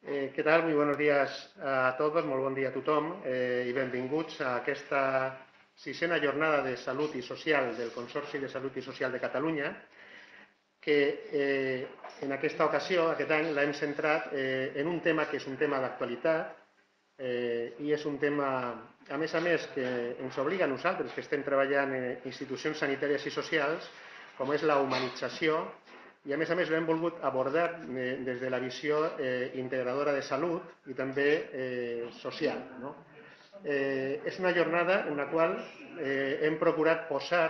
Què tal? Muy buenos días a todos, molt bon dia a tothom i benvinguts a aquesta sisena jornada de Salut i Social del Consorci de Salut i Social de Catalunya, que en aquesta ocasió, aquest any, l'hem centrat en un tema que és un tema d'actualitat i és un tema, a més, que ens obliga a nosaltres, que estem treballant en institucions sanitàries i socials, com és la humanització, i a més l'hem volgut abordar des de la visió integradora de salut i també social. No? És una jornada en la qual hem procurat posar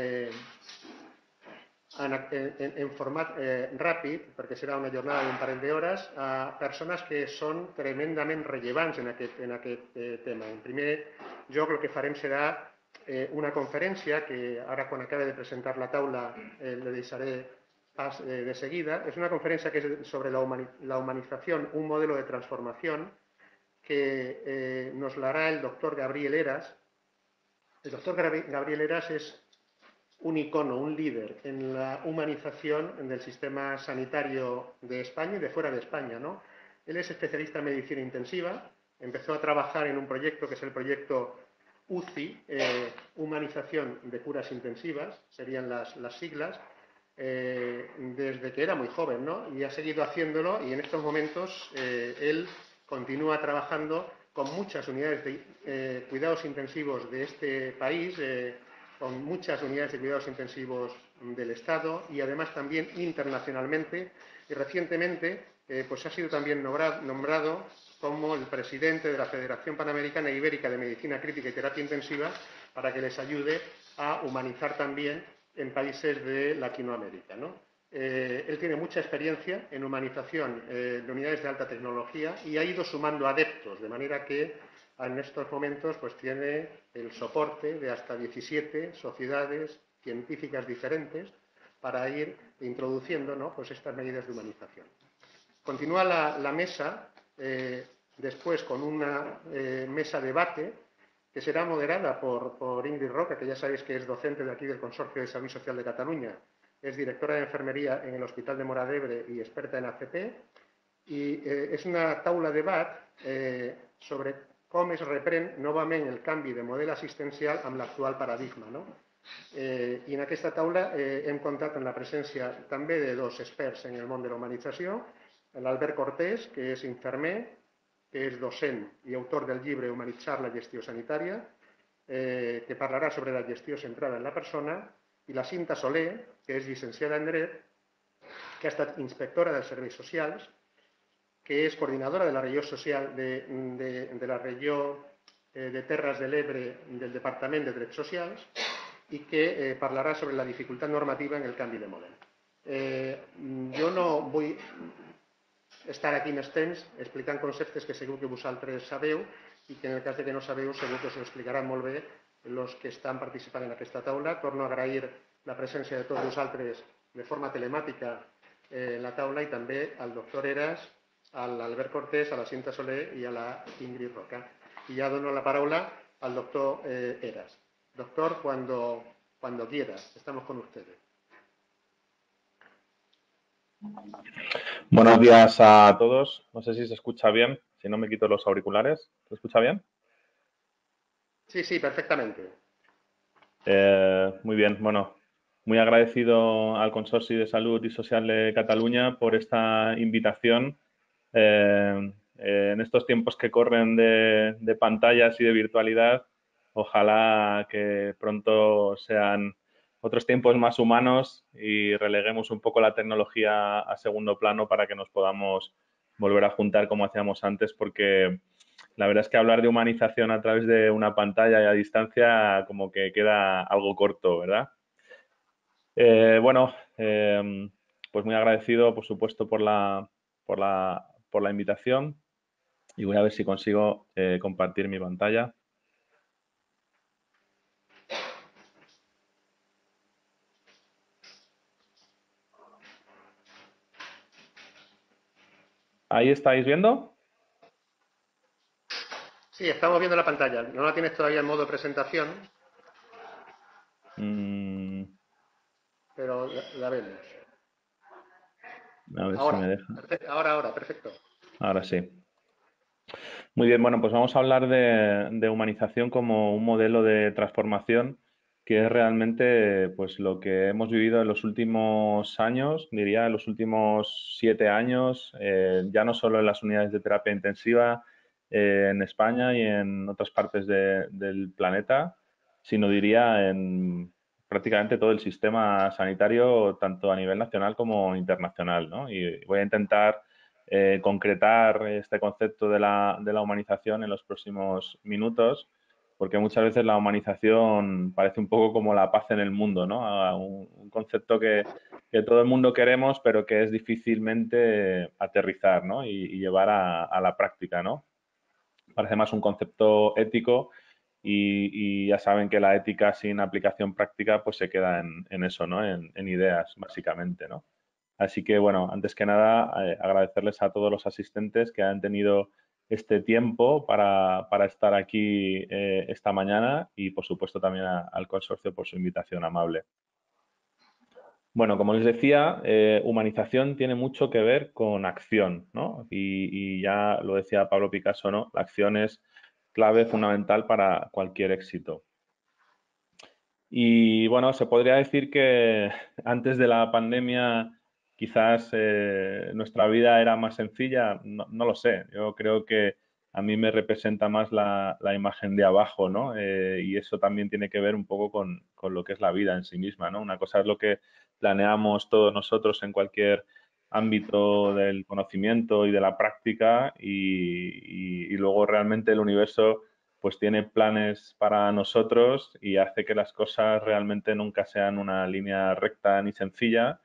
en format ràpid, perquè serà una jornada d'un parell d'hores, a persones que són tremendament rellevants en aquest tema. En primer lloc, el que farem serà una conferència que ara, quan acabe de presentar la taula, le deixaré pas de seguida. És una conferència que és sobre la humanización, un modelo de transformación, que nos la hará el doctor Gabriel Heras. El doctor Gabriel Heras es un icono, un líder en la humanización del sistema sanitario de España y de fuera de España, ¿no? Él es especialista en medicina intensiva, empezó a trabajar en un proyecto que es el proyecto UCI, Humanización de Curas Intensivas, serían las siglas, desde que era muy joven, ¿no? Y ha seguido haciéndolo y en estos momentos él continúa trabajando con muchas unidades de cuidados intensivos de este país, con muchas unidades de cuidados intensivos del Estado y además también internacionalmente. Y recientemente pues ha sido también nombrado como el presidente de la Federación Panamericana e Ibérica de Medicina Crítica y Terapia Intensiva para que les ayude a humanizar también en países de Latinoamérica, ¿no? Él tiene mucha experiencia en humanización de unidades de alta tecnología y ha ido sumando adeptos, de manera que en estos momentos pues tiene el soporte de hasta 17 sociedades científicas diferentes para ir introduciendo, ¿no?, pues estas medidas de humanización. Continúa la mesa después con una mesa debate que será moderada por Ingrid Roca, que ya sabéis que es docente de aquí del Consorcio de Salud Social de Cataluña, es directora de enfermería en el Hospital de Móra d'Ebre y experta en ACP, i és una taula de debat sobre com es reprèn novament el canvi de model assistencial amb l'actual paradigma. No? I en aquesta taula hem comptat amb la presència també de dos experts en el món de la humanització, l'Albert Cortés, que és infermer, que és docent i autor del llibre Humanitzar la gestió sanitària, que parlarà sobre la gestió centrada en la persona, i la Cinta Soler, que és llicenciada en Dret, que ha estat inspectora dels serveis socials, que és coordinadora de la regió social de la regió de Terres de l'Ebre del Departament de Drets Socials i que parlarà sobre la dificultat normativa en el canvi de model. Jo no vull estar aquí més temps explicant conceptes que segur que vosaltres sabeu i que en el cas de que no sabeu segur que us ho explicaran molt bé els que estan participant en aquesta taula. Torno a agrair la presència de tots vosaltres de forma telemàtica en la taula i també al doctor Heras, a l'Albert Cortés, a la Cinta Soler i a la Ingrid Roca. Y ya dono la palabra al doctor Heras. Doctor, cuando quiera, estamos con ustedes. Buenos días a todos. No sé si se escucha bien. Si no, me quito los auriculares. ¿Se escucha bien? Sí, sí, perfectamente. Muy bien. Bueno, muy agradecido al Consorcio de Salud y Social de Cataluña por esta invitación. En estos tiempos que corren de pantallas y de virtualidad, ojalá que pronto sean otros tiempos más humanos y releguemos un poco la tecnología a segundo plano para que nos podamos volver a juntar como hacíamos antes, porque la verdad es que hablar de humanización a través de una pantalla y a distancia como que queda algo corto, ¿verdad? Pues muy agradecido, por supuesto, por la invitación y voy a ver si consigo compartir mi pantalla. ¿Ahí estáis viendo? Sí, estamos viendo la pantalla. ¿No la tienes todavía en modo presentación? Pero la vemos. A ver Ahora, si me deja. ahora, perfecto. Ahora sí. Muy bien, bueno, pues vamos a hablar de humanización como un modelo de transformación que es realmente pues lo que hemos vivido en los últimos años, diría en los últimos 7 años, ya no solo en las unidades de terapia intensiva en España y en otras partes del planeta, sino diría en prácticamente todo el sistema sanitario, tanto a nivel nacional como internacional, ¿no? Y voy a intentar concretar este concepto de la humanización en los próximos minutos, porque muchas veces la humanización parece un poco como la paz en el mundo, ¿no? Un concepto que todo el mundo queremos, pero que es difícilmente aterrizar, ¿no? Y llevar a la práctica, ¿no? Parece más un concepto ético y ya saben que la ética sin aplicación práctica pues se queda en eso, ¿no? En ideas, básicamente, ¿no? Así que, bueno, antes que nada, agradecerles a todos los asistentes que han tenido este tiempo para estar aquí esta mañana y, por supuesto, también al consorcio por su invitación amable. Bueno, como les decía, humanización tiene mucho que ver con acción, ¿no? Y ya lo decía Pablo Picasso, ¿no? La acción es clave fundamental para cualquier éxito. Y bueno, se podría decir que antes de la pandemia quizás nuestra vida era más sencilla, no, no lo sé. Yo creo que a mí me representa más la imagen de abajo, ¿no? Y eso también tiene que ver un poco con lo que es la vida en sí misma, ¿no? Una cosa es lo que planeamos todos nosotros en cualquier ámbito del conocimiento y de la práctica y luego realmente el universo pues tiene planes para nosotros y hace que las cosas realmente nunca sean una línea recta ni sencilla,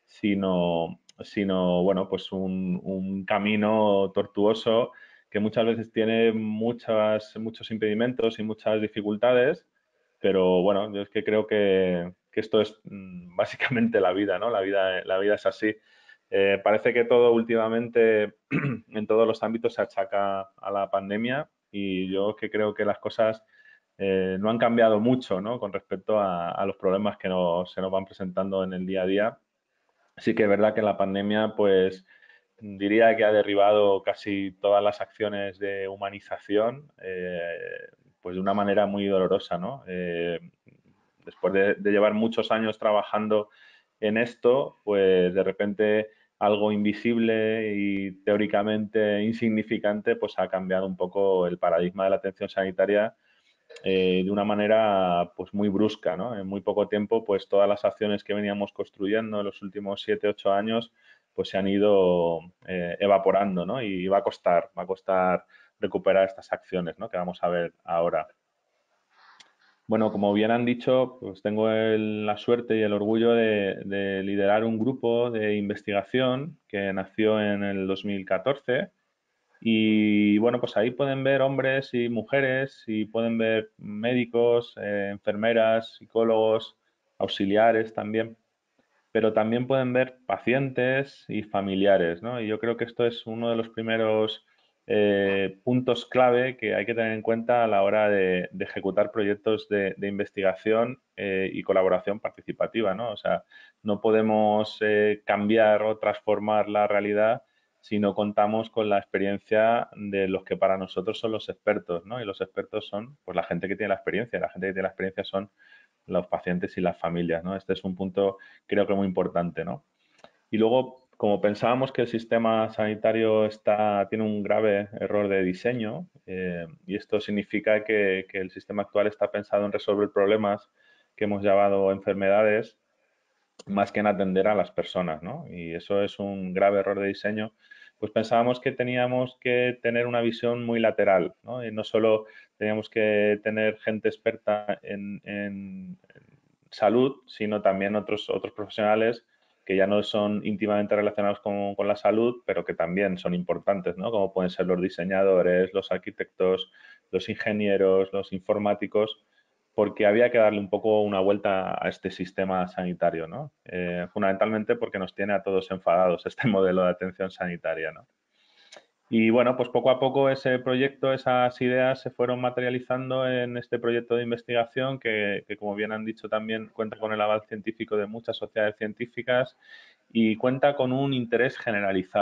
sino bueno, pues un camino tortuoso que muchas veces tiene muchos impedimentos y muchas dificultades, pero bueno, yo es que creo que esto es básicamente la vida, ¿no? La vida es así. Parece que todo últimamente en todos los ámbitos se achaca a la pandemia y yo que creo que las cosas no han cambiado mucho, ¿no? Con respecto a los problemas que se nos van presentando en el día a día. Sí que es verdad que la pandemia, pues diría que ha derribado casi todas las acciones de humanización, pues de una manera muy dolorosa, ¿no? Después de llevar muchos años trabajando en esto, pues de repente algo invisible y teóricamente insignificante, pues ha cambiado un poco el paradigma de la atención sanitaria de una manera pues muy brusca, ¿no? En muy poco tiempo, pues todas las acciones que veníamos construyendo en los últimos 7, 8 años, pues se han ido evaporando, ¿no? Y va a costar recuperar estas acciones, ¿no? Que vamos a ver ahora. Bueno, como bien han dicho, pues tengo la suerte y el orgullo de liderar un grupo de investigación que nació en el 2014 y bueno, pues ahí pueden ver hombres y mujeres y pueden ver médicos, enfermeras, psicólogos, auxiliares también, pero también pueden ver pacientes y familiares, ¿no? Y yo creo que esto es uno de los primeros puntos clave que hay que tener en cuenta a la hora de ejecutar proyectos de investigación y colaboración participativa, ¿no? O sea, no podemos cambiar o transformar la realidad si no contamos con la experiencia de los que para nosotros son los expertos, ¿no? Y los expertos son, pues, la gente que tiene la experiencia. La gente que tiene la experiencia son los pacientes y las familias, ¿no? Este es un punto creo que muy importante, ¿no? Y luego, como pensábamos que el sistema sanitario tiene un grave error de diseño, y esto significa que el sistema actual está pensado en resolver problemas que hemos llamado enfermedades más que en atender a las personas, ¿no? Y eso es un grave error de diseño. Pues pensábamos que teníamos que tener una visión muy lateral, ¿no? Y no solo teníamos que tener gente experta en salud, sino también otros profesionales que ya no son íntimamente relacionados con la salud, pero que también son importantes, ¿no? Como pueden ser los diseñadores, los arquitectos, los ingenieros, los informáticos, porque había que darle un poco una vuelta a este sistema sanitario, ¿no? Fundamentalmente porque nos tiene a todos enfadados este modelo de atención sanitaria, ¿no? Y bueno, pues poco a poco ese proyecto, esas ideas se fueron materializando en este proyecto de investigación que, como bien han dicho también, cuenta con el aval científico de muchas sociedades científicas y cuenta con un interés generalizado.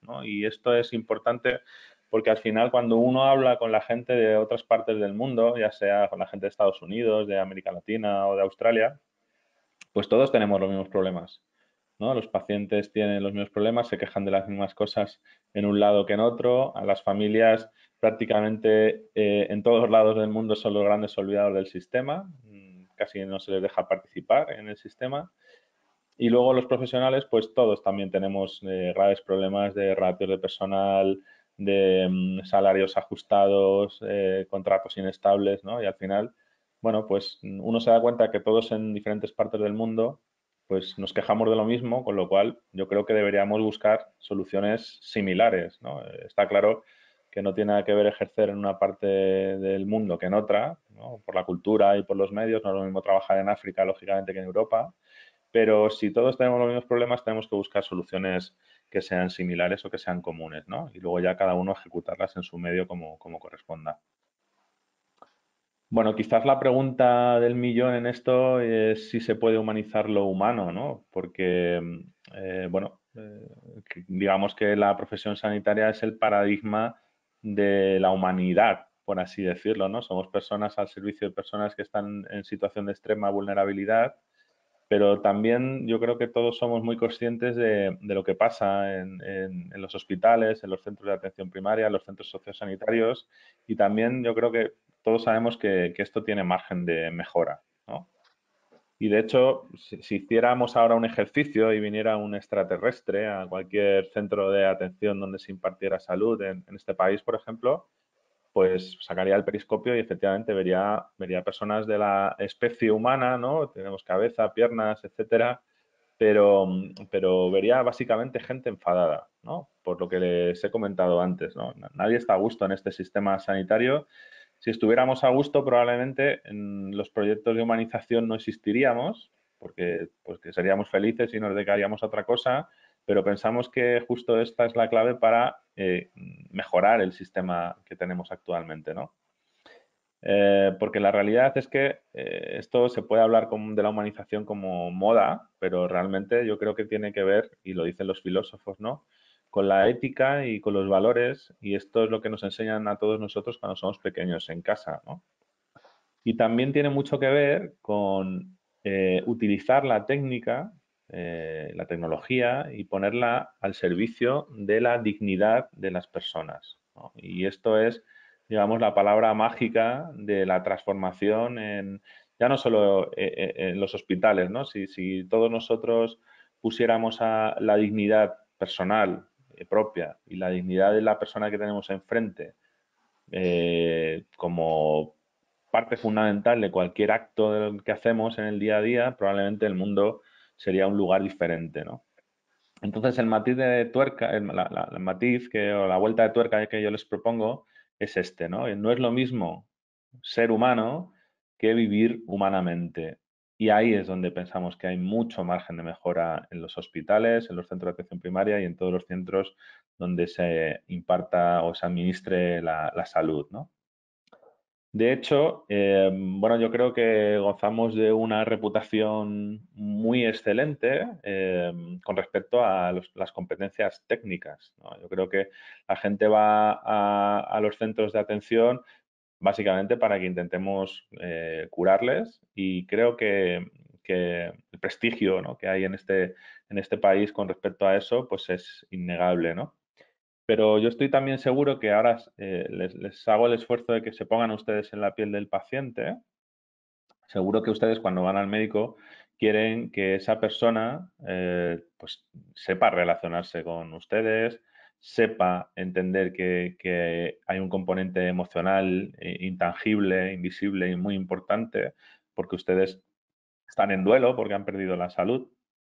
¿no? Y esto es importante porque al final cuando uno habla con la gente de otras partes del mundo, ya sea con la gente de Estados Unidos, de América Latina o de Australia, pues todos tenemos los mismos problemas, ¿no? Los pacientes tienen los mismos problemas, se quejan de las mismas cosas en un lado que en otro. A las familias prácticamente en todos lados del mundo son los grandes olvidados del sistema, casi no se les deja participar en el sistema. Y luego los profesionales, pues todos también tenemos graves problemas de ratios de personal, de salarios ajustados, contratos inestables, ¿no? Y al final, bueno, pues uno se da cuenta que todos en diferentes partes del mundo, pues nos quejamos de lo mismo, con lo cual yo creo que deberíamos buscar soluciones similares, ¿no? Está claro que no tiene nada que ver ejercer en una parte del mundo que en otra, ¿no? Por la cultura y por los medios, no es lo mismo trabajar en África, lógicamente, que en Europa, pero si todos tenemos los mismos problemas, tenemos que buscar soluciones que sean similares o que sean comunes, ¿no? Y luego ya cada uno ejecutarlas en su medio como corresponda. Bueno, quizás la pregunta del millón en esto es si se puede humanizar lo humano, ¿no? Porque, bueno, digamos que la profesión sanitaria es el paradigma de la humanidad, por así decirlo, ¿no? Somos personas al servicio de personas que están en situación de extrema vulnerabilidad, pero también yo creo que todos somos muy conscientes de lo que pasa en los hospitales, en los centros de atención primaria, en los centros sociosanitarios, y también yo creo que todos sabemos que esto tiene margen de mejora, ¿no? Y de hecho, si hiciéramos ahora un ejercicio y viniera un extraterrestre a cualquier centro de atención donde se impartiera salud en este país, por ejemplo, pues sacaría el periscopio y efectivamente vería personas de la especie humana, ¿no? Tenemos cabeza, piernas, etcétera, pero vería básicamente gente enfadada, ¿no? Por lo que les he comentado antes, ¿no? Nadie está a gusto en este sistema sanitario. Si estuviéramos a gusto, probablemente en los proyectos de humanización no existiríamos, porque pues que seríamos felices y nos dedicaríamos a otra cosa, pero pensamos que justo esta es la clave para mejorar el sistema que tenemos actualmente, ¿no? Porque la realidad es que esto se puede hablar de la humanización como moda, pero realmente yo creo que tiene que ver, y lo dicen los filósofos, ¿no? Con la ética y con los valores, y esto es lo que nos enseñan a todos nosotros cuando somos pequeños en casa, ¿no? Y también tiene mucho que ver con utilizar la técnica, la tecnología y ponerla al servicio de la dignidad de las personas, ¿no? Y esto es, digamos, la palabra mágica de la transformación en, ya no solo en los hospitales, ¿no? Si todos nosotros pusiéramos a la dignidad personal propia y la dignidad de la persona que tenemos enfrente como parte fundamental de cualquier acto que hacemos en el día a día, probablemente el mundo sería un lugar diferente, ¿no? Entonces, el matiz de tuerca, el matiz o la vuelta de tuerca que yo les propongo es este, ¿no? No es lo mismo ser humano que vivir humanamente. Y ahí es donde pensamos que hay mucho margen de mejora en los hospitales, en los centros de atención primaria y en todos los centros donde se imparta o se administre la salud, ¿no? De hecho, bueno, yo creo que gozamos de una reputación muy excelente con respecto a las competencias técnicas, ¿no? Yo creo que la gente va a los centros de atención básicamente para que intentemos curarles y creo que el prestigio, ¿no?, que hay en este país con respecto a eso pues es innegable, ¿no? Pero yo estoy también seguro que ahora les hago el esfuerzo de que se pongan ustedes en la piel del paciente. Seguro que ustedes cuando van al médico quieren que esa persona pues sepa relacionarse con ustedes, sepa entender que hay un componente emocional intangible, invisible y muy importante, porque ustedes están en duelo porque han perdido la salud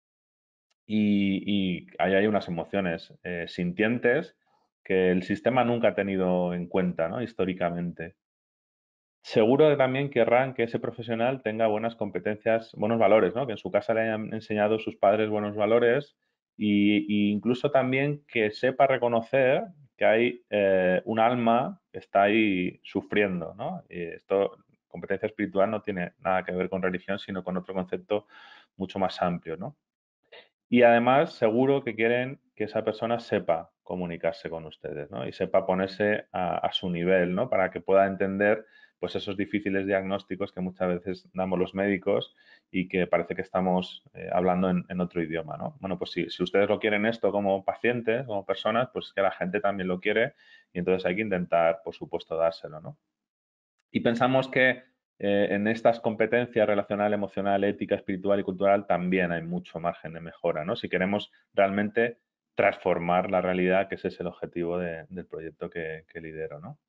y ahí hay unas emociones sintientes que el sistema nunca ha tenido en cuenta, ¿no? Históricamente. Seguro que también querrán que ese profesional tenga buenas competencias, buenos valores, ¿no? Que en su casa le hayan enseñado sus padres buenos valores y incluso también que sepa reconocer que hay un alma que está ahí sufriendo, ¿no? Y esto, competencia espiritual no tiene nada que ver con religión, sino con otro concepto mucho más amplio, ¿no? Y además, seguro que quieren que esa persona sepa comunicarse con ustedes, ¿no? Y sepa ponerse a su nivel, ¿no? Para que pueda entender pues esos difíciles diagnósticos que muchas veces damos los médicos y que parece que estamos hablando en otro idioma, ¿no? Bueno, pues si ustedes lo quieren esto como pacientes, como personas, pues es que la gente también lo quiere y entonces hay que intentar, por supuesto, dárselo, ¿no? Y pensamos que en estas competencias relacional, emocional, ética, espiritual y cultural también hay mucho margen de mejora, ¿no? Si queremos realmente transformar la realidad, que ese es el objetivo del proyecto que lidero, ¿no?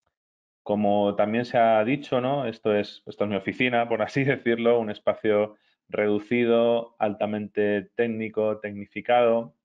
Como también se ha dicho, ¿no? Esto es mi oficina, por así decirlo, un espacio reducido, altamente técnico, tecnificado,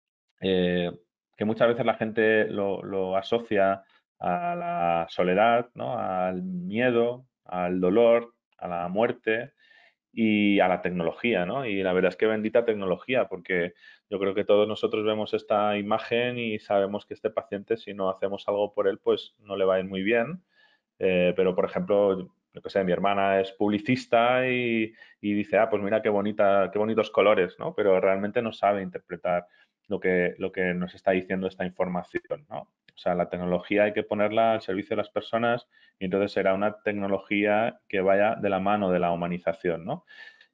eh, que muchas veces la gente lo asocia a la soledad, ¿no? Al miedo, al dolor, a la muerte y a la tecnología, ¿no? Y la verdad es que bendita tecnología, porque yo creo que todos nosotros vemos esta imagen y sabemos que este paciente, si no hacemos algo por él, pues no le va a ir muy bien. Pero, por ejemplo, yo que sé, mi hermana es publicista y dice, ah, pues mira qué bonita, qué bonitos colores, ¿no? Pero realmente no sabe interpretar lo que nos está diciendo esta información, ¿no? O sea, la tecnología hay que ponerla al servicio de las personas y entonces será una tecnología que vaya de la mano de la humanización, ¿no?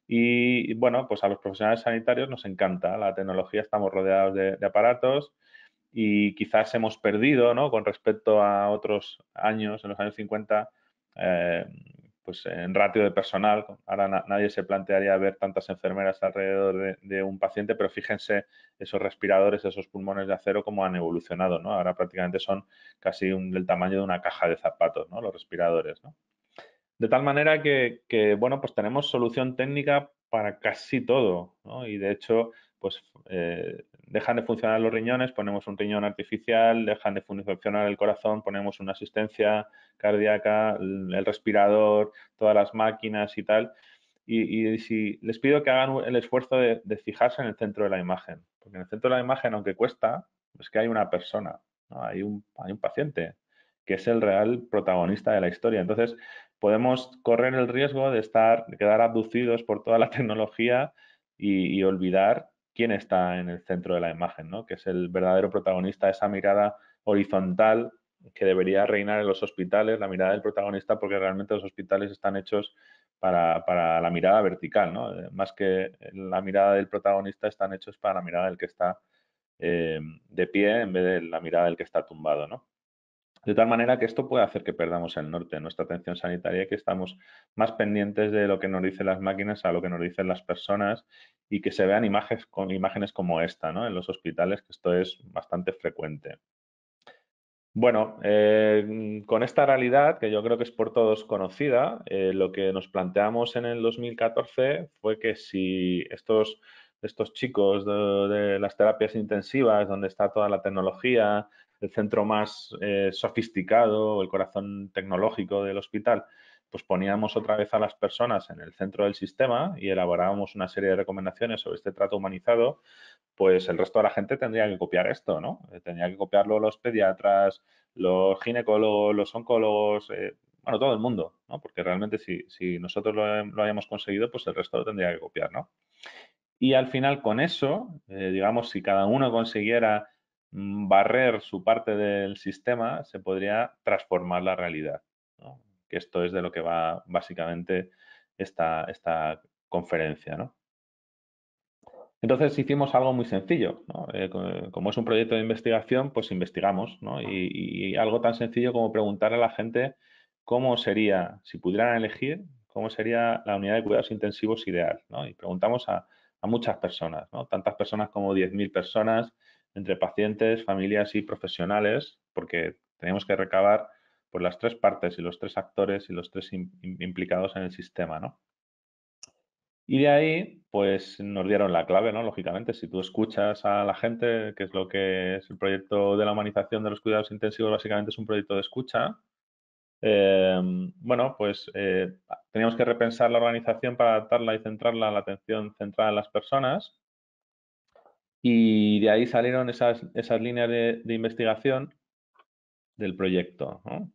Y bueno, pues a los profesionales sanitarios nos encanta la tecnología, estamos rodeados de aparatos y quizás hemos perdido, ¿no? Con respecto a otros años, en los años 50, eh, pues en ratio de personal. Ahora nadie se plantearía ver tantas enfermeras alrededor de un paciente, pero fíjense esos respiradores, esos pulmones de acero, cómo han evolucionado, ¿no? Ahora prácticamente son casi del tamaño de una caja de zapatos, ¿no? Los respiradores, ¿no? De tal manera que, bueno, pues tenemos solución técnica para casi todo, ¿no? Y de hecho, pues dejan de funcionar los riñones, ponemos un riñón artificial, dejan de funcionar el corazón, ponemos una asistencia cardíaca, el respirador, todas las máquinas y tal. Y si les pido que hagan el esfuerzo de fijarse en el centro de la imagen, porque en el centro de la imagen, aunque cuesta, es que hay una persona, ¿no? Hay un paciente que es el real protagonista de la historia. Entonces, podemos correr el riesgo de quedar abducidos por toda la tecnología y olvidar quién está en el centro de la imagen, ¿no? Que es el verdadero protagonista, esa mirada horizontal que debería reinar en los hospitales, la mirada del protagonista, porque realmente los hospitales están hechos para la mirada vertical, ¿no? Más que la mirada del protagonista, están hechos para la mirada del que está de pie en vez de la mirada del que está tumbado, ¿no? De tal manera que esto puede hacer que perdamos el norte de nuestra atención sanitaria y que estamos más pendientes de lo que nos dicen las máquinas a lo que nos dicen las personas y que se vean imágenes como esta, ¿no? En los hospitales, que esto es bastante frecuente. Bueno, con esta realidad, que yo creo que es por todos conocida, lo que nos planteamos en el 2014 fue que si estos chicos de las terapias intensivas, donde está toda la tecnología, el centro más sofisticado, el corazón tecnológico del hospital, pues poníamos otra vez a las personas en el centro del sistema y elaborábamos una serie de recomendaciones sobre este trato humanizado, pues el resto de la gente tendría que copiar esto, ¿no? Tendría que copiarlo los pediatras, los ginecólogos, los oncólogos, bueno, todo el mundo, ¿no? Porque realmente si nosotros lo hayamos conseguido, pues el resto lo tendría que copiar, ¿no? Y al final con eso, digamos, si cada uno consiguiera barrer su parte del sistema, se podría transformar la realidad, ¿no? Que esto es de lo que va básicamente esta conferencia, ¿no? Entonces hicimos algo muy sencillo, ¿no? Como es un proyecto de investigación, pues investigamos, ¿no? Y algo tan sencillo como preguntar a la gente cómo sería, si pudieran elegir, cómo sería la unidad de cuidados intensivos ideal, ¿no? Y preguntamos a muchas personas, ¿no? Tantas personas como 10.000 personas, entre pacientes, familias y profesionales, porque teníamos que recabar por las tres partes y los tres actores y los tres implicados en el sistema, ¿no? Y de ahí, pues nos dieron la clave, ¿no? Lógicamente, si tú escuchas a la gente, que es lo que es el proyecto de la humanización de los cuidados intensivos, básicamente es un proyecto de escucha. Bueno, pues teníamos que repensar la organización para adaptarla y centrarla a la atención centrada en las personas. Y de ahí salieron esas líneas de investigación del proyecto, ¿no?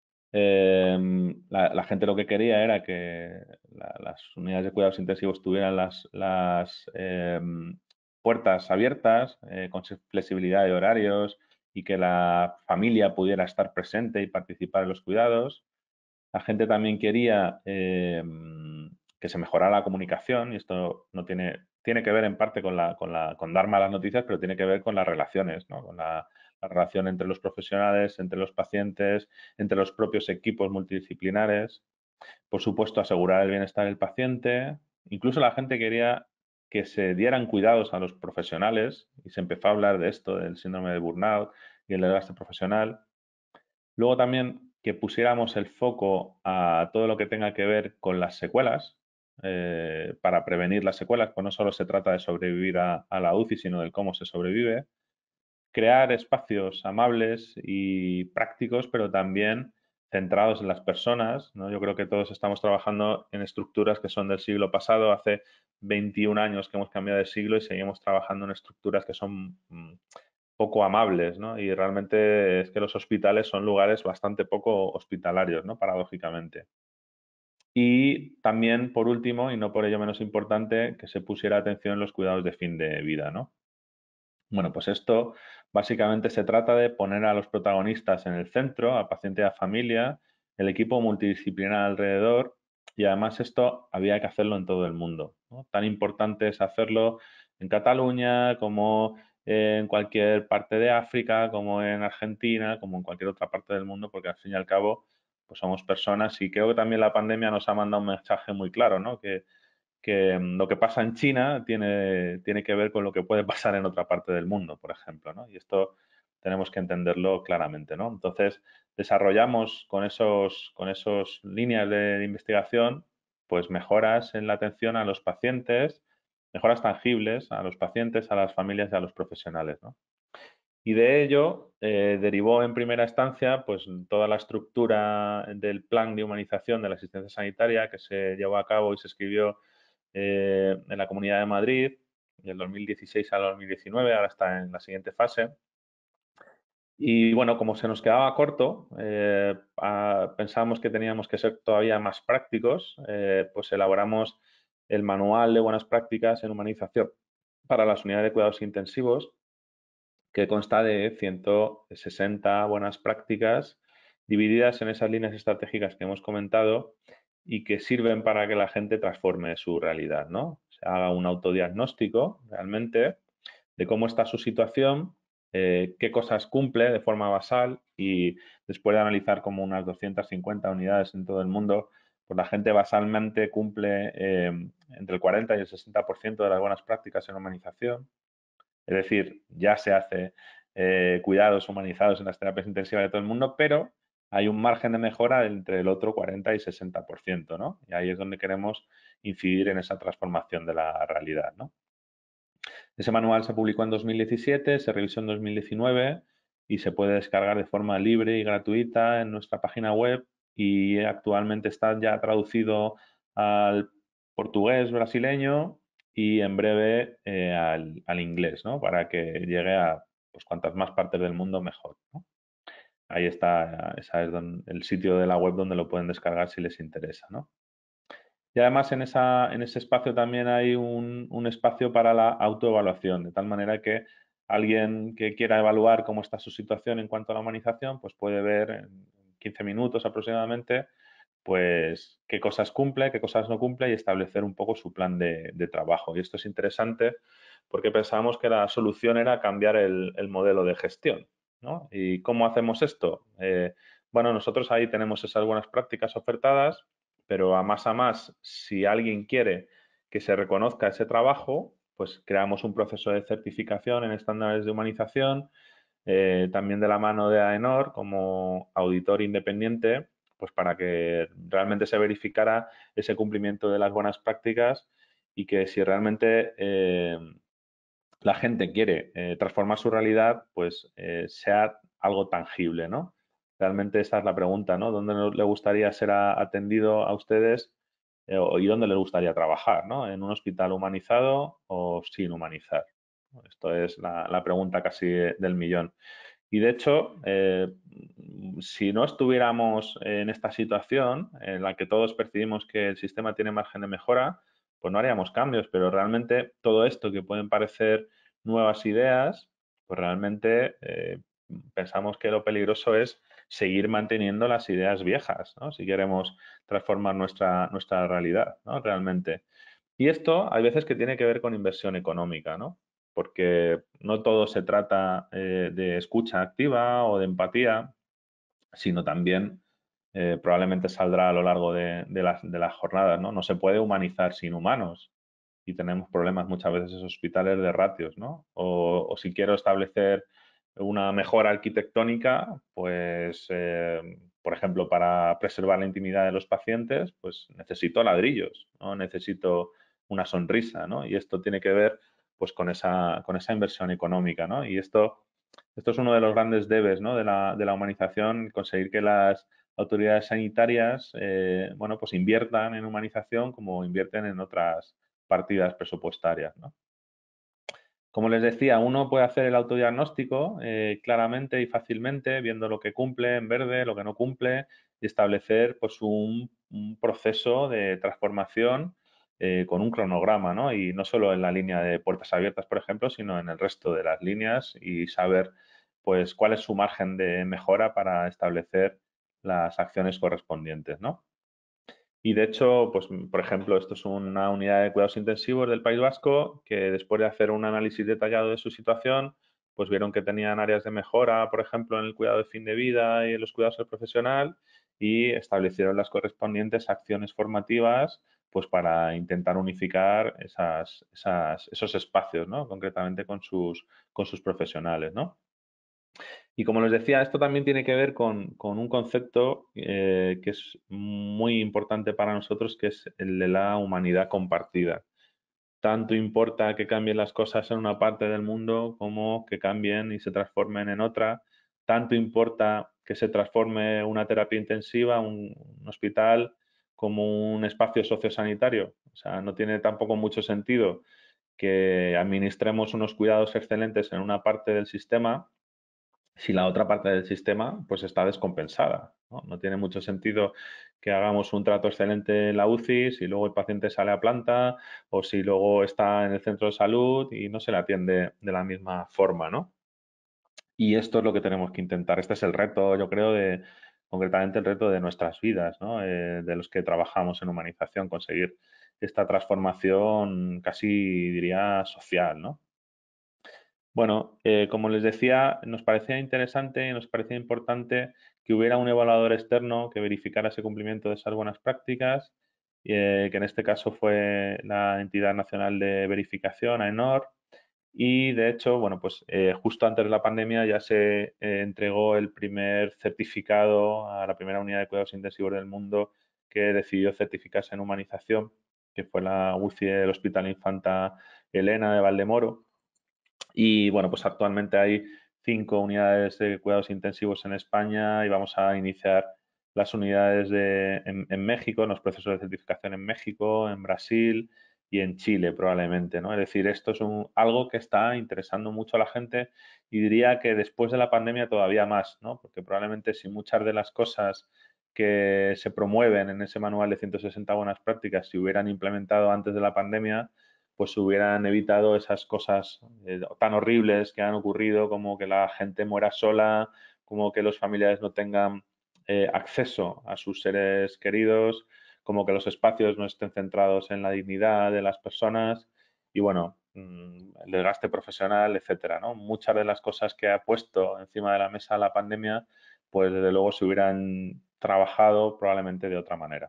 La gente lo que quería era que las unidades de cuidados intensivos tuvieran puertas abiertas, con flexibilidad de horarios y que la familia pudiera estar presente y participar en los cuidados. La gente también quería que se mejorara la comunicación, y esto no tiene que ver en parte con dar malas noticias, pero tiene que ver con las relaciones, ¿no? Con la relación entre los profesionales, entre los pacientes, entre los propios equipos multidisciplinares. Por supuesto, asegurar el bienestar del paciente. Incluso la gente quería que se dieran cuidados a los profesionales y se empezó a hablar de esto, del síndrome de burnout y el desgaste profesional. Luego también que pusiéramos el foco a todo lo que tenga que ver con las secuelas, para prevenir las secuelas, pues no solo se trata de sobrevivir a la UCI, sino de cómo se sobrevive. Crear espacios amables y prácticos, pero también centrados en las personas, ¿no? Yo creo que todos estamos trabajando en estructuras que son del siglo pasado, hace 21 años que hemos cambiado de siglo y seguimos trabajando en estructuras que son poco amables, ¿no? Y realmente es que los hospitales son lugares bastante poco hospitalarios, ¿no? Paradójicamente. Y también, por último, y no por ello menos importante, que se pusiera atención en los cuidados de fin de vida, ¿no? Bueno, pues esto básicamente se trata de poner a los protagonistas en el centro, al paciente y a la familia, el equipo multidisciplinar alrededor, y además esto había que hacerlo en todo el mundo, ¿no? Tan importante es hacerlo en Cataluña como en cualquier parte de África, como en Argentina, como en cualquier otra parte del mundo, porque al fin y al cabo pues somos personas, y creo que también la pandemia nos ha mandado un mensaje muy claro, ¿no? Que lo que pasa en China tiene que ver con lo que puede pasar en otra parte del mundo, por ejemplo, ¿no? Y esto tenemos que entenderlo claramente, ¿no? Entonces, desarrollamos con esos líneas de investigación, pues mejoras en la atención a los pacientes, mejoras tangibles a los pacientes, a las familias y a los profesionales, ¿no? Y de ello derivó en primera instancia pues toda la estructura del plan de humanización de la asistencia sanitaria que se llevó a cabo y se escribió en la Comunidad de Madrid del 2016 al 2019, ahora está en la siguiente fase. Y bueno, como se nos quedaba corto, pensábamos que teníamos que ser todavía más prácticos, pues elaboramos el manual de buenas prácticas en humanización para las unidades de cuidados intensivos, que consta de 160 buenas prácticas divididas en esas líneas estratégicas que hemos comentado y que sirven para que la gente transforme su realidad, ¿no? Se haga un autodiagnóstico realmente de cómo está su situación, qué cosas cumple de forma basal, y después de analizar como unas 250 unidades en todo el mundo, pues la gente basalmente cumple entre el 40 y el 60% de las buenas prácticas en humanización. Es decir, ya se hace cuidados humanizados en las terapias intensivas de todo el mundo, pero hay un margen de mejora entre el otro 40 y 60%, ¿no? Y ahí es donde queremos incidir en esa transformación de la realidad, ¿no? Ese manual se publicó en 2017, se revisó en 2019 y se puede descargar de forma libre y gratuita en nuestra página web, y actualmente está ya traducido al portugués brasileño y en breve al inglés, ¿no? Para que llegue a pues cuantas más partes del mundo mejor, ¿no? Ahí está, esa es el sitio de la web donde lo pueden descargar si les interesa, ¿no? Y además en ese espacio también hay un espacio para la autoevaluación, de tal manera que alguien que quiera evaluar cómo está su situación en cuanto a la humanización, pues puede ver en 15 minutos aproximadamente, pues qué cosas cumple, qué cosas no cumple, y establecer un poco su plan de trabajo. Y esto es interesante porque pensábamos que la solución era cambiar el modelo de gestión, ¿no? ¿Y cómo hacemos esto? Bueno, nosotros ahí tenemos esas buenas prácticas ofertadas, pero a más, si alguien quiere que se reconozca ese trabajo, pues creamos un proceso de certificación en estándares de humanización, también de la mano de AENOR como auditor independiente, pues para que realmente se verificara ese cumplimiento de las buenas prácticas, y que si realmente la gente quiere transformar su realidad, pues sea algo tangible, ¿no? Realmente esa es la pregunta, ¿no? ¿Dónde le gustaría ser atendido a ustedes y dónde les gustaría trabajar, ¿no? ¿En un hospital humanizado o sin humanizar? Esto es la pregunta casi del millón. Y de hecho, si no estuviéramos en esta situación en la que todos percibimos que el sistema tiene margen de mejora, pues no haríamos cambios, pero realmente todo esto que pueden parecer nuevas ideas, pues realmente pensamos que lo peligroso es seguir manteniendo las ideas viejas, ¿no? Si queremos transformar nuestra realidad, ¿no? Realmente. Y esto hay veces que tiene que ver con inversión económica, ¿no? Porque no todo se trata de escucha activa o de empatía, sino también probablemente saldrá a lo largo de las jornadas, ¿no? No se puede humanizar sin humanos y tenemos problemas muchas veces en hospitales de ratios, ¿no? O si quiero establecer una mejora arquitectónica, pues, por ejemplo, para preservar la intimidad de los pacientes, pues necesito ladrillos, ¿no? Necesito una sonrisa, ¿no? Y esto tiene que ver, pues, con esa inversión económica, ¿no? Y esto es uno de los grandes debes, ¿no? de la humanización, conseguir que las autoridades sanitarias, bueno, pues inviertan en humanización como invierten en otras partidas presupuestarias, ¿no? Como les decía, uno puede hacer el autodiagnóstico claramente y fácilmente, viendo lo que cumple en verde, lo que no cumple, y establecer pues un proceso de transformación con un cronograma, ¿no? Y no solo en la línea de puertas abiertas, por ejemplo, sino en el resto de las líneas y saber pues cuál es su margen de mejora para establecer las acciones correspondientes, ¿no? Y de hecho, pues, por ejemplo, esto es una unidad de cuidados intensivos del País Vasco que después de hacer un análisis detallado de su situación, pues vieron que tenían áreas de mejora, por ejemplo, en el cuidado de fin de vida y en los cuidados del profesional y establecieron las correspondientes acciones formativas pues para intentar unificar esos espacios, ¿no? Concretamente con sus profesionales, ¿no? Y como les decía, esto también tiene que ver con un concepto que es muy importante para nosotros, que es el de la humanidad compartida. Tanto importa que cambien las cosas en una parte del mundo como que cambien y se transformen en otra. Tanto importa que se transforme una terapia intensiva, un hospital, como un espacio sociosanitario. O sea, no tiene tampoco mucho sentido que administremos unos cuidados excelentes en una parte del sistema si la otra parte del sistema pues está descompensada, ¿no? No tiene mucho sentido que hagamos un trato excelente en la UCI si luego el paciente sale a planta o si luego está en el centro de salud y no se le atiende de la misma forma, ¿no? Y esto es lo que tenemos que intentar. Este es el reto, yo creo, concretamente el reto de nuestras vidas, ¿no? De los que trabajamos en humanización, conseguir esta transformación casi diría social, ¿no? Bueno, como les decía, nos parecía interesante y nos parecía importante que hubiera un evaluador externo que verificara ese cumplimiento de esas buenas prácticas, que en este caso fue la Entidad Nacional de Verificación, AENOR, y de hecho, bueno, pues justo antes de la pandemia ya se entregó el primer certificado a la primera unidad de cuidados intensivos del mundo que decidió certificarse en humanización, que fue la UCI del Hospital Infanta Elena de Valdemoro. Y bueno, pues actualmente hay 5 unidades de cuidados intensivos en España y vamos a iniciar las unidades en México, en los procesos de certificación en México, en Brasil y en Chile probablemente, ¿no? Es decir, esto es algo que está interesando mucho a la gente y diría que después de la pandemia todavía más, ¿no? Porque probablemente si muchas de las cosas que se promueven en ese manual de 160 buenas prácticas se hubieran implementado antes de la pandemia, pues se hubieran evitado esas cosas tan horribles que han ocurrido, como que la gente muera sola, como que los familiares no tengan acceso a sus seres queridos, como que los espacios no estén centrados en la dignidad de las personas y bueno, el desgaste profesional, etcétera, ¿no? Muchas de las cosas que ha puesto encima de la mesa la pandemia, pues desde luego se hubieran trabajado probablemente de otra manera.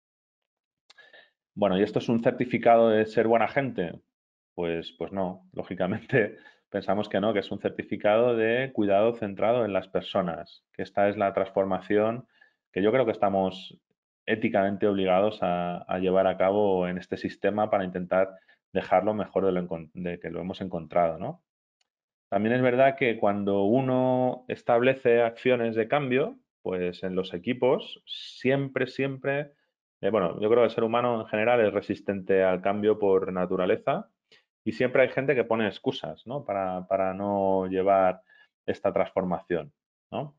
Bueno, ¿y esto es un certificado de ser buena gente? Pues no, lógicamente pensamos que no, que es un certificado de cuidado centrado en las personas, que esta es la transformación que yo creo que estamos éticamente obligados a llevar a cabo en este sistema para intentar dejarlo mejor de que lo hemos encontrado, ¿no? También es verdad que cuando uno establece acciones de cambio, pues en los equipos siempre, bueno, yo creo que el ser humano en general es resistente al cambio por naturaleza y siempre hay gente que pone excusas, ¿no? Para no llevar esta transformación, ¿no?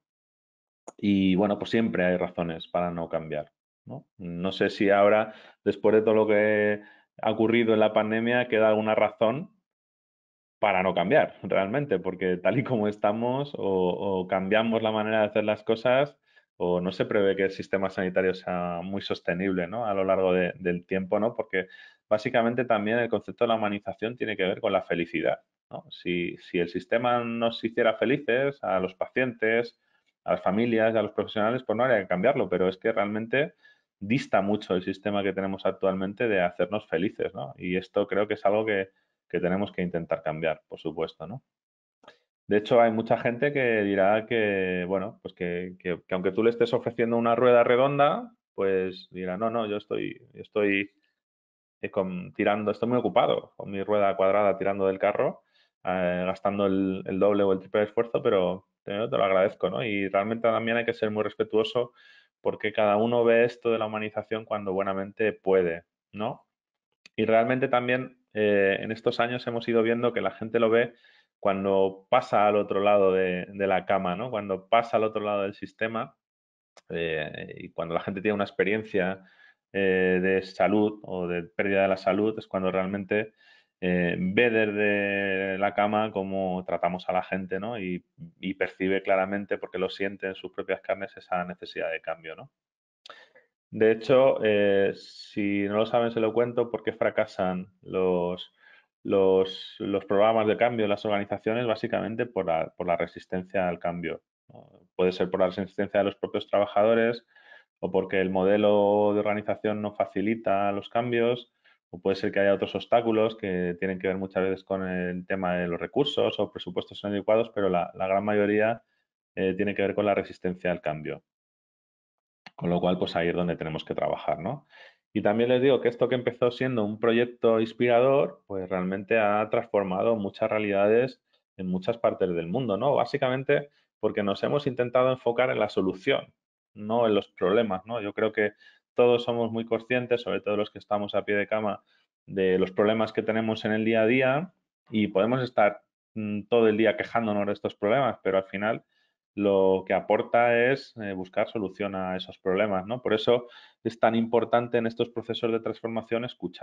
Y bueno, pues siempre hay razones para no cambiar, ¿no? No sé si ahora, después de todo lo que ha ocurrido en la pandemia queda alguna razón para no cambiar realmente, porque tal y como estamos, o cambiamos la manera de hacer las cosas, o no se prevé que el sistema sanitario sea muy sostenible, ¿no? A lo largo del tiempo, ¿no? Porque básicamente también el concepto de la humanización tiene que ver con la felicidad, ¿no? Si el sistema nos hiciera felices a los pacientes, a las familias, a los profesionales, pues no habría que cambiarlo, pero es que realmente dista mucho el sistema que tenemos actualmente de hacernos felices, ¿no? Y esto creo que es algo que tenemos que intentar cambiar, por supuesto, ¿no? De hecho, hay mucha gente que dirá que, bueno, pues que aunque tú le estés ofreciendo una rueda redonda, pues dirá, no, no, yo estoy tirando, estoy muy ocupado con mi rueda cuadrada tirando del carro, gastando el doble o el triple de esfuerzo, pero te lo agradezco, ¿no? Y realmente también hay que ser muy respetuoso porque cada uno ve esto de la humanización cuando buenamente puede, ¿no? Y realmente también en estos años hemos ido viendo que la gente lo ve cuando pasa al otro lado de la cama, ¿no? Cuando pasa al otro lado del sistema y cuando la gente tiene una experiencia de salud o de pérdida de la salud es cuando realmente ve desde la cama cómo tratamos a la gente, ¿no? Y percibe claramente, porque lo siente en sus propias carnes, esa necesidad de cambio, ¿no? De hecho, si no lo saben, se lo cuento, ¿por qué fracasan los programas de cambio en las organizaciones? Básicamente por la resistencia al cambio, ¿no? Puede ser por la resistencia de los propios trabajadores o porque el modelo de organización no facilita los cambios, o puede ser que haya otros obstáculos que tienen que ver muchas veces con el tema de los recursos o presupuestos inadecuados, pero la gran mayoría tiene que ver con la resistencia al cambio. Con lo cual, pues ahí es donde tenemos que trabajar, ¿no? Y también les digo que esto que empezó siendo un proyecto inspirador, pues realmente ha transformado muchas realidades en muchas partes del mundo, ¿no? Básicamente porque nos hemos intentado enfocar en la solución, no en los problemas, ¿no? Yo creo que todos somos muy conscientes, sobre todo los que estamos a pie de cama, de los problemas que tenemos en el día a día y podemos estar todo el día quejándonos de estos problemas, pero al final lo que aporta es buscar solución a esos problemas, ¿no? Por eso es tan importante en estos procesos de transformación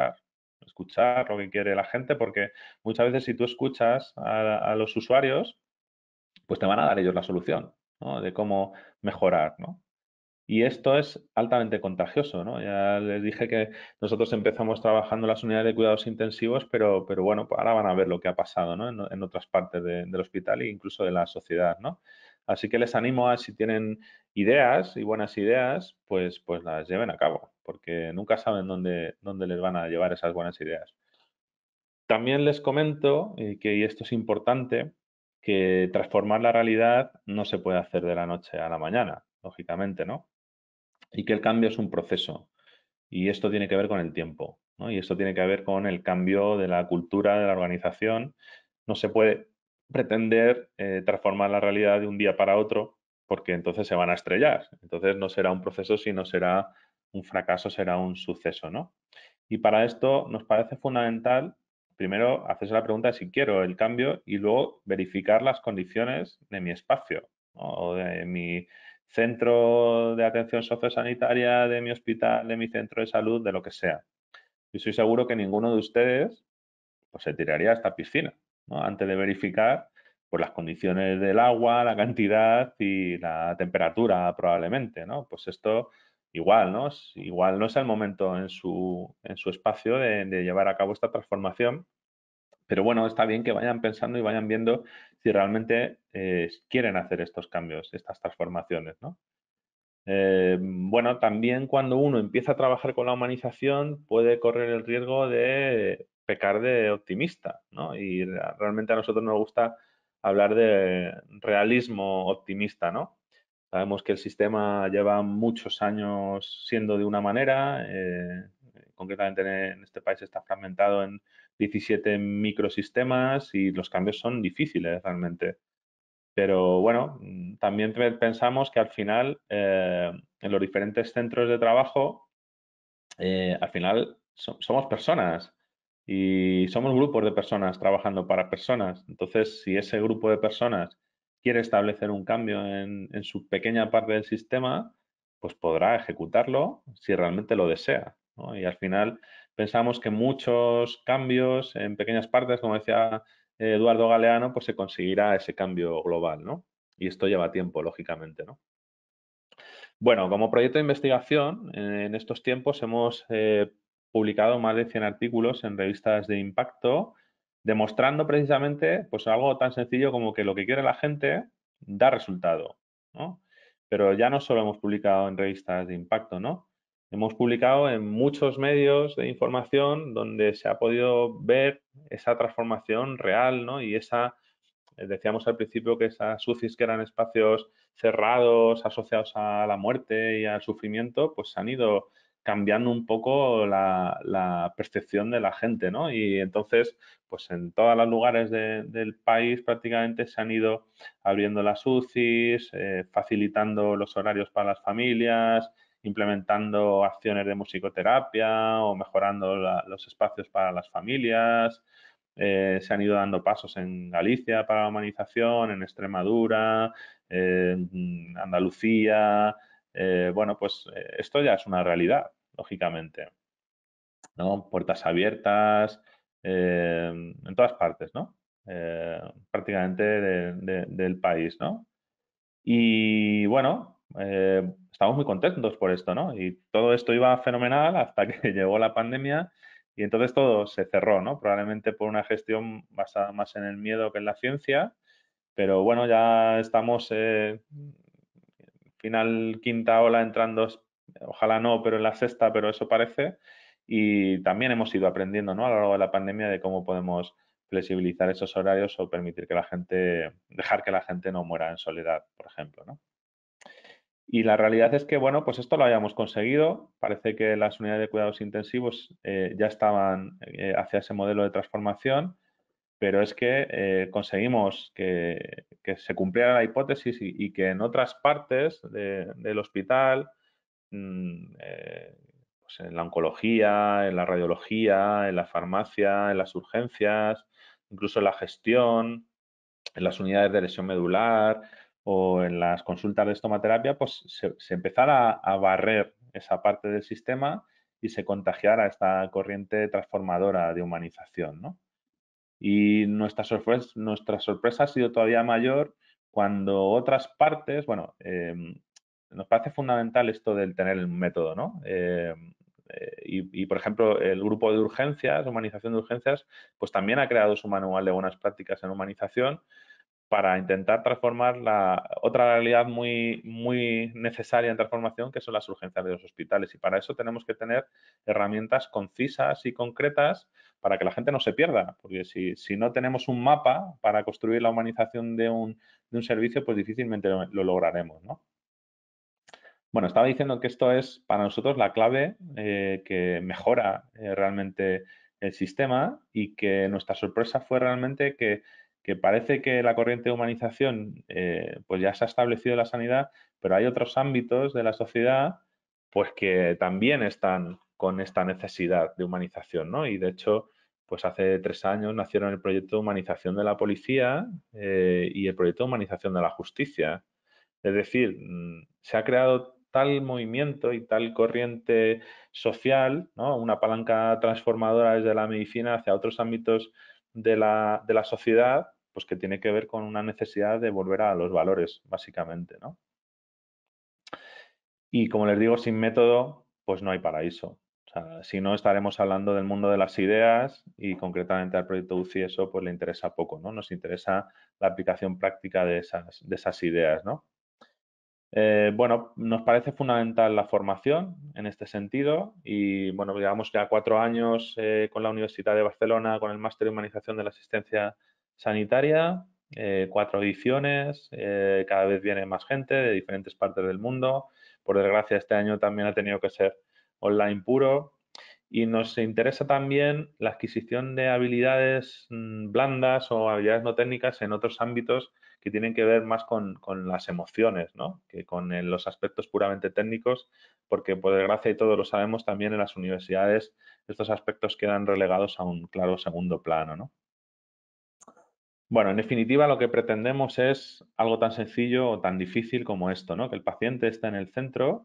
escuchar lo que quiere la gente, porque muchas veces si tú escuchas a los usuarios, pues te van a dar ellos la solución, ¿no? De cómo mejorar, ¿no? Y esto es altamente contagioso, ¿no? Ya les dije que nosotros empezamos trabajando en las unidades de cuidados intensivos, pero bueno, pues ahora van a ver lo que ha pasado, ¿no? En otras partes del hospital e incluso de la sociedad, ¿no? Así que les animo a, si tienen ideas y buenas ideas, pues las lleven a cabo, porque nunca saben dónde les van a llevar esas buenas ideas. También les comento que, y esto es importante, que transformar la realidad no se puede hacer de la noche a la mañana, lógicamente, ¿no? Y que el cambio es un proceso. Y esto tiene que ver con el tiempo, ¿no? Y esto tiene que ver con el cambio de la cultura de la organización. No se puede pretender transformar la realidad de un día para otro porque entonces se van a estrellar. Entonces no será un proceso, sino será un fracaso, será un suceso, ¿no? Y para esto nos parece fundamental, primero, hacerse la pregunta de si quiero el cambio y luego verificar las condiciones de mi espacio, ¿no? O de mi centro de atención sociosanitaria, de mi hospital, de mi centro de salud, de lo que sea. Y estoy seguro que ninguno de ustedes pues, se tiraría a esta piscina, ¿no? Antes de verificar pues, las condiciones del agua, la cantidad y la temperatura probablemente, ¿no? Pues esto igual, ¿no? Igual no es el momento en su espacio de llevar a cabo esta transformación, pero bueno, está bien que vayan pensando y vayan viendo si realmente quieren hacer estos cambios, estas transformaciones, ¿no? Bueno, también cuando uno empieza a trabajar con la humanización puede correr el riesgo de pecar de optimista, ¿no? Y realmente a nosotros nos gusta hablar de realismo optimista, ¿no? Sabemos que el sistema lleva muchos años siendo de una manera, concretamente en este país está fragmentado en 17 microsistemas y los cambios son difíciles realmente. Pero bueno, también pensamos que al final en los diferentes centros de trabajo, al final somos personas y somos grupos de personas trabajando para personas. Entonces, si ese grupo de personas quiere establecer un cambio en su pequeña parte del sistema, pues podrá ejecutarlo si realmente lo desea, ¿no? Y al final pensamos que muchos cambios en pequeñas partes, como decía Eduardo Galeano, pues se conseguirá ese cambio global, ¿no? Y esto lleva tiempo, lógicamente, ¿no? Bueno, como proyecto de investigación, en estos tiempos hemos publicado más de 100 artículos en revistas de impacto, demostrando precisamente pues algo tan sencillo como que lo que quiere la gente da resultado, ¿no? Pero ya no solo hemos publicado en revistas de impacto, ¿no? Hemos publicado en muchos medios de información donde se ha podido ver esa transformación real, ¿no? Y esa decíamos al principio que esas UCIs que eran espacios cerrados, asociados a la muerte y al sufrimiento, pues han ido cambiando un poco la percepción de la gente, ¿no? Y entonces, pues en todos los lugares del país prácticamente se han ido abriendo las UCIs, facilitando los horarios para las familias, implementando acciones de musicoterapia o mejorando los espacios para las familias. Se han ido dando pasos en Galicia para la humanización, en Extremadura, en Andalucía. Bueno, pues esto ya es una realidad, lógicamente, ¿no? Puertas abiertas en todas partes, ¿no? Prácticamente del país, ¿no? Y bueno, estamos muy contentos por esto, ¿no? Y todo esto iba fenomenal hasta que llegó la pandemia y entonces todo se cerró, ¿no? Probablemente por una gestión basada más en el miedo que en la ciencia, pero bueno, ya estamos final quinta ola entrando, ojalá no, pero en la sexta, pero eso parece. Y también hemos ido aprendiendo, ¿no? A lo largo de la pandemia de cómo podemos flexibilizar esos horarios o permitir que la gente, dejar que la gente no muera en soledad, por ejemplo, ¿no? Y la realidad es que, bueno, pues esto lo habíamos conseguido. Parece que las unidades de cuidados intensivos ya estaban hacia ese modelo de transformación, pero es que conseguimos que se cumpliera la hipótesis y que en otras partes del hospital, pues en la oncología, en la radiología, en la farmacia, en las urgencias, incluso en la gestión, en las unidades de lesión medular o en las consultas de estomaterapia, pues se empezara a barrer esa parte del sistema y se contagiara esta corriente transformadora de humanización, ¿no? Y nuestra sorpresa ha sido todavía mayor cuando otras partes, bueno, nos parece fundamental esto del tener el método, ¿no? Por ejemplo, el grupo de urgencias, humanización de urgencias, pues también ha creado su manual de buenas prácticas en humanización para intentar transformar la otra realidad muy, muy necesaria en transformación, que son las urgencias de los hospitales. Y para eso tenemos que tener herramientas concisas y concretas para que la gente no se pierda, porque si no tenemos un mapa para construir la humanización de un servicio, pues difícilmente lo lograremos, ¿no? Bueno, estaba diciendo que esto es para nosotros la clave que mejora realmente el sistema y que nuestra sorpresa fue realmente que parece que la corriente de humanización pues ya se ha establecido en la sanidad, pero hay otros ámbitos de la sociedad pues que también están con esta necesidad de humanización, ¿no? Y de hecho, pues hace 3 años nacieron el proyecto de humanización de la policía y el proyecto de humanización de la justicia. Es decir, se ha creado tal movimiento y tal corriente social, ¿no? Una palanca transformadora desde la medicina hacia otros ámbitos de la sociedad, pues que tiene que ver con una necesidad de volver a los valores, básicamente, ¿no? Y como les digo, sin método, pues no hay paraíso. O sea, si no, estaremos hablando del mundo de las ideas y concretamente al proyecto UCI eso pues le interesa poco, ¿no? Nos interesa la aplicación práctica de esas ideas, ¿no? Bueno, nos parece fundamental la formación en este sentido y, bueno, llevamos ya 4 años con la Universidad de Barcelona con el Máster de Humanización de la Asistencia Sanitaria, 4 ediciones, cada vez viene más gente de diferentes partes del mundo. Por desgracia, este año también ha tenido que ser online puro y nos interesa también la adquisición de habilidades blandas o habilidades no técnicas en otros ámbitos que tienen que ver más con las emociones, ¿no? Que con los aspectos puramente técnicos, porque por desgracia, y todos lo sabemos, también en las universidades estos aspectos quedan relegados a un claro segundo plano, ¿no? Bueno, en definitiva, lo que pretendemos es algo tan sencillo o tan difícil como esto, ¿no? Que el paciente esté en el centro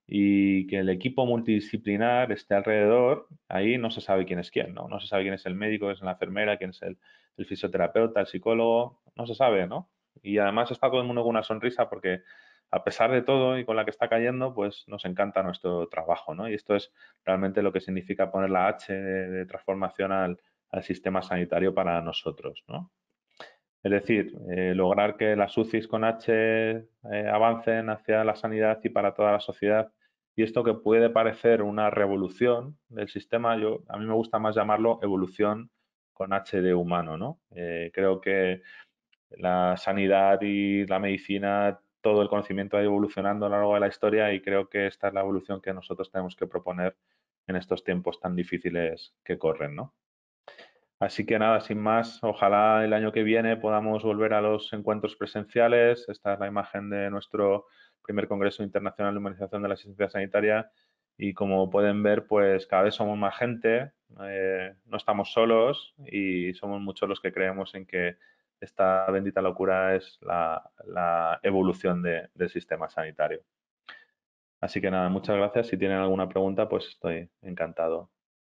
y que el equipo multidisciplinar esté alrededor, ahí no se sabe quién es quién, ¿no? No se sabe quién es el médico, quién es la enfermera, quién es el fisioterapeuta, el psicólogo, no se sabe, ¿no? Y además está todo el mundo con una sonrisa porque a pesar de todo y con la que está cayendo, pues nos encanta nuestro trabajo, ¿no? Y esto es realmente lo que significa poner la H de transformación al sistema sanitario para nosotros, ¿no? Es decir, lograr que las UCIs con H avancen hacia la sanidad y para toda la sociedad. Y esto que puede parecer una revolución del sistema, a mí me gusta más llamarlo evolución con H de humano, ¿no? Creo que la sanidad y la medicina, todo el conocimiento ha ido evolucionando a lo largo de la historia y creo que esta es la evolución que nosotros tenemos que proponer en estos tiempos tan difíciles que corren, ¿no? Así que nada, sin más, ojalá el año que viene podamos volver a los encuentros presenciales. Esta es la imagen de nuestro primer Congreso Internacional de Humanización de la Asistencia Sanitaria y como pueden ver, pues cada vez somos más gente, no estamos solos y somos muchos los que creemos en que esta bendita locura es la evolución del sistema sanitario. Así que nada, muchas gracias. Si tienen alguna pregunta, pues estoy encantado.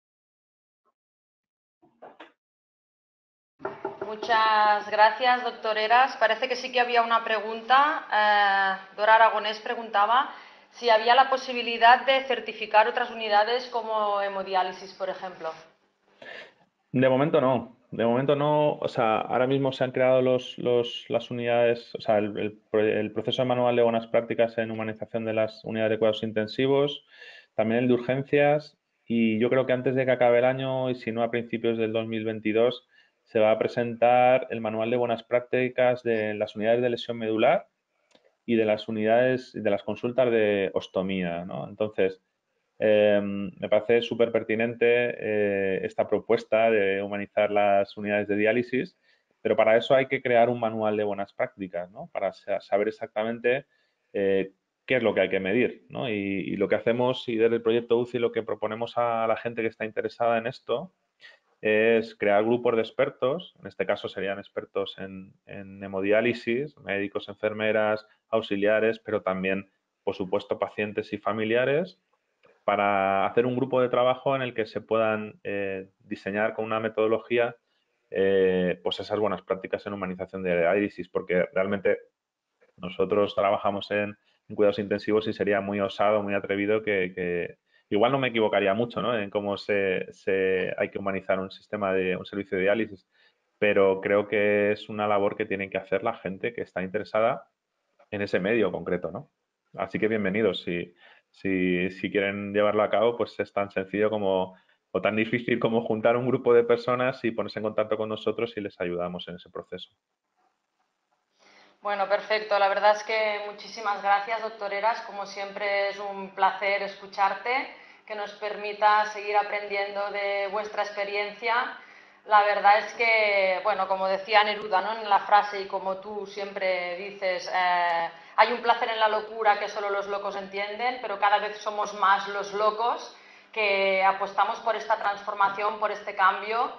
Muchas gracias, doctor Heras. Parece que sí que había una pregunta. Dora Aragonés preguntaba si había la posibilidad de certificar otras unidades como hemodiálisis, por ejemplo. De momento no. De momento no. O sea, ahora mismo se han creado las unidades, o sea, el proceso manual de buenas prácticas en humanización de las unidades de cuidados intensivos, también el de urgencias, y yo creo que antes de que acabe el año, y si no a principios del 2022, se va a presentar el manual de buenas prácticas de las unidades de lesión medular y de las unidades, de las consultas de ostomía, ¿no? Entonces, me parece súper pertinente esta propuesta de humanizar las unidades de diálisis, pero para eso hay que crear un manual de buenas prácticas, ¿no? Para saber exactamente qué es lo que hay que medir, ¿no? Y lo que hacemos y desde el proyecto UCI lo que proponemos a la gente que está interesada en esto es crear grupos de expertos, en este caso serían expertos en hemodiálisis, médicos, enfermeras, auxiliares, pero también, por supuesto, pacientes y familiares, para hacer un grupo de trabajo en el que se puedan diseñar con una metodología pues esas buenas prácticas en humanización de diálisis, porque realmente nosotros trabajamos en cuidados intensivos y sería muy osado, muy atrevido que igual no me equivocaría mucho, ¿no? En cómo hay que humanizar un sistema de un servicio de diálisis, pero creo que es una labor que tiene que hacer la gente que está interesada en ese medio concreto, ¿no? Así que bienvenidos. Si quieren llevarlo a cabo, pues es tan sencillo como o tan difícil como juntar un grupo de personas y ponerse en contacto con nosotros y les ayudamos en ese proceso. Bueno, perfecto. La verdad es que muchísimas gracias, doctor Heras. Como siempre es un placer escucharte, que nos permita seguir aprendiendo de vuestra experiencia. La verdad es que, bueno, como decía Neruda, ¿no?, en la frase y como tú siempre dices, hay un placer en la locura que solo los locos entienden, pero cada vez somos más los locos que apostamos por esta transformación, por este cambio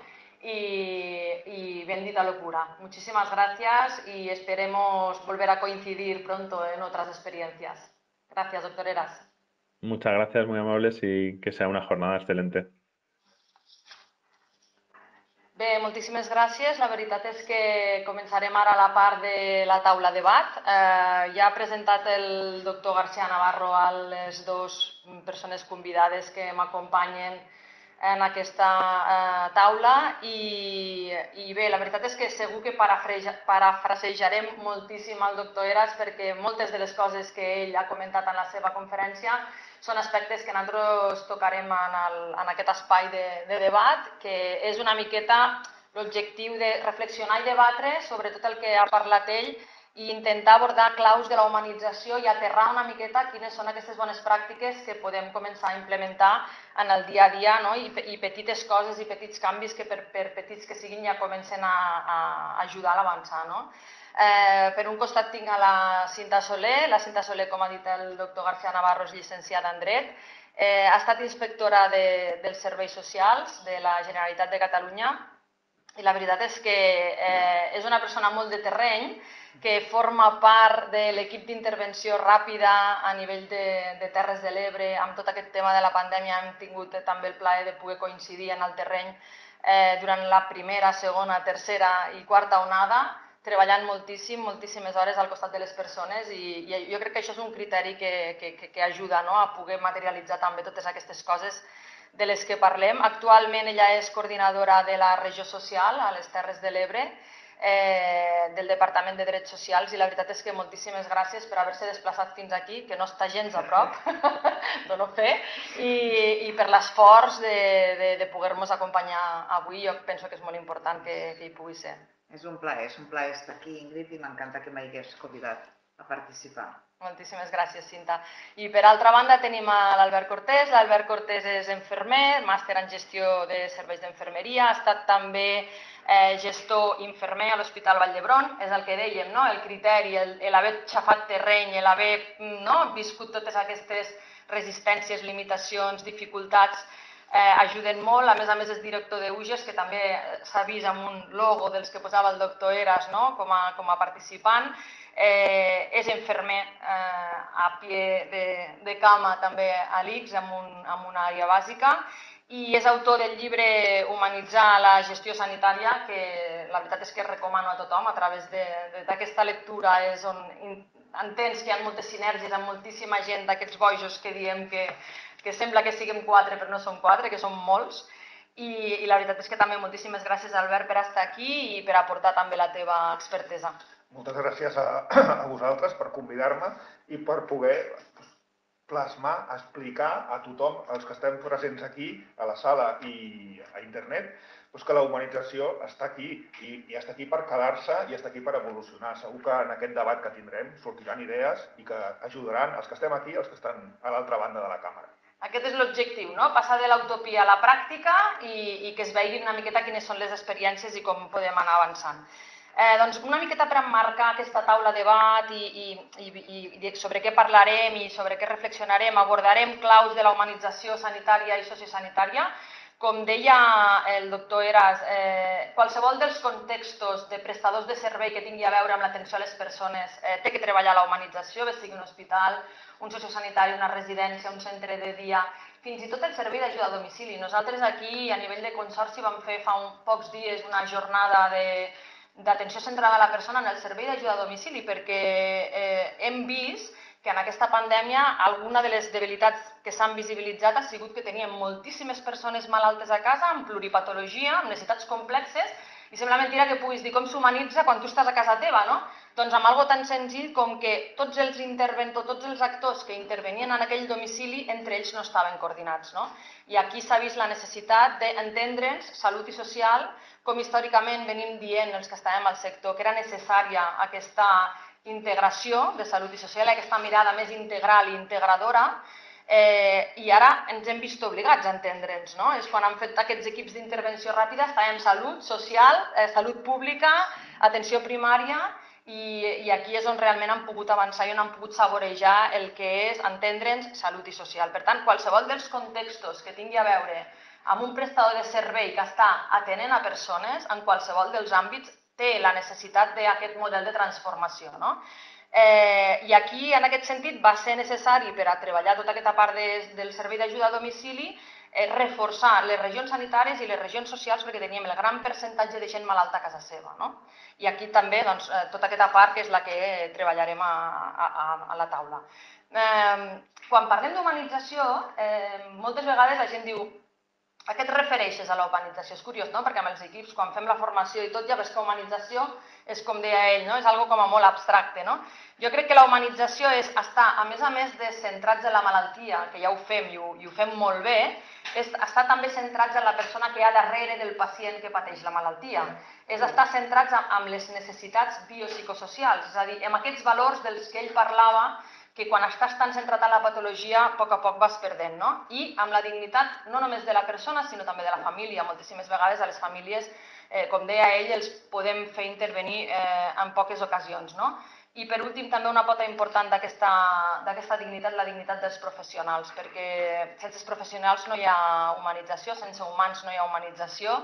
y bendita locura. Muchísimas gracias y esperemos volver a coincidir pronto en otras experiencias. Gracias, doctor Heras. Muchas gracias, muy amables y que sea una jornada excelente. Bé, moltíssimes gràcies. La veritat és que començarem ara la part de la taula debat. Ja ha presentat el doctor García Navarro a les dues persones convidades que m'acompanyen en aquesta taula i bé, la veritat és que segur que parafrasejarem moltíssim el doctor Heras perquè moltes de les coses que ell ha comentat en la seva conferència són aspectes que nosaltres tocarem en aquest espai de debat, que és una miqueta l'objectiu de reflexionar i debatre sobre tot el que ha parlat ell i intentar abordar claus de la humanització i aterrar una miqueta quines són aquestes bones pràctiques que podem començar a implementar en el dia a dia, no? I petites coses i petits canvis que per petits que siguin ja comencen a ajudar a l'avançar, no? Per un costat tinc a la Cinta Soler. La Cinta Soler, com ha dit el doctor García Navarro, és llicenciada en Dret. Ha estat inspectora dels serveis socials de la Generalitat de Catalunya i la veritat és que és una persona molt de terreny que forma part de l'equip d'intervenció ràpida a nivell de Terres de l'Ebre. Amb tot aquest tema de la pandèmia hem tingut també el plaer de poder coincidir en el terreny durant la primera, segona, tercera i quarta onada, treballant moltíssimes hores al costat de les persones i jo crec que això és un criteri que ajuda a poder materialitzar també totes aquestes coses de les que parlem. Actualment ella és coordinadora de la regió social a les Terres de l'Ebre, del Departament de Drets Socials, i la veritat és que moltíssimes gràcies per haver-se desplaçat fins aquí, que no està gens a prop, dono fe, i per l'esforç de poder-nos acompanyar avui. Jo penso que és molt important que hi pugui ser. És un plaer estar aquí, Ingrid, i m'encanta que m'hagués convidat a participar. Moltíssimes gràcies, Cinta. I per altra banda tenim l'Albert Cortés. L'Albert Cortés és infermer, màster en gestió de serveis d'infermeria, ha estat també gestor infermer a l'Hospital Vall d'Hebron. És el que dèiem, el criteri, l'haver xafat terreny, l'haver viscut totes aquestes resistències, limitacions, dificultats, ajuden molt. A més és director d'UGES, que també s'ha vist amb un logo dels que posava el doctor Eras com a participant. És infermer a pie de cama també a l'ICS, amb una àrea bàsica, i és autor del llibre Humanitzar la gestió sanitària, que la veritat és que recomano a tothom. A través d'aquesta lectura és on entens que hi ha moltes sinergies amb moltíssima gent d'aquests bojos que diem que sembla que siguem 4 però no som 4, que som molts. I la veritat és que també moltíssimes gràcies, Albert, per estar aquí i per aportar també la teva expertesa. Moltes gràcies a vosaltres per convidar-me i per poder plasmar, explicar a tothom, els que estem presents aquí, a la sala i a internet, que la humanització està aquí i està aquí per quedar-se i està aquí per evolucionar. Segur que en aquest debat que tindrem sortiran idees i que ajudaran els que estem aquí i els que estan a l'altra banda de la càmera. Aquest és l'objectiu, passar de l'utopia a la pràctica i que es veguin una miqueta quines són les experiències i com podem anar avançant. Doncs una miqueta per emmarcar aquesta taula de debat i sobre què parlarem i sobre què reflexionarem, abordarem claus de la humanització sanitària i sociosanitària. Com deia el doctor Eras, qualsevol dels contextos de prestadors de servei que tingui a veure amb l'atenció a les persones té que treballar la humanització, bé sigui un hospital, un sociosanitari, una residència, un centre de dia, fins i tot el servei d'ajuda a domicili. Nosaltres aquí, a nivell de consorci, vam fer fa pocs dies una jornada d'atenció centrada a la persona en el servei d'ajuda a domicili, perquè hem vist que en aquesta pandèmia alguna de les debilitats que s'han visibilitzat ha sigut que teníem moltíssimes persones malaltes a casa, amb pluripatologia, amb necessitats complexes, i sembla mentira que puguis dir com s'humanitza quan tu estàs a casa teva, no? Doncs amb algo tan senzill com que tots els interventors, tots els actors que intervenien en aquell domicili, entre ells no estaven coordinats, no? I aquí s'ha vist la necessitat d'entendre'ns, salut i social, com històricament venim dient els que estàvem al sector, que era necessària aquesta integració de salut i social, aquesta mirada més integral i integradora, i ara ens hem vist obligats a entendre'ns, no? És quan han fet aquests equips d'intervenció ràpida, estàvem salut social, salut pública, atenció primària, i aquí és on realment han pogut avançar i on han pogut saborejar el que és entendre'ns salut i social. Per tant, qualsevol dels contextos que tingui a veure amb un prestador de servei que està atenent a persones, en qualsevol dels àmbits, té la necessitat d'aquest model de transformació, no? I aquí, en aquest sentit, va ser necessari, per a treballar tota aquesta part del servei d'ajuda a domicili, reforçar les regions sanitàries i les regions socials perquè teníem el gran percentatge de gent malalta a casa seva. I aquí també tota aquesta part que és la que treballarem a la taula. Quan parlem d'humanització, moltes vegades la gent diu a què et refereixes a la humanització? És curiós, no? Perquè amb els equips, quan fem la formació i tot, ja ves que humanització és, com deia ell, és algo com a molt abstracte. Jo crec que la humanització és estar, a més de centrats en la malaltia, que ja ho fem i ho fem molt bé, és estar també centrats en la persona que hi ha darrere del pacient que pateix la malaltia. És estar centrats en les necessitats biopsicosocials, és a dir, en aquests valors dels que ell parlava, que quan estàs tan centrat en la patologia, a poc vas perdent, no? I amb la dignitat no només de la persona, sinó també de la família. Moltíssimes vegades a les famílies, com deia ell, els podem fer intervenir en poques ocasions, no? I per últim, també una pota important d'aquesta dignitat, la dignitat dels professionals, perquè sense els professionals no hi ha humanització, sense humans no hi ha humanització,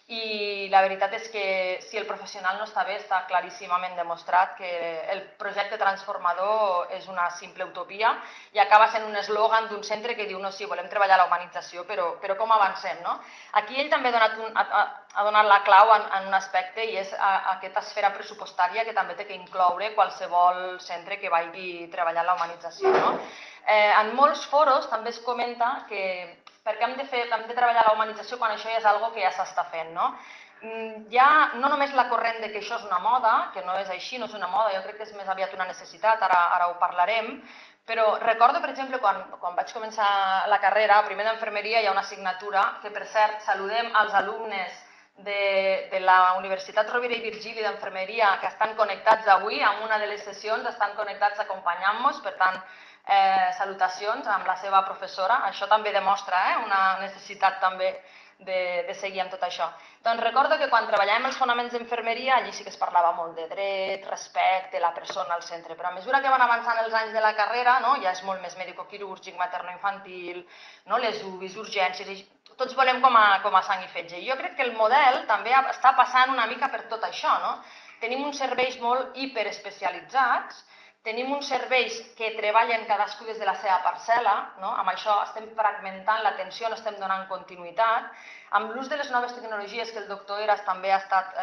i la veritat és que si el professional no està bé, està claríssimament demostrat que el projecte transformador és una simple utopia i acaba sent un eslògan d'un centre que diu no, sí, volem treballar la humanització, però com avancem, no? Aquí ell també ha donat la clau en un aspecte i és aquesta esfera pressupostària que també té que incloure qualsevol centre que vagi treballant la humanització, no? En molts foros també es comenta que perquè hem de treballar la humanització quan això ja és algo que ja s'està fent, no? Hi ha no només la corrent de que això és una moda, que no és així, no és una moda, jo crec que és més aviat una necessitat, ara ho parlarem, però recordo, per exemple, quan vaig començar la carrera, primer d'enfermeria, hi ha una assignatura que, per cert, saludem als alumnes de la Universitat Rovira i Virgili d'Enfermeria que estan connectats avui, en una de les sessions estan connectats acompanyant-nos, per tant, salutacions amb la seva professora. Això també demostra una necessitat també de seguir amb tot això. Doncs recordo que quan treballàvem els fonaments d'enfermeria, allí sí que es parlava molt de dret, respecte, la persona al centre, però a mesura que van avançant els anys de la carrera, ja és molt més medicoquirúrgic, materno-infantil, les UBIs, urgències, tots volem com a sang i fetge. I jo crec que el model també està passant una mica per tot això, no? Tenim uns serveis molt hiperespecialitzats, tenim uns serveis que treballen cadascú des de la seva parcel·la, amb això estem fragmentant l'atenció, no estem donant continuïtat. Amb l'ús de les noves tecnologies, que el doctor Eras també ha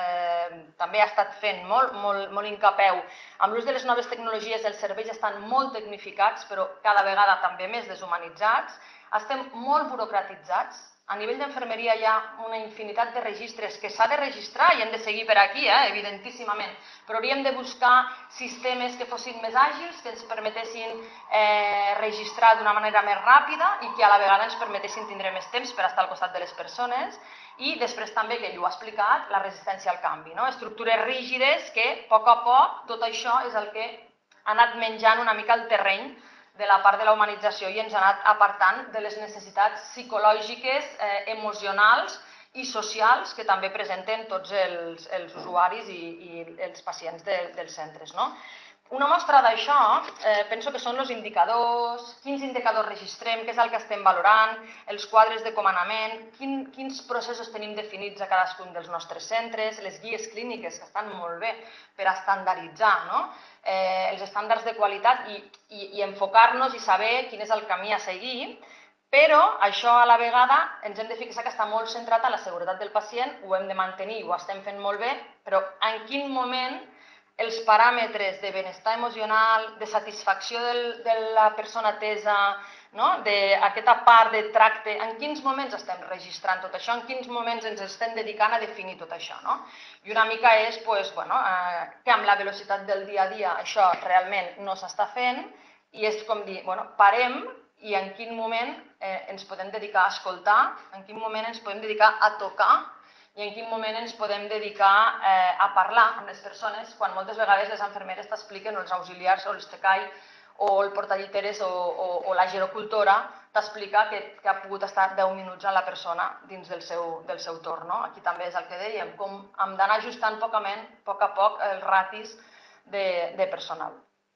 estat fent molt incapeu, amb l'ús de les noves tecnologies els serveis estan molt tecnificats, però cada vegada també més deshumanitzats, estem molt burocratitzats. A nivell d'enfermeria hi ha una infinitat de registres que s'ha de registrar i hem de seguir per aquí, evidentíssimament, però hauríem de buscar sistemes que fossin més àgils, que ens permetessin registrar d'una manera més ràpida i que a la vegada ens permetessin tindre més temps per estar al costat de les persones i després també, que ell ho ha explicat, la resistència al canvi, estructures rígides que a poc tot això és el que ha anat menjant una mica el terreny de la part de la humanització i ens ha anat apartant de les necessitats psicològiques, emocionals i socials que també presenten tots els usuaris i els pacients dels centres. Una mostra d'això penso que són els indicadors, quins indicadors registrem, què és el que estem valorant, els quadres de comandament, quins processos tenim definits a cadascun dels nostres centres, les guies clíniques que estan molt bé per estandarditzar els estàndards de qualitat i enfocar-nos i saber quin és el camí a seguir, però això a la vegada ens hem de fixar que està molt centrat en la seguretat del pacient, ho hem de mantenir, ho estem fent molt bé, però en quin moment els paràmetres de benestar emocional, de satisfacció de la persona atesa, d'aquesta part de tracte, en quins moments estem registrant tot això, en quins moments ens estem dedicant a definir tot això. I una mica és que amb la velocitat del dia a dia això realment no s'està fent i és com dir, parem i en quin moment ens podem dedicar a escoltar, en quin moment ens podem dedicar a tocar i en quin moment ens podem dedicar a parlar amb les persones, quan moltes vegades les infermeres t'expliquen, o els auxiliars, o els TCAI, o el portalliteres, o la gerocultora, t'explica que ha pogut estar 10 minuts amb la persona dins del seu torn. Aquí també és el que dèiem, com hem d'anar ajustant a poc els ratis de personal.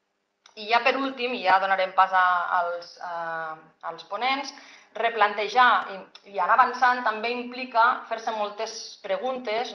I ja per últim, i ja donarem pas als ponents, replantejar i anar avançant també implica fer-se moltes preguntes,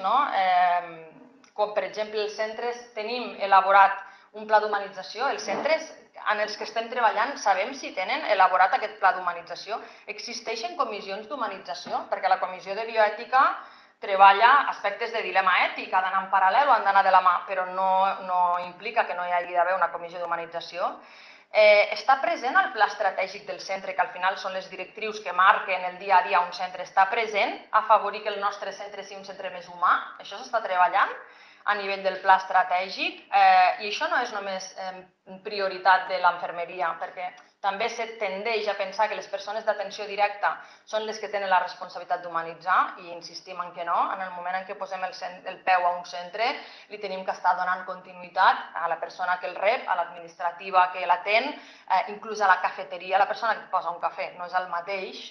com per exemple els centres tenim elaborat un pla d'humanització, els centres en els que estem treballant sabem si tenen elaborat aquest pla d'humanització, existeixen comissions d'humanització, perquè la comissió de bioètica treballa aspectes de dilema ètic, ha d'anar en paral·lel o han d'anar de la mà, però no implica que no hi hagi d'haver una comissió d'humanització. Està present el pla estratègic del centre, que al final són les directrius que marquen el dia a dia un centre, està present a afavorir que el nostre centre sigui un centre més humà? Això s'està treballant a nivell del pla estratègic i això no és només prioritat de l'enfermeria, perquè també se tendeix a pensar que les persones d'atenció directa són les que tenen la responsabilitat d'humanitzar i insistim en que no. En el moment en què posem el peu a un centre li tenim que estar donant continuïtat a la persona que el rep, a l'administrativa que l'atén, inclús a la cafeteria, la persona que posa un cafè. No és el mateix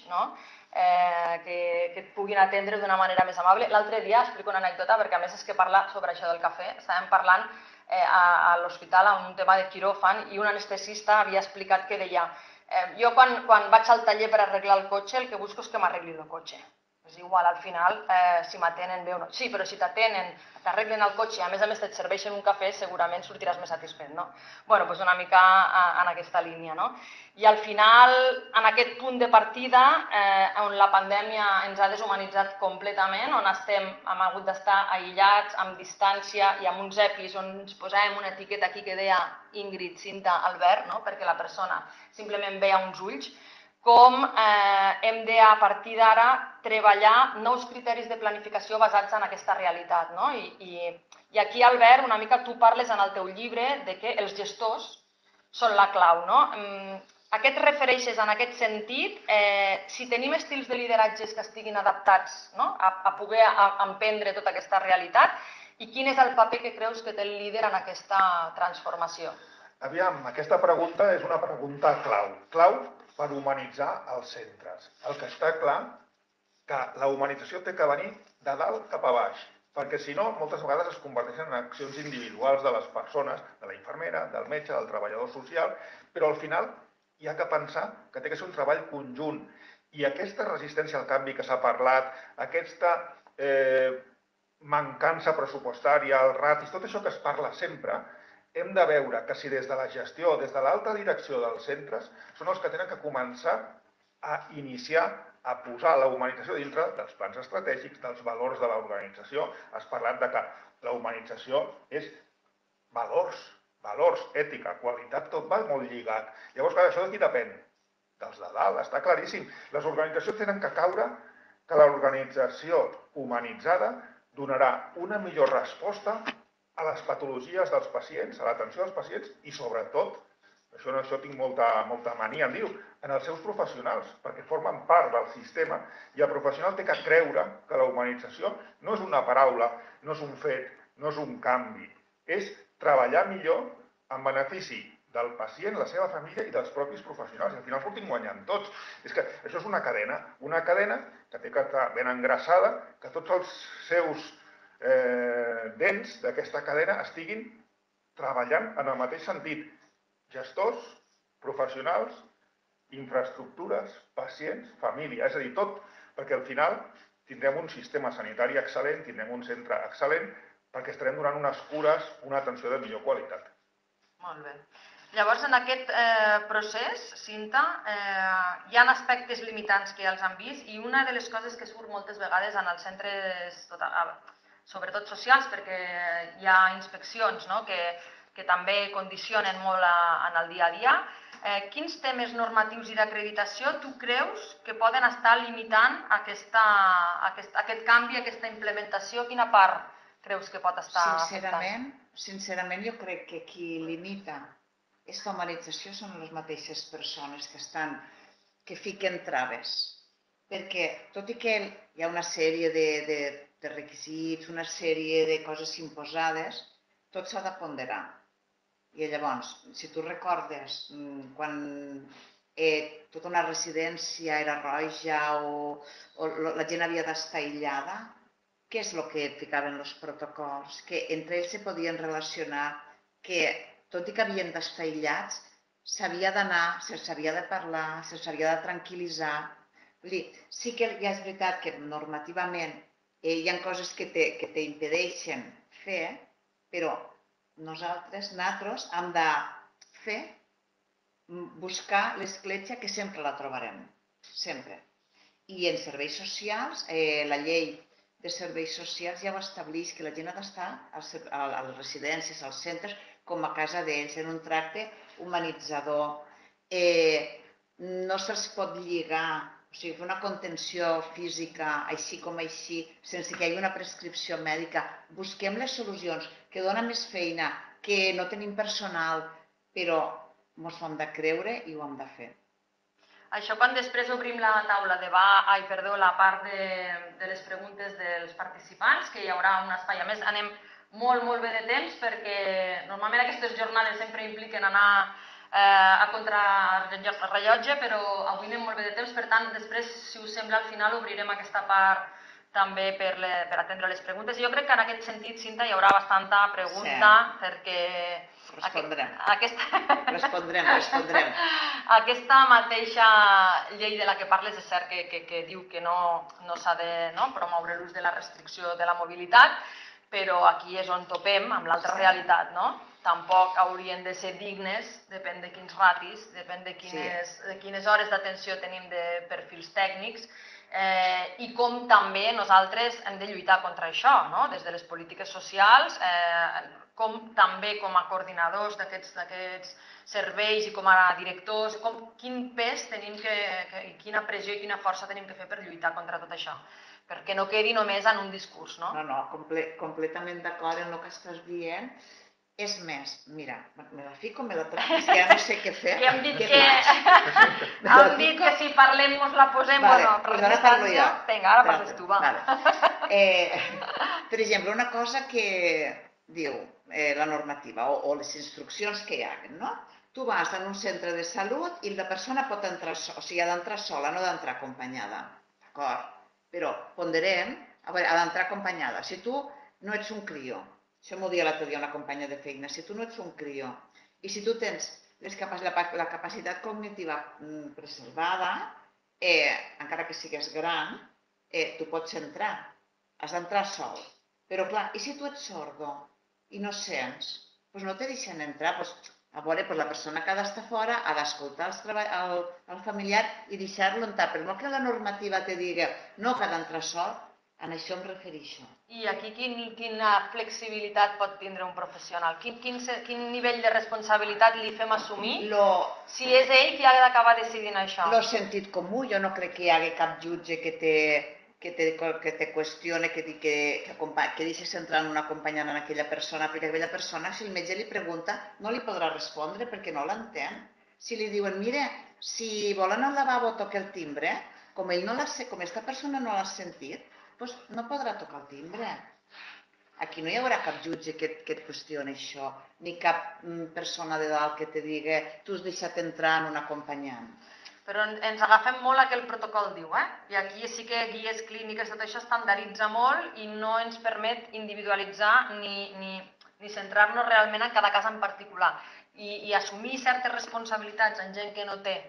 que et puguin atendre d'una manera més amable. L'altre dia explico una anècdota, perquè a més és que parla sobre això del cafè. Estàvem parlant a l'hospital en un tema de quiròfan i un anestesista havia explicat que deia jo quan vaig al taller per arreglar el cotxe el que busco és que m'arreglin el cotxe. és igual, al final, si m'atenen bé o no. Sí, però si t'atenen, t'arreglen el cotxe i a més et serveixen un cafè, segurament sortiràs més satisfet, no? Bueno, doncs una mica en aquesta línia, no? I al final, en aquest punt de partida, on la pandèmia ens ha deshumanitzat completament, on hem hagut d'estar aïllats, amb distància i amb uns EPIs on ens posàvem una etiqueta aquí que deia Ingrid, Cinta, Albert, no? Perquè la persona simplement veia uns ulls, com hem de, a partir d'ara, treballar nous criteris de planificació basats en aquesta realitat. No? I aquí, Albert, una mica tu parles en el teu llibre de que els gestors són la clau. No? A què et refereixes en aquest sentit? Si tenim estils de lideratges que estiguin adaptats, no? a poder emprendre tota aquesta realitat, i quin és el paper que creus que té el líder en aquesta transformació? Aviam, aquesta pregunta és una pregunta clau. Clau per humanitzar els centres. El que està clar que la humanització té que venir de dalt cap a baix, perquè si no, moltes vegades es converteixen en accions individuals de les persones, de la infermera, del metge, del treballador social, però al final hi ha que pensar que té que ser un treball conjunt. I aquesta resistència al canvi que s'ha parlat, aquesta mancança pressupostària, el ratis, tot això que es parla sempre, hem de veure que si des de la gestió, des de l'alta direcció dels centres, són els que tenen que començar a iniciar, a posar la humanització dintre dels plans estratègics, dels valors de l'organització. Has parlat de que la humanització és valors, ètica, qualitat, tot va molt lligat. Llavors, clar, això de qui depèn? Dels de dalt, està claríssim. Les organitzacions tenen que caure que l'organització humanitzada donarà una millor resposta a les patologies dels pacients, a l'atenció dels pacients i, sobretot, això tinc molta mania en dir-ho, en els seus professionals, perquè formen part del sistema i el professional té que creure que la humanització no és una paraula, no és un fet, no és un canvi, és treballar millor en benefici del pacient, la seva família i dels propis professionals. I al final sortim guanyant tots. És que això és una cadena que té que estar ben engraçada, que tots els seus dents d'aquesta cadena estiguin treballant en el mateix sentit. Gestors, professionals, infraestructures, pacients, família, és a dir, tot, perquè al final tindrem un sistema sanitari excel·lent, tindrem un centre excel·lent, perquè estarem donant unes cures, una atenció de millor qualitat. Molt bé. Llavors, en aquest procés, Cinta, hi ha aspectes limitants que ja els han vist i una de les coses que surt moltes vegades en els centres, sobretot socials, perquè hi ha inspeccions que també condicionen molt en el dia a dia. Quins temes normatius i d'acreditació tu creus que poden estar limitant aquest canvi, aquesta implementació? Quina part creus que pot estar afectant? Sincerament, jo crec que qui limita aquesta humanització són les mateixes persones que fiquen traves. Perquè, tot i que hi ha una sèrie de requisits, una sèrie de coses imposades, tot s'ha de ponderar. I llavors, si tu recordes, quan tota una residència era roja o la gent havia d'estar aïllada, què és el que ficaven els protocols? Que entre ells se podien relacionar, que tot i que havien d'estar aïllats, s'havia d'anar, s'havia de parlar, s'havia de tranquil·litzar. Vull dir, sí que ja és veritat que normativament hi ha coses que t'impedeixen fer, però nosaltres hem de fer, buscar l'escletxa que sempre la trobarem, sempre. I en serveis socials, la llei de serveis socials ja ho estableix, que la gent ha d'estar a les residències, als centres, com a casa d'ells, en un tracte humanitzador. No se'ls pot lligar, o sigui, fer una contenció física així com així, sense que hi hagi una prescripció mèdica. Busquem les solucions, que dona més feina, que no tenim personal, però ens ho hem de creure i ho hem de fer. Això quan després obrim la la part de les preguntes dels participants, que hi haurà un espai. A més, anem molt bé de temps perquè normalment aquestes jornades sempre impliquen anar a contrarrellotge, però avui anem molt bé de temps, per tant, després, si us sembla, al final obrirem aquesta part també per atendre les preguntes. Jo crec que en aquest sentit, Cinta, hi haurà bastanta pregunta, perquè... Respondrem. Aquesta mateixa llei de la que parles és cert que diu que no s'ha de promoure l'ús de la restricció de la mobilitat, però aquí és on topem amb l'altra realitat, no? Tampoc haurien de ser dignes, depèn de quins ratis, depèn de quines hores d'atenció tenim de perfils tècnics, i com també nosaltres hem de lluitar contra això, des de les polítiques socials, com també com a coordinadors d'aquests serveis i com a directors, quin pes tenim i quina pressió i quina força tenim que fer per lluitar contra tot això, perquè no quedi només en un discurs. No, completament d'acord amb el que estàs dient. És més, mira, me la fico, me la trec, és que ja no sé què fer. I hem dit que si parlem mos la posem o no. Doncs ara parlo jo. Vinga, ara parles tu, va. Per exemple, una cosa que diu la normativa o les instruccions que hi ha, no? Tu vas en un centre de salut i la persona pot entrar sola, o sigui, ha d'entrar sola, no ha d'entrar acompanyada. D'acord? Però ponderem, ha d'entrar acompanyada. Si tu no ets un crió, això m'ho dia l'altre dia una companya de feina, si tu no ets un crió i si tu tens la capacitat cognitiva preservada, encara que sigues gran, tu pots entrar, has d'entrar sol. Però clar, i si tu ets sordo i no sents, doncs no te deixen entrar, a veure, la persona que ha d'estar fora ha d'escoltar el familiar i deixar-lo entrar, per molt que la normativa te digui no que ha d'entrar sol, en això em refereixo. I aquí quina flexibilitat pot tindre un professional? Quin nivell de responsabilitat li fem assumir si és ell qui ha d'acabar decidint això? Lo sentit comú, jo no crec que hi hagi cap jutge que te qüestione, que deixes entrar en un acompanyant en aquella persona, perquè aquella persona, si el metge li pregunta, no li podrà respondre perquè no l'entén. Si li diuen, mira, si vol anar al lavabo toca el timbre, com aquesta persona no l'ha sentit, doncs no podrà tocar el timbre. Aquí no hi haurà cap jutge que et qüestioni això, ni cap persona de dalt que te digui tu has deixat entrar en un acompanyant. Però ens agafem molt a que el protocol diu, i aquí sí que guies clíniques, tot això estandaritza molt i no ens permet individualitzar ni centrar-nos realment en cada cas en particular. I assumir certes responsabilitats en gent que no té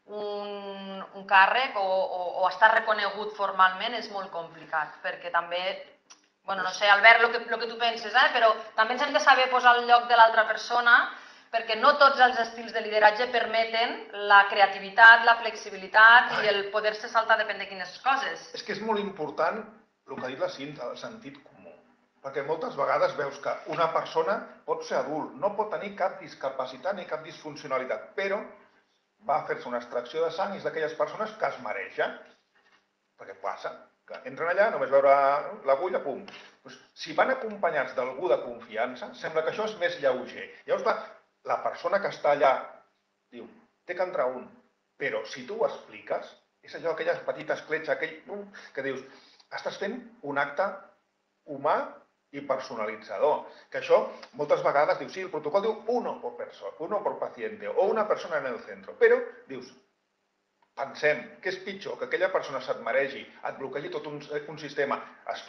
un càrrec o estar reconegut formalment és molt complicat, perquè també, no sé, Albert, el que tu penses, però també ens hem de saber posar al lloc de l'altra persona, perquè no tots els estils de lideratge permeten la creativitat, la flexibilitat i el poder-se saltar depèn de quines coses. És que és molt important el que ha dit la Cinta, el sentit comú, perquè moltes vegades veus que una persona pot ser adult, no pot tenir cap discapacitat ni cap disfuncionalitat, però va a fer-se una extracció de sang i és d'aquelles persones que es mereixen. Perquè passa, que entren allà, només veure l'agulla, pum. Si van acompanyats d'algú de confiança, sembla que això és més lleuger. Llavors, la persona que està allà diu, té que entrar un. Però si tu ho expliques, és allò, aquella petita escletxa, que dius, estàs fent un acte humà i personalitzador. Que això moltes vegades dius, sí, el protocol diu uno por paciente o una persona en el centro, però dius, pensem que és pitjor que aquella persona se't mereixi, et bloquegi tot un sistema,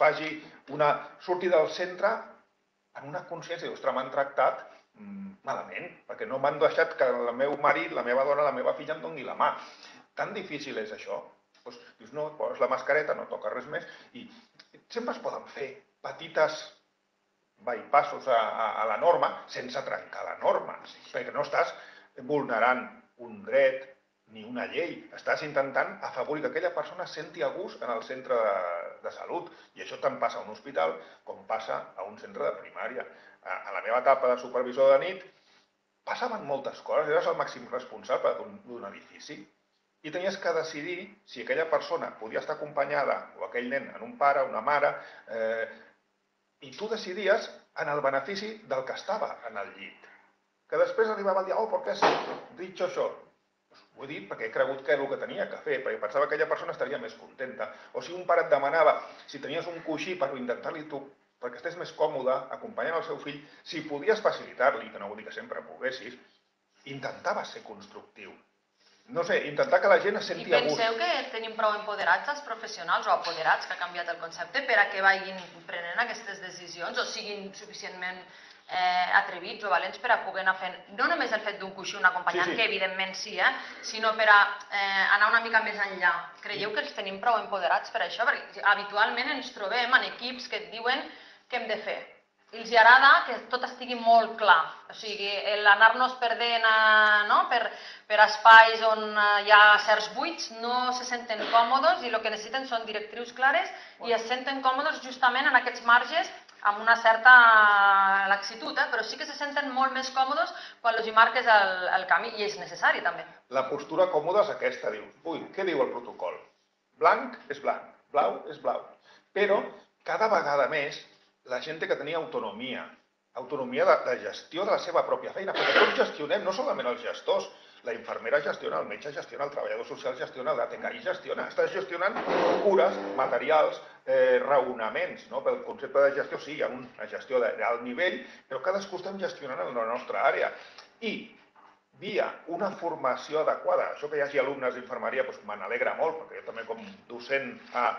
surti del centre en una consciència, dius, ostres, m'han tractat malament, perquè no m'han deixat que el meu marit, la meva dona, la meva filla em doni la mà. Tan difícil és això. Dius, no, poses la mascareta, no toca res més, i sempre es poden fer petites bypassos a la norma sense trencar la norma, perquè no estàs vulnerant un dret ni una llei, estàs intentant afavorir que aquella persona senti a gust en el centre de salut, i això tant passa a un hospital com passa a un centre de primària. A la meva etapa de supervisor de nit passaven moltes coses, eres el màxim responsable d'un edifici, i tenies que decidir si aquella persona podia estar acompanyada, o aquell nen, en un pare, una mare, i tu decidies en el benefici del que estava en el llit. Que després arribava el dia, per què has dit això? Ho he dit perquè he cregut que era el que tenia que fer, perquè pensava que aquella persona estaria més contenta. O si un pare et demanava, si tenies un coixí per intentar-li tu, perquè estés més còmode acompanyant el seu fill, si podies facilitar-li, que no vull dir que sempre poguessis, intentaves ser constructiu. no sé, intentar que la gent es senti a gust. I penseu que tenim prou empoderats els professionals o apoderats, que ha canviat el concepte, per a que vagin prenent aquestes decisions o siguin suficientment atrevits o valents per a poder anar fent, no només el fet d'un coixí, un acompanyant, que evidentment sí, sinó per a anar una mica més enllà. Creieu que els tenim prou empoderats per això? Perquè habitualment ens trobem en equips que et diuen què hem de fer. I els agrada que tot estigui molt clar, o sigui, l'anar-nos perdent per espais on hi ha certs buits, no se senten còmodes i el que necessiten són directrius clares i es senten còmodes justament en aquests marges amb una certa laxitud, però sí que se senten molt més còmodes quan els hi marques el camí i és necessari també. La postura còmoda és aquesta, dius, ui, què diu el protocol? Blanc és blanc, blau és blau, però cada vegada més la gent té que tenir autonomia de gestió de la seva pròpia feina, perquè tots gestionem, no solament els gestors, la infermera gestiona, el metge gestiona, el treballador social gestiona, l'ATK gestiona, estàs gestionant cures, materials, raonaments, no? Pel concepte de gestió sí, hi ha una gestió d'alt nivell, però cadascú estem gestionant en la nostra àrea. I via una formació adequada, això que hi hagi alumnes d'infermeria me n'alegra molt, perquè jo també com docent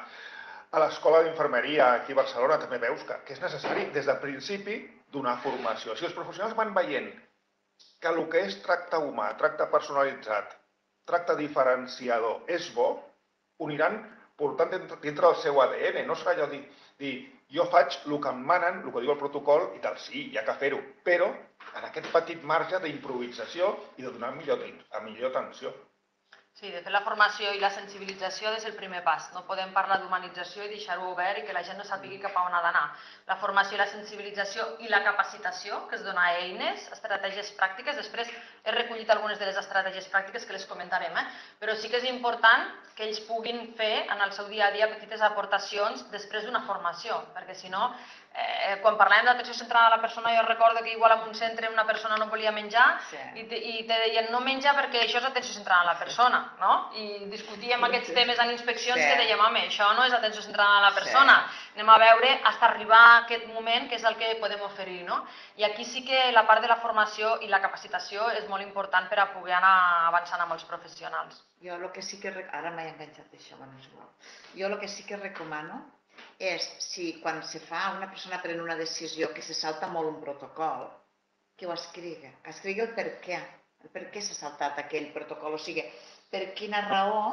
a l'Escola d'Infermeria aquí a Barcelona també veus que és necessari des del principi donar formació. Si els professionals van veient que el que és tracte humà, tracte personalitzat, tracte diferenciador és bo, ho aniran portant dintre del seu ADN. No serà allò dir jo faig el que em manen, el que diu el protocol i tal, sí, hi ha que fer-ho, però en aquest petit marge d'improvisació i de donar millor atenció. Sí, de fet la formació i la sensibilització és el primer pas. No podem parlar d'humanització i deixar-ho obert i que la gent no sàpigui cap a on ha d'anar. La formació i la sensibilització i la capacitació, que és donar eines, estratègies pràctiques. Després he recollit algunes de les estratègies pràctiques que les comentarem, però sí que és important que ells puguin fer en el seu dia a dia petites aportacions després d'una formació, perquè si no, quan parlàvem d'atenció centrada a la persona, jo recordo que igual en un centre una persona no volia menjar i te deien no menja perquè això és atenció centrada a la persona, no? I discutíem aquests temes en inspeccions que dèiem, home, això no és atenció centrada a la persona, anem a veure fins a arribar a aquest moment que és el que podem oferir, no? I aquí sí que la part de la formació i la capacitació és molt important per a poder anar avançant amb els professionals. Jo el que sí que... Ara m'he enganxat això, bueno, és igual. Jo el que sí que recomano és, si quan una persona pren una decisió que se salta molt un protocol, que ho escrigui, el per què s'ha saltat aquell protocol, o sigui, per quina raó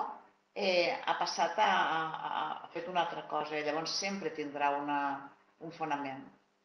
ha passat a fer una altra cosa, i llavors sempre tindrà un fonament.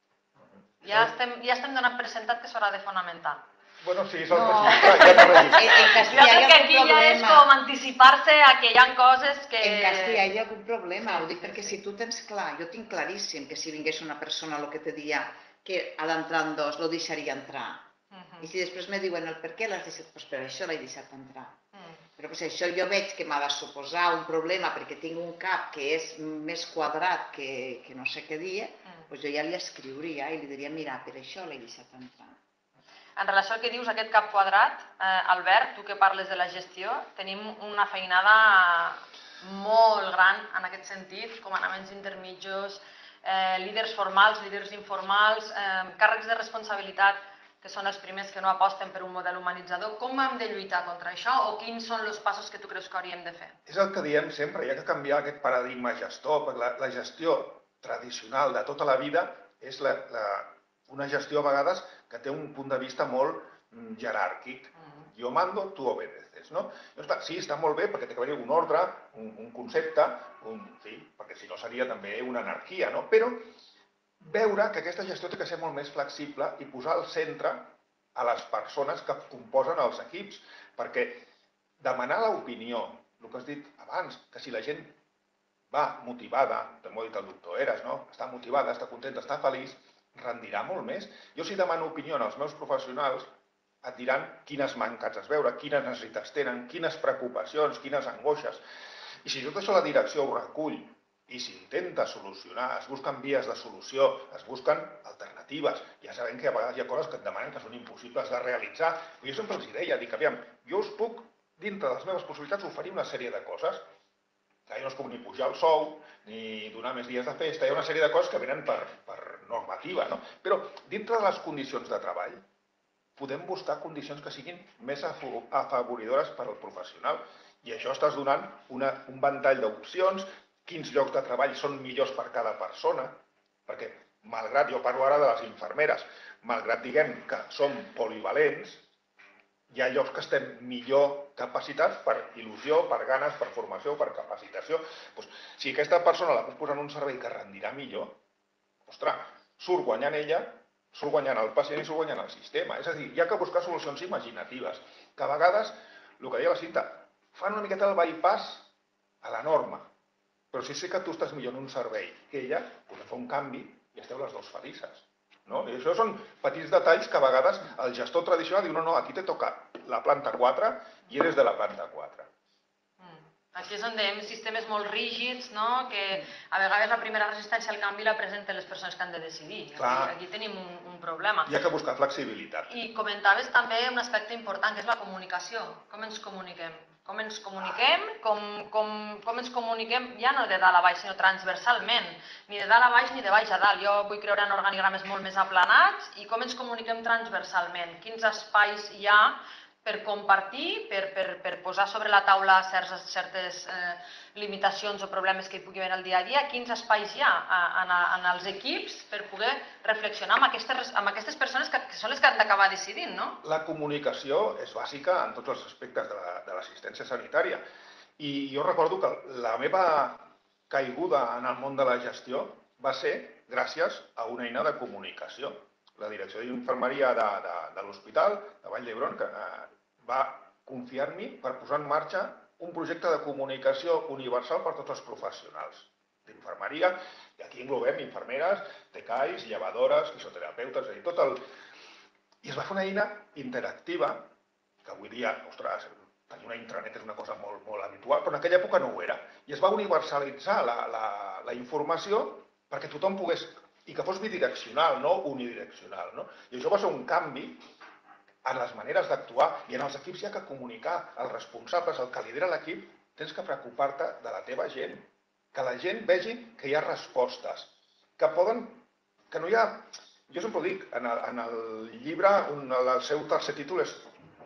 Ja estem donant per sentat que s'haurà de fonamentar. Bueno, sí, ja t'ho registrat. Jo crec que aquí ja és com anticipar-se a que hi ha coses que... En Castilla hi ha algun problema, ho dic perquè si tu tens clar, jo tinc claríssim que si vingués una persona el que te diria que ha d'entrar en dos, lo deixaria entrar. I si després me diuen el per què l'has deixat, doncs per això l'he deixat entrar. Però si això jo veig que m'ha de suposar un problema perquè tinc un cap que és més quadrat que no sé què dir, doncs jo ja li escriuria i li diria, mira, per això l'he deixat entrar. En relació al que dius, aquest cap quadrat, Albert, tu que parles de la gestió, tenim una feinada molt gran en aquest sentit, comandaments intermitjos, líders formals, líders informals, càrrecs de responsabilitat, que són els primers que no aposten per un model humanitzador. Com hem de lluitar contra això o quins són els passos que tu creus que hauríem de fer? És el que diem sempre, hi ha que canviar aquest paradigma gestor, perquè la gestió tradicional de tota la vida és una gestió a vegades que té un punt de vista molt jeràrquic. Jo mando, tu obedeces, no? Sí, està molt bé perquè té que haver un ordre, un concepte, perquè si no seria també una anarquia, no? Però veure que aquesta gestió té que ser molt més flexible i posar al centre a les persones que composen els equips, perquè demanar l'opinió, el que has dit abans, que si la gent va motivada, també ho ha dit el doctor Eras, no? Està motivada, està contenta, està feliç, rendirà molt més. Jo si demano opinió als meus professionals, et diran quines mancances veure, quines necessitats tenen, quines preocupacions, quines angoixes. I si tot això la direcció ho recull i s'intenta solucionar, es busquen vies de solució, es busquen alternatives. Ja sabem que a vegades hi ha coses que et demanen que són impossibles de realitzar. Jo sempre els deia, dic, aviam, jo us puc, dintre de les meves possibilitats, oferir una sèrie de coses. Jo no es puc ni pujar el sou, ni donar més dies de festa, hi ha una sèrie de coses que venen per normativa, no? Però dintre de les condicions de treball, podem buscar condicions que siguin més afavoridores per al professional. I això estàs donant un ventall d'opcions, quins llocs de treball són millors per cada persona, perquè, malgrat, jo parlo ara de les infermeres, malgrat diguem que som polivalents, hi ha llocs que estem millor capacitats per il·lusió, per ganes, per formació, per capacitació. Si aquesta persona la puc posar en un servei que rendirà millor, ostres, surt guanyant ella, surt guanyant el pacient i surt guanyant el sistema. És a dir, hi ha que buscar solucions imaginatives, que a vegades, el que deia la Cinta, fan una miqueta el bypass a la norma. Però si sé que tu estàs millor en un servei que ella, podem fer un canvi i esteu les dues felices. I això són petits detalls que a vegades el gestor tradicional diu no, aquí te toca la planta 4 i eres de la planta 4. Aquí és on dèiem sistemes molt rígids, que a vegades la primera resistència al canvi la presenten les persones que han de decidir. Aquí tenim un problema. Hi ha que buscar flexibilitat. I comentaves també un aspecte important, que és la comunicació. Com ens comuniquem? Com ens comuniquem ja no de dalt a baix, sinó transversalment, ni de dalt a baix ni de baix a dalt. Jo vull creure en organigrames molt més aplanats i com ens comuniquem transversalment, quins espais hi ha per compartir, per posar sobre la taula certes limitacions o problemes que hi pugui haver el dia a dia, quins espais hi ha en els equips per poder reflexionar amb aquestes persones que són les que han d'acabar decidint, no? La comunicació és bàsica en tots els aspectes de l'assistència sanitària. I jo recordo que la meva caiguda en el món de la gestió va ser gràcies a una eina de comunicació. La direcció d'infermeria de l'Hospital de Vall d'Hebron va confiar en mi per posar en marxa un projecte de comunicació universal per a tots els professionals d'infermeria, i aquí englobem infermeres, tecais, llevadores, fisioterapeutes, és a dir, tot el... I es va fer una eina interactiva, que avui dia, ostres, tenir una intranet és una cosa molt habitual, però en aquella època no ho era. I es va universalitzar la informació perquè tothom pogués, i que fos bidireccional, no unidireccional. I això va ser un canvi en les maneres d'actuar, i en els equips hi ha que comunicar. Els responsables, el que lidera l'equip, tens que preocupar-te de la teva gent, que la gent vegi que hi ha respostes, que no hi ha... Jo sempre ho dic, en el llibre, el seu tercer títol és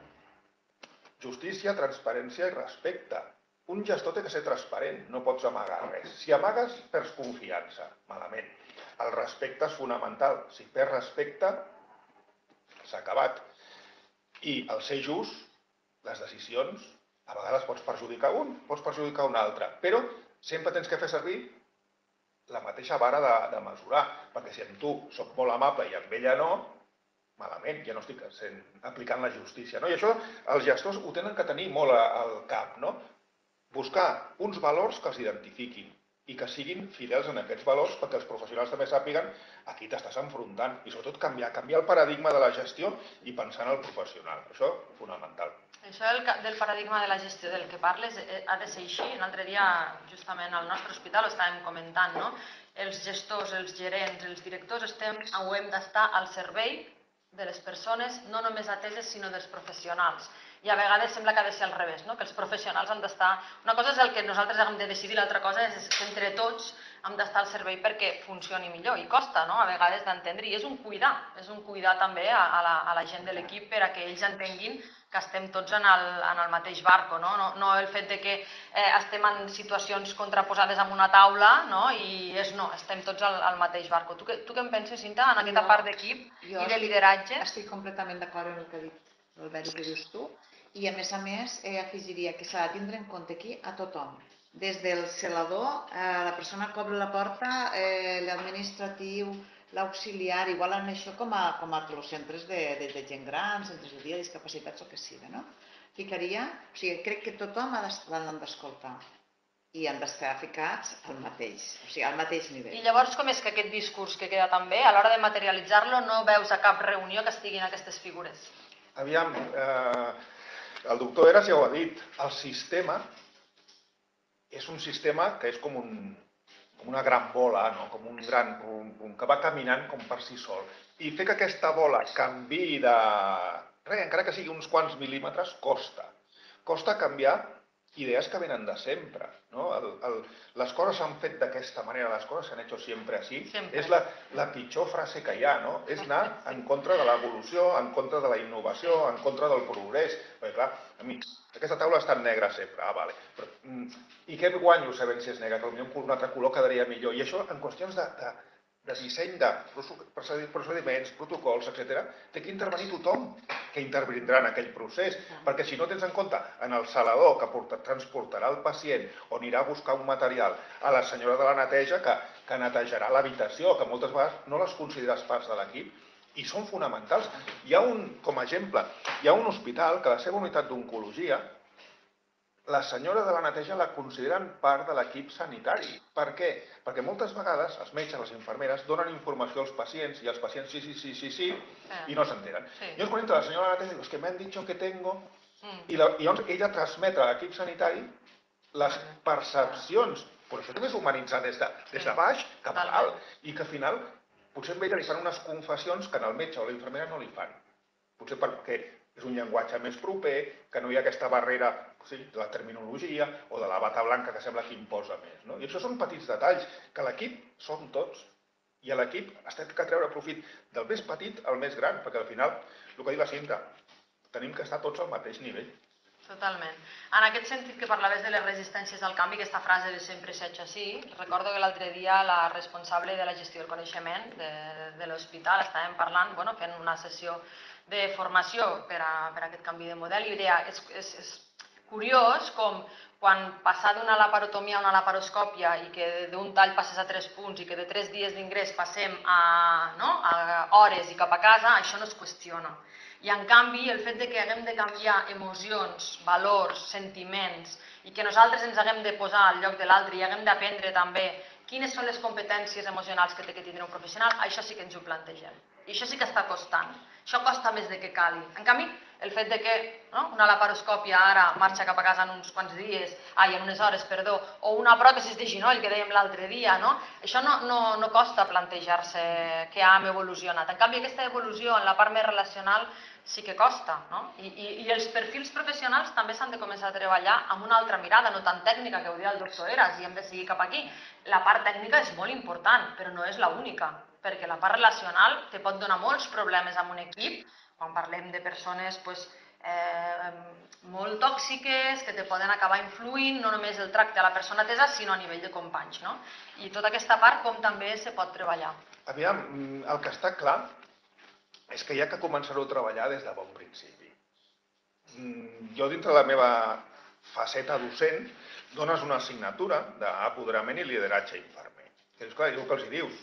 Justícia, transparència i respecte. Un gestor té que ser transparent, no pots amagar res. Si amagues, perds confiança, malament. El respecte és fonamental. Si perds respecte, s'ha acabat. I el ser just, les decisions, a vegades pots perjudicar un, pots perjudicar un altre, però sempre tens que fer servir la mateixa vara de mesurar, perquè si amb tu soc molt amable i amb ella no, malament, ja no estic aplicant la justícia. I això els gestors ho tenen que tenir molt al cap, buscar uns valors que els identifiquin i que siguin fidels en aquests valors perquè els professionals també sàpiguen a qui t'estàs enfrontant i sobretot canviar el paradigma de la gestió i pensar en el professional. Això és fonamental. Això del paradigma de la gestió del que parles ha de ser així. L'altre dia, justament al nostre hospital, ho estàvem comentant, no? Els gestors, els gerents, els directors ho hem d'estar al servei de les persones, no només ateses, sinó dels professionals. I a vegades sembla que ha de ser al revés, que els professionals han d'estar... Una cosa és el que nosaltres hem de decidir, l'altra cosa és que entre tots hem d'estar al servei perquè funcioni millor. I costa, a vegades, d'entendre. I és un cuidar també a la gent de l'equip per a que ells entenguin que estem tots en el mateix barco. No el fet que estem en situacions contraposades en una taula i estem tots al mateix barco. Tu què en penses, Cinta, en aquesta part d'equip i de lideratge? Estic completament d'acord amb el que ha dit l'Albert i que dius tu. I a més, afegiria que s'ha de tindre en compte aquí a tothom. Des del celador, la persona que obre la porta, l'administratiu, l'auxiliar, igual en això com a els centres de gent gran, centres de dia, discapacitats o que sigui, no? Ficaria, o sigui, crec que tothom l'han d'escoltar i han d'estar ficats al mateix nivell. I llavors com és que aquest discurs que queda tan bé, a l'hora de materialitzar-lo, no veus a cap reunió que estiguin aquestes figures? Aviam, el doctor Eras ja ho ha dit, el sistema és un sistema que és com una gran bola, com un gran que va caminant com per si sol. I fer que aquesta bola canviï de... encara que sigui uns quants mil·límetres, costa. Costa canviar idees que venen de sempre, no? Les coses s'han fet d'aquesta manera, les coses s'han hecho siempre así. És la pitjor frase que hi ha, no? És anar en contra de l'evolució, en contra de la innovació, en contra del progrés. Perquè, clar, amics, aquesta taula està en negre sempre, vale. Però, i què guanyo sabent si és negre? Que potser un altre color quedaria millor. I això, en qüestions de disseny de procediments, protocols, etc., té que intervenir tothom que intervindrà en aquell procés, perquè si no tens en compte en el salador que transportarà el pacient o anirà a buscar un material, a la senyora de la neteja que netejarà l'habitació, que moltes vegades no les consideres parts de l'equip, i són fonamentals. Com a exemple, hi ha un hospital que la seva unitat d'oncologia, la senyora de la neteja la consideren part de l'equip sanitari. Per què? Perquè moltes vegades els metges, les infermeres, donen informació als pacients i els pacients sí, i no s'enteren. Llavors, quan entra la senyora de la neteja, diu, és que m'han dit que tengo, i llavors ella transmet a l'equip sanitari les percepcions, però això també és humanitzar des de baix cap a dalt, i que al final potser amb ella li fan unes confessions que al metge o a la infermera no li fan. Potser perquè és un llenguatge més proper, que no hi ha aquesta barrera de la terminologia o de la bata blanca que sembla que imposa més. I això són petits detalls, que l'equip som tots. I a l'equip has de treure profit del més petit al més gran, perquè al final, el que diu la Cinta, tenim que estar tots al mateix nivell. Totalment. En aquest sentit que parlaves de les resistències al canvi, aquesta frase de sempre s'ha hecho así, recordo que l'altre dia la responsable de la gestió del coneixement de l'hospital estàvem parlant, fent una sessió de formació per a aquest canvi de model i deia, és curiós com quan passar d'una laparotomia a una laparoscòpia i que d'un tall passes a 3 punts i que de 3 dies d'ingrés passem a hores i cap a casa, això no es qüestiona. I en canvi, el fet que haguem de canviar emocions, valors, sentiments i que nosaltres ens haguem de posar al lloc de l'altre i haguem d'aprendre també quines són les competències emocionals que té que tindre un professional, això sí que ens ho plantegem. I això sí que està costant. Això costa més de que cali. En canvi, el fet que una laparoscòpia ara marxa cap a casa en uns quants dies, en unes hores, perdó, o una pròtesis de genoll que dèiem l'altre dia, això no costa plantejar-se que hem evolucionat. En canvi, aquesta evolució en la part més relacional sí que costa. I els perfils professionals també s'han de començar a treballar amb una altra mirada, no tan tècnica, que ho deia el doctor Eras, i hem de seguir cap aquí. La part tècnica és molt important, però no és l'única, perquè la part relacional te pot donar molts problemes amb un equip, quan parlem de persones molt tòxiques, que te poden acabar influint, no només el tracte a la persona atesa, sinó a nivell de companys. I tota aquesta part com també se pot treballar. Aviam, el que està clar és que hi ha que començar-ho a treballar des de bon principi. Jo, dintre de la meva faceta docent, dones una assignatura d'apoderament i lideratge infermer. Que és clar, diu que els hi dius.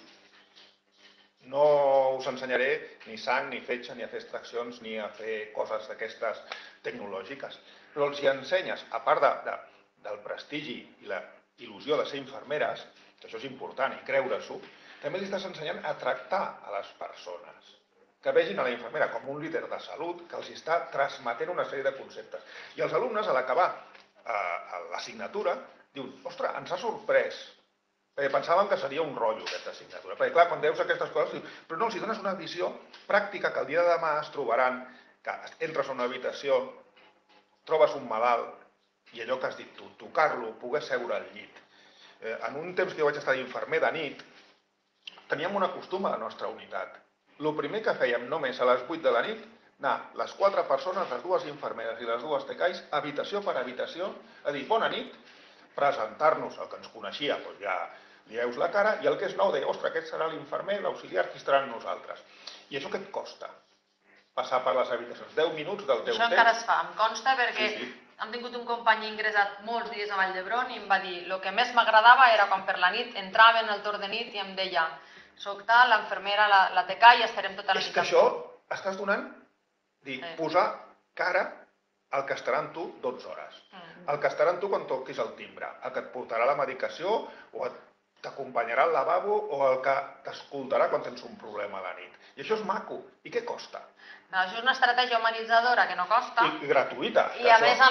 No us ensenyaré ni sang, ni fetge, ni a fer extraccions, ni a fer coses d'aquestes tecnològiques. Però els hi ensenyes, a part del prestigi i la il·lusió de ser infermeres, que això és important i creure-s'ho, també els estàs ensenyant a tractar a les persones. Que vegin a la infermera com un líder de salut que els està transmetent una sèrie de conceptes. I els alumnes, a l'acabar l'assignatura, diuen, ostres, ens ha sorprès. Perquè pensàvem que seria un rotllo, aquesta assignatura. Perquè, clar, quan veus aquestes coses, però no, els dones una visió pràctica que el dia de demà es trobaran, que entres a una habitació, trobes un malalt i allò que has dit tu, tocar-lo, poder seure al llit. En un temps que jo vaig estar d'infermer de nit, teníem un costum a la nostra unitat. El primer que fèiem només a les 8 de la nit, anar les 4 persones, les 2 infermeres i les 2 tecais, habitació per habitació, a dir bona nit, presentar-nos, el que ens coneixia, doncs ja li veus la cara, i el que és nou, deia, ostres, aquest serà l'infermer, l'auxiliar, qui estaran nosaltres. I això què et costa? Passar per les habitacions. 10 minuts del teu temps. Això encara es fa, em consta, perquè hem tingut un company ingressat molts dies a Vall d'Hebron i em va dir, el que més m'agradava era quan per la nit entrava en el torn de nit i em deia, soc tal, l'enfermera, la TK, i estarem tota la nit. És que això estàs donant, posar cara al que estarà amb tu 12 hores. El que estarà amb tu quan toquis el timbre, el que et portarà la medicació o t'acompanyarà al lavabo o el que t'escoltarà quan tens un problema a la nit. I això és maco. I què costa? Això és una estratègia humanitzadora que no costa. I gratuïta. I a més,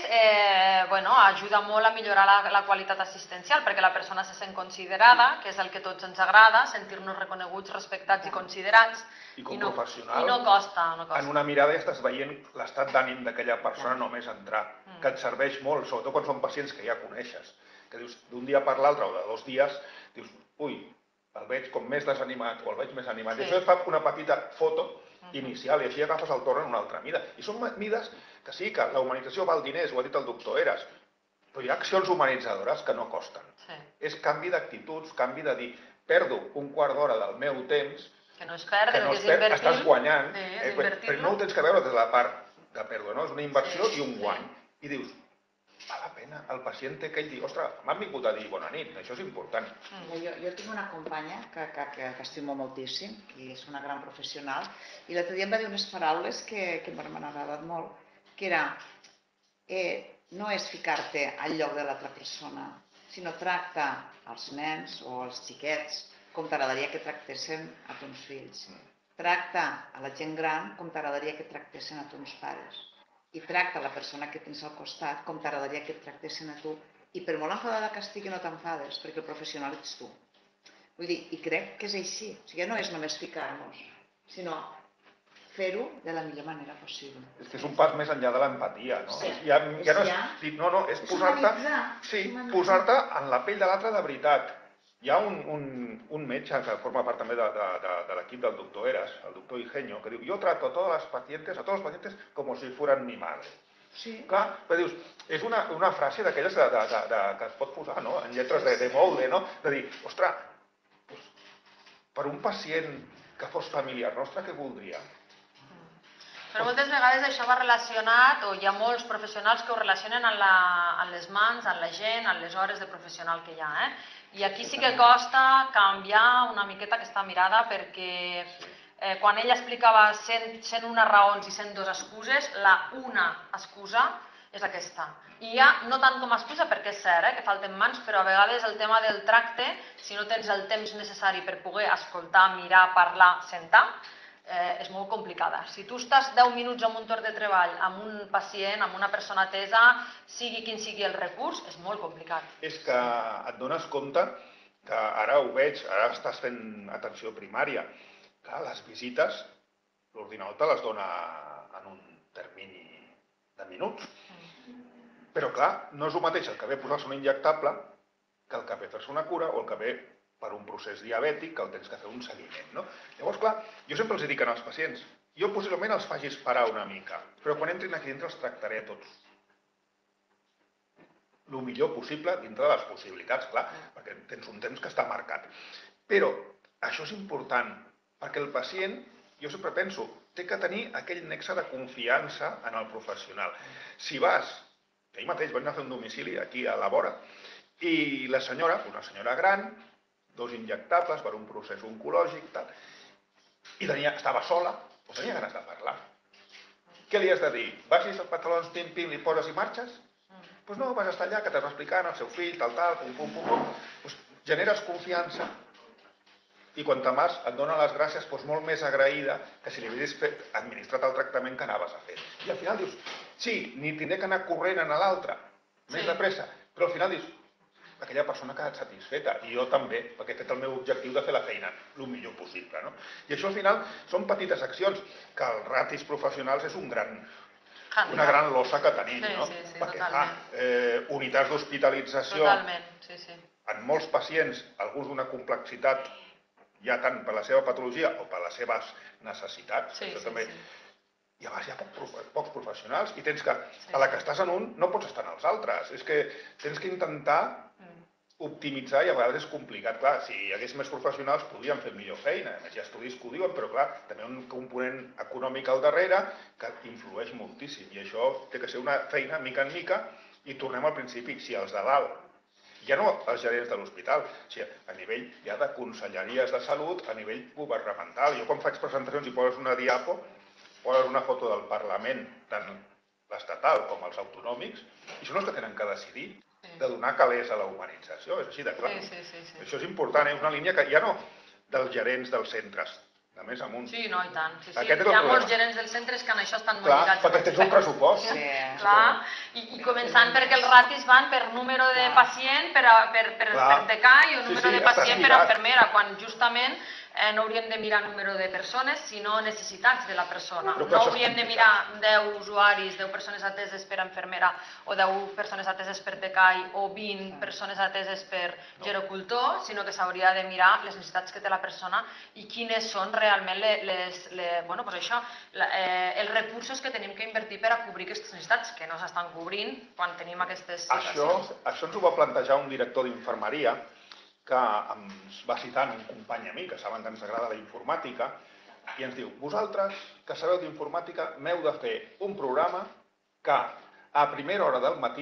ajuda molt a millorar la qualitat assistencial, perquè la persona se sent considerada, que és el que a tots ens agrada, sentir-nos reconeguts, respectats i considerats. I com professional, i no costa. En una mirada ja estàs veient l'estat d'ànim d'aquella persona només entrar. que et serveix molt, sobretot quan són pacients que ja coneixes, que dius d'un dia per l'altre o de 2 dies, dius, ui, el veig com més desanimat o el veig més animat. I això et fa una petita foto inicial i així agafes el torn en una altra mida. I són mides que sí, que la humanització val diners, ho ha dit el doctor Eras, però hi ha accions humanitzadores que no costen. És canvi d'actituds, canvi de dir, perdo un quart d'hora del meu temps, que no es perd, que és invertir, estàs guanyant, però no ho tens que veure des de la part de pèrdua, no? És una inversió i un guany. I dius, val la pena, el pacient té que ell dir, ostres, m'han vingut a dir bona nit, això és important. Jo tinc una companya que estimo moltíssim, que és una gran professional, i l'altre dia em va dir unes paraules que m'han agradat molt, que era, no és ficar-te al lloc de l'altra persona, sinó tracta els nens o els xiquets com t'agradaria que tractessin a tons fills. Tracta a la gent gran com t'agradaria que tractessin a tons pares. I tracta la persona que tens al costat com t'agradaria que et tractessin a tu. I per molt enfadada que estigui no t'enfades, perquè el professional ets tu. Vull dir, i crec que és així. O sigui, no és només ficar-nos, sinó fer-ho de la millor manera possible. És que és un pas més enllà de l'empatia, no? Sí. És posar-te en la pell de l'altre de veritat. Hi ha un metge que forma part també de l'equip del doctor Eras, el doctor Ingenio, que diu, yo trato a todos los pacientes como si fueran mi madre. Sí. Clar, però dius, és una frase d'aquelles que es pot posar en lletres de molde, no? De dir, ostres, per un pacient que fos familiar nostre, què voldria? Però moltes vegades això va relacionat, o hi ha molts professionals que ho relacionen amb les mans, amb la gent, amb les hores de professional que hi ha. I aquí sí que costa canviar una miqueta aquesta mirada, perquè quan ella explicava 101 raons i 102 excuses, la una excusa és aquesta. I ja no tant com a excusa, perquè és cert que falten mans, però a vegades el tema del tracte, si no tens el temps necessari per poder escoltar, mirar, parlar, sentar, és molt complicada. Si tu estàs 10 minuts en un torn de treball amb un pacient, amb una persona atesa, sigui quin sigui el recurs, és molt complicat. És que et dones compte que ara ho veig, ara estàs fent atenció primària. Clar, les visites, l'ordinador te les dona en un termini de minuts. Però clar, no és el mateix el que ve posar-se un injectable que el que ve fer-se una cura o el que ve per un procés diabètic que el tens que fer un seguiment, no? Llavors, clar, jo sempre els dic als pacients, jo possiblement els faci esperar una mica, però quan entrin aquí dintre els tractaré a tots. El millor possible dintre de les possibilitats, clar, perquè tens un temps que està marcat. Però això és important, perquè el pacient, jo sempre penso, té que tenir aquell nexe de confiança en el professional. Si vas, ahir mateix vaig anar a fer un domicili aquí a la vora, i la senyora, una senyora gran, 2 injectables per un procés oncològic, i estava sola, o tenia ganes de parlar. Què li has de dir? Baixis els pantalons, pim-pim, li poses i marxes? Doncs no, vas estar allà, que t'has explicant el seu fill, tal, pum. Generes confiança i quan ta mare et dona les gràcies, molt més agraïda que si li haguessis administrat el tractament que anaves a fer. I al final dius, sí, ni tindré que anar corrent a l'altre, més de pressa, però al final dius, aquella persona ha quedat satisfeta, i jo també, perquè he fet el meu objectiu de fer la feina el millor possible. I això al final són petites accions, que els ratis professionals és una gran losa que tenim, perquè unitats d'hospitalització, en molts pacients, alguns d'una complexitat ja tant per la seva patologia o per les seves necessitats, això també. I a vegades hi ha pocs professionals i tens que, a la que estàs en un, no pots estar en els altres. És que tens que intentar optimitzar i a vegades és complicat. Clar, si hi hagués més professionals podríem fer millor feina. Hi ha estudis que ho diuen, però clar, també hi ha un component econòmic al darrere que influeix moltíssim. I això té que ser una feina mica en mica i tornem al principi. Si els de dalt, ja no els gerents de l'hospital, a nivell ja de conselleries de salut, a nivell governamental. Jo quan faig presentacions i poses una diapo, poses una foto del Parlament, tant l'estatal com els autonòmics, i són els que tenen que decidir de donar calés a la humanització, és així de clar. Això és important, és una línia que ja no dels gerents dels centres, de més amunt. Sí, no, i tant. Hi ha molts gerents dels centres que en això estan molt lligats. Perquè tens un pressupost. Clar, i començant perquè els ratis van per número de pacient, per decà i el número de pacient per infermera, quan justament no hauríem de mirar número de persones, sinó necessitats de la persona. No hauríem de mirar 10 usuaris, 10 persones ateses per infermera o 10 persones ateses per tecai o 20 persones ateses per gerocultor, sinó que s'hauria de mirar les necessitats que té la persona i quines són realment els recursos que tenim que invertir per a cobrir aquestes necessitats, que no s'estan cobrint quan tenim aquestes situacions. Això ens ho va plantejar un director d'infermeria que ens va citant un company amic, que saben que ens agrada la informàtica, i ens diu, vosaltres, que sabeu d'informàtica, m'heu de fer un programa que a primera hora del matí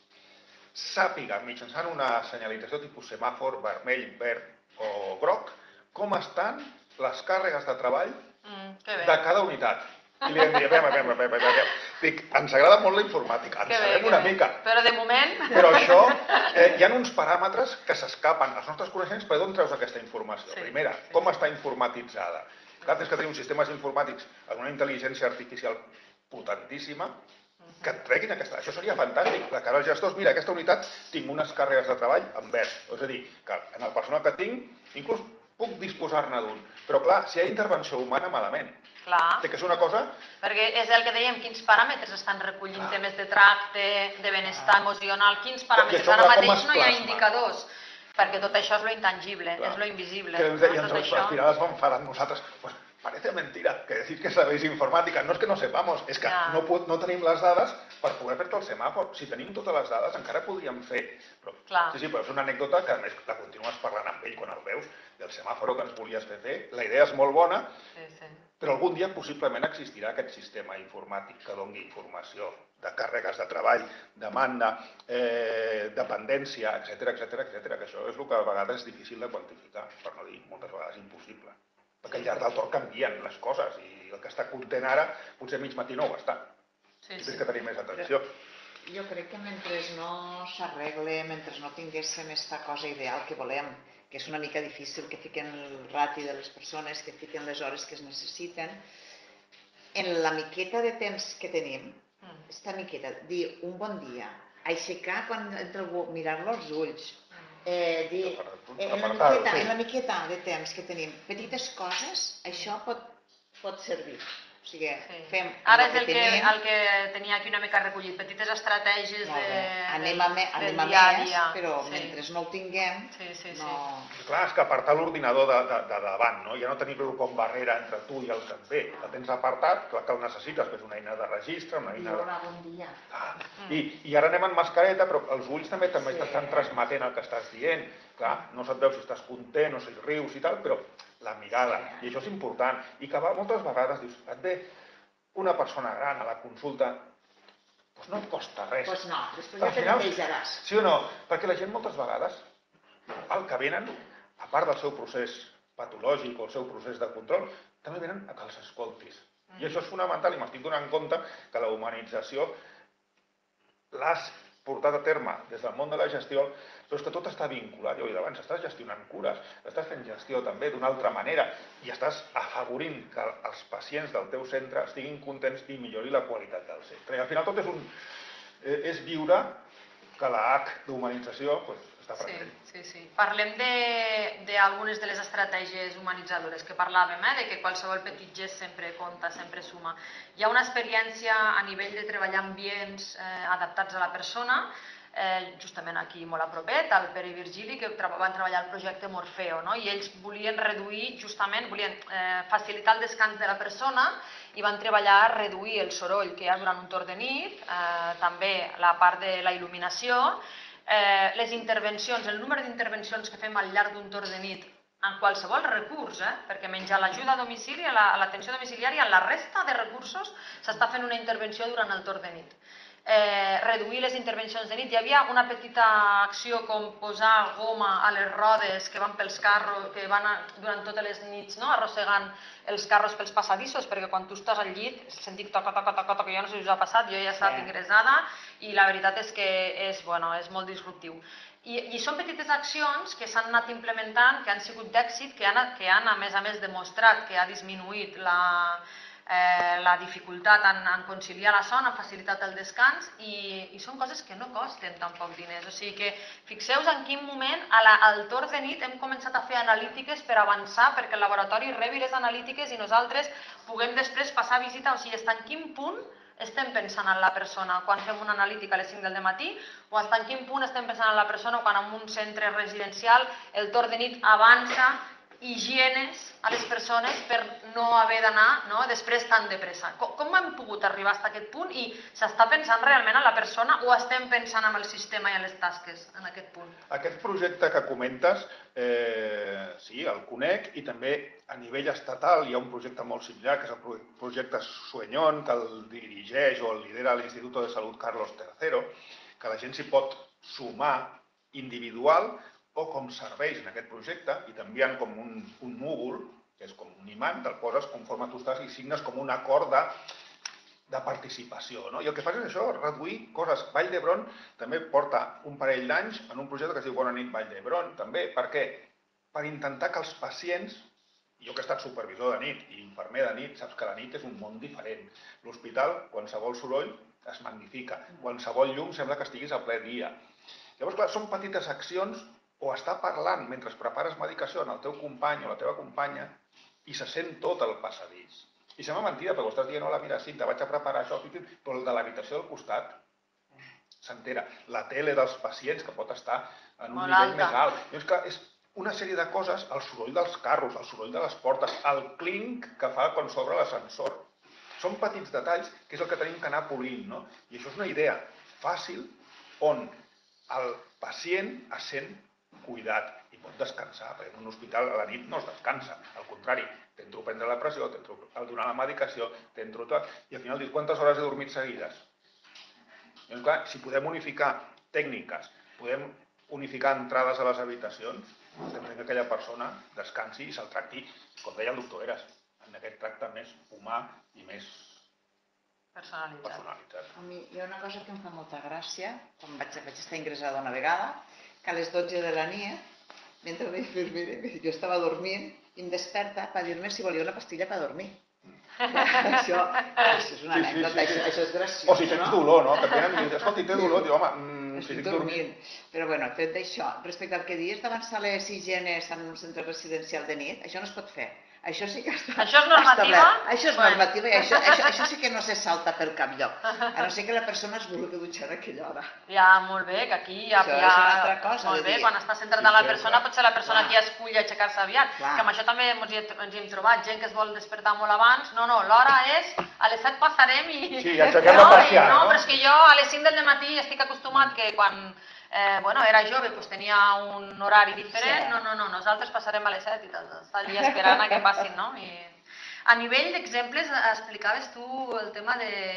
sàpiga, mitjançant una senyalització tipus semàfor, vermell, verd o groc, com estan les càrregues de treball de cada unitat. I li vam dir, veure, dic, ens agrada molt la informàtica, en sabem una mica. Però de moment... Però això, hi ha uns paràmetres que s'escapen als nostres coneixements, per d'on treus aquesta informació? Primera, com està informatitzada? Clar, tens que tenir uns sistemes informàtics amb una intel·ligència artificial potentíssima que et treguin aquesta... Això seria fantàstic. De cara als gestors, mira, aquesta unitat tinc unes càrregues de treball en verd. És a dir, que en el personal que tinc, inclús puc disposar-ne d'un. Però clar, si hi ha intervenció humana, malament. Clar. Que és una cosa... Perquè és el que dèiem, quins paràmetres estan recollint temes de tracte, de benestar emocional, quins paràmetres. Ara mateix no hi ha indicadors, perquè tot això és lo intangible, és lo invisible. Que ens deien, al final es van enfadar amb nosaltres. Pues parece mentira que decís que sabéis informàtica. No és que no sepamos, és que no tenim les dades per poder fer-te el semàfor. Si tenim totes les dades encara podríem fer... Sí, però és una anècdota que a més la continues parlant amb ell quan el veus, del semàforo que ens volies fer. La idea és molt bona, però algun dia possiblement existirà aquest sistema informàtic que doni informació de càrregues de treball, demanda, dependència, etc, que això és el que a vegades és difícil de quantificar, per no dir moltes vegades impossible. Perquè al llarg del torn canvien les coses i el que està content ara potser mig matí no ho està. Tens que tenir més atenció. Jo crec que mentre no s'arregle, mentre no tinguéssim aquesta cosa ideal que volem, que és una mica difícil que fiquen el rati de les persones, que fiquen les hores que es necessiten, en la miqueta de temps que tenim, aquesta miqueta, dir un bon dia, aixecar quan entra algú, mirar-lo als ulls, dir, en la miqueta de temps que tenim, petites coses, això pot servir. O sigui, fem ara és el que tenia aquí una mica recollit, petites estratègies anem a més, però mentre no ho tinguem no... Clar, és que apartar l'ordinador de davant, ja no tenir-lo com barrera entre tu i el que et ve. El tens apartat, clar que el necessites, que és una eina de registre, una eina... Bon dia. I ara anem en mascareta, però els ulls també t'estan transmetent el que estàs dient. Clar, no se't veu si estàs content o si rius i tal, però la mirada, i això és important, i que moltes vegades dius, et ve una persona gran a la consulta, doncs no et costa res. Doncs no, després ja te netejaràs. Sí o no? Perquè la gent moltes vegades, el que venen, a part del seu procés patològic o el seu procés de control, també venen a que els escoltis. I això és fonamental, i m'estic donant compte que la humanització l'has portat a terme des del món de la gestió, però és que tot està vinculat, ja ho he dit abans, estàs gestionant cures, estàs fent gestió també d'una altra manera i estàs afavorint que els pacients del teu centre estiguin contents i millori la qualitat del centre. I al final tot és viure que la H d'humanització està present. Sí. Parlem d'algunes de les estratègies humanitzadores que parlàvem, de que qualsevol petit gest sempre compta, sempre suma. Hi ha una experiència a nivell de treballar ambients adaptats a la persona, justament aquí molt a propet, el Pere i Virgili, que van treballar el projecte Morfeo, i ells volien reduir, justament, volien facilitar el descans de la persona i van treballar a reduir el soroll que hi ha durant un torn de nit, també la part de la il·luminació, les intervencions, el número d'intervencions que fem al llarg d'un torn de nit en qualsevol recurs, perquè menys a l'ajuda a domicili, a l'atenció domiciliària, en la resta de recursos s'està fent una intervenció durant el torn de nit. Reduir les intervencions de nit. Hi havia una petita acció com posar goma a les rodes que van pels carros, que van durant totes les nits arrossegant els carros pels passadissos, perquè quan tu estàs al llit sentim toca, que jo no sé si us ha passat, jo ja he estat ingressada i la veritat és que és molt disruptiu. I són petites accions que s'han anat implementant, que han sigut d'èxit, que han a més demostrat que ha disminuït la dificultat en conciliar la son, en facilitar el descans, i són coses que no costen tampoc diners. O sigui que fixeu-vos en quin moment al torn de nit hem començat a fer analítiques per avançar, perquè el laboratori rebi les analítiques i nosaltres puguem després passar visita. O sigui, fins en quin punt estem pensant en la persona quan fem una analítica a les 5 del matí, o fins en quin punt estem pensant en la persona quan en un centre residencial el torn de nit avança higienes a les persones per no haver d'anar després tan de pressa. Com hem pogut arribar fins a aquest punt i s'està pensant realment en la persona o estem pensant en el sistema i en les tasques en aquest punt? Aquest projecte que comentes, sí, el conec, i també a nivell estatal hi ha un projecte molt similar, que és el projecte Sueñón, que el dirigeix o el lidera l'Institut de Salut Carlos III, que la gent s'hi pot sumar individual o com serveis en aquest projecte, i també hi ha com un núvol, que és com un imant, te'l poses conforme tu estàs i signes com un acord de participació. I el que fas és això, reduir coses. Vall d'Hebron també porta un parell d'anys en un projecte que es diu Bona nit Vall d'Hebron, també. Per què? Per intentar que els pacients, jo que he estat supervisor de nit i infermer de nit, saps que la nit és un món diferent. L'hospital, qualsevol soroll es magnifica, qualsevol llum sembla que estiguis a ple dia. Llavors, clar, són petites accions o estar parlant mentre prepares medicació en el teu company o la teva companya i se sent tot el passadís. I sembla mentida, perquè estàs dient, hola, mira, sí, te vaig a preparar això, però el de l'habitació del costat s'entera. La tele dels pacients, que pot estar en un nivell més alt. És que és una sèrie de coses, el soroll dels carros, el soroll de les portes, el clinc que fa quan s'obre l'ascensor. Són petits detalls que és el que tenim que anar polint, no? I això és una idea fàcil on el pacient es sent cuidat i pot descansar, perquè en un hospital a la nit no es descansa, al contrari, t'entro a prendre la pressió, t'entro a donar la medicació, t'entro tot, i al final dius, quantes hores he dormit seguides? Doncs clar, si podem unificar tècniques, podem unificar entrades a les habitacions, estem fent que aquella persona descansi i se'l tracti, com deia el doctor Eras, en aquest tracte més humà i més personalitzat. A mi hi ha una cosa que em fa molta gràcia, quan vaig estar ingressada una vegada, que a les 12 de la nit, mentre la infermera, jo estava dormint i em desperta per dir-me si volia una pastilla per dormir. Això és una anècdota, això és graciós. O si tens dolor, no? Que et venen i dius, escolta, té dolor, diu, home, estic dormint. Però bueno, fet d'això, respecte al que dius d'avançar les higienes en un centre residencial de nit, això no es pot fer. Això sí que està establert. Això és normativa? Això és normativa i això sí que no se salta per cap lloc. A no ser que la persona es vulgui dutxar a aquella hora. Ja, molt bé, que aquí hi ha... Això és una altra cosa. Molt bé, quan està centrat en la persona, potser la persona que ja escull aixecar-se aviat. Que amb això també ens hi hem trobat, gent que es vol despertar molt abans. No, l'hora és, a les 7 passarem i... Sí, aixequem la persiana, no? No, però és que jo a les 5 del matí estic acostumat que quan... era jove, tenia un horari diferent, no, nosaltres passarem a les 7 i està allà esperant a que passin, no? A nivell d'exemples, explicaves tu el tema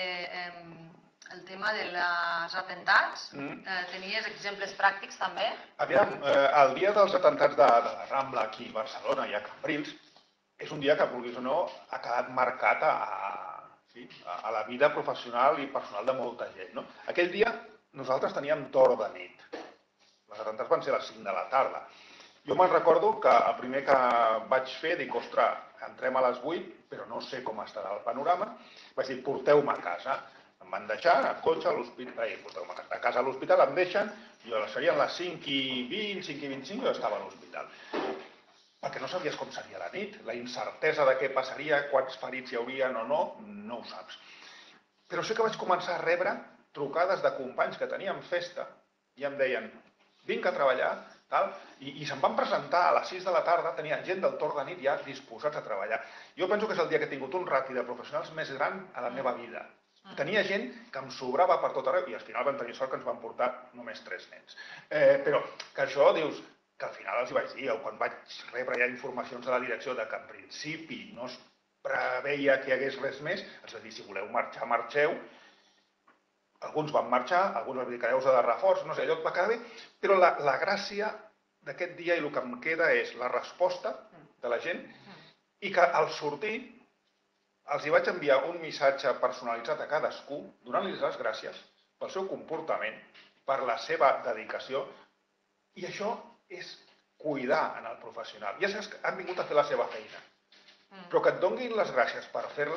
dels atentats, tenies exemples pràctics també? Aviam, el dia dels atentats de la Rambla aquí a Barcelona i a Cambrils és un dia que, vulguis o no, ha quedat marcat a la vida professional i personal de molta gent, no? Aquell dia nosaltres teníem torn de nit. Les atentats van ser a les 5 de la tarda. Jo me'n recordo que el primer que vaig fer, dic, ostres, entrem a les 8, però no sé com estarà el panorama. Vaig dir, porteu-me a casa. Em van deixar a cotxe a l'hospital, porteu-me a casa a l'hospital, em deixen, jo serien les 5:20, 5:25, jo estava a l'hospital. Perquè no sabies com seria la nit, la incertesa de què passaria, quants ferits hi haurien o no, no ho saps. Però sí que vaig començar a rebre trucades de companys que tenien festa i em deien, vinc a treballar, i se'm van presentar a les 6 de la tarda, tenia gent del torn de nit ja disposats a treballar. Jo penso que és el dia que he tingut un rati de professionals més gran a la meva vida. Tenia gent que em sobrava per tot arreu i al final vam tenir sort que ens van portar només 3 nens. Però que això, dius, que al final els hi vaig dir, o quan vaig rebre ja informacions de la direcció de que en principi no es preveia que hi hagués res més, ens va dir, si voleu marxar, marxeu. Alguns van marxar, alguns van dir que de reforç, no sé, allò va quedar bé, però la gràcia d'aquest dia i el que em queda és la resposta de la gent i que al sortir els hi vaig enviar un missatge personalitzat a cadascú donant-los les gràcies pel seu comportament, per la seva dedicació, i això és cuidar en el professional. Ja saps que han vingut a fer la seva feina, però que et donguin les gràcies per fer-la,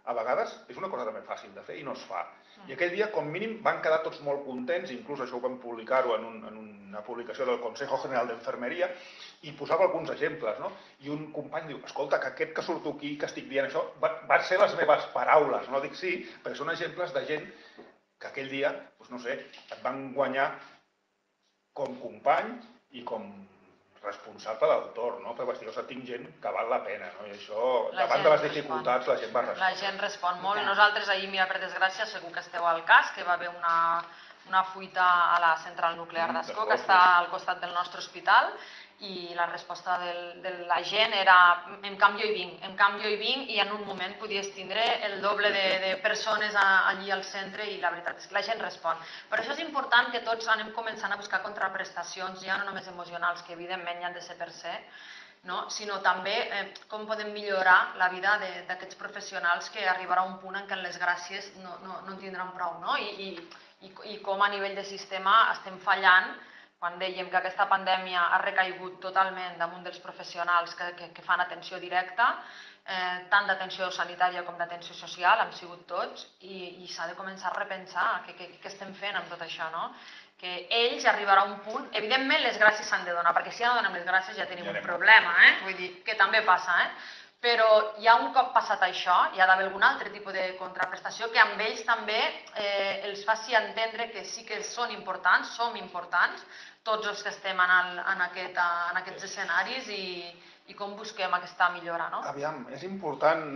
a vegades és una cosa també fàcil de fer i no es fa. I aquell dia, com mínim, van quedar tots molt contents, inclús això ho vam publicar-ho en una publicació del Consejo General d'Enfermeria, i posava alguns exemples, no? I un company diu, escolta, que aquest que surto aquí, que estic dient això, van ser les meves paraules, no dic sí, perquè són exemples de gent que aquell dia, doncs no sé, et van guanyar com company i com responsable del torn, no? Perquè vas dir, tinc gent que val la pena, no? I això, davant de les dificultats, la gent va respondre. La gent respon molt. Nosaltres ahir, mira, per desgràcia, segur que esteu al cas, que va haver una fuita a la central nuclear d'Ascó, que està al costat del nostre hospital, i la resposta de la gent era em canvio i vinc, i en un moment podies tindre el doble de persones allí al centre, i la veritat és que la gent respon. Per això és important que tots anem començant a buscar contraprestacions, ja no només emocionals, que evidentment hi han de ser per ser, no? Sinó també com podem millorar la vida d'aquests professionals, que arribarà un punt en què les gràcies no en tindran prou, no? I com a nivell de sistema estem fallant quan dèiem que aquesta pandèmia ha recaigut totalment damunt dels professionals que fan atenció directa, tant d'atenció sanitària com d'atenció social, hem sigut tots, i s'ha de començar a repensar què estem fent amb tot això, no? Que ells arribarà a un punt, evidentment les gràcies s'han de donar, perquè si ja no donem les gràcies ja tenim un problema, vull dir, que també passa, però ja un cop passat això hi ha d'haver algun altre tipus de contraprestació que amb ells també els faci entendre que sí que són importants, som importants, tots els que estem en aquests escenaris, i com busquem aquesta millora, no? Aviam, és important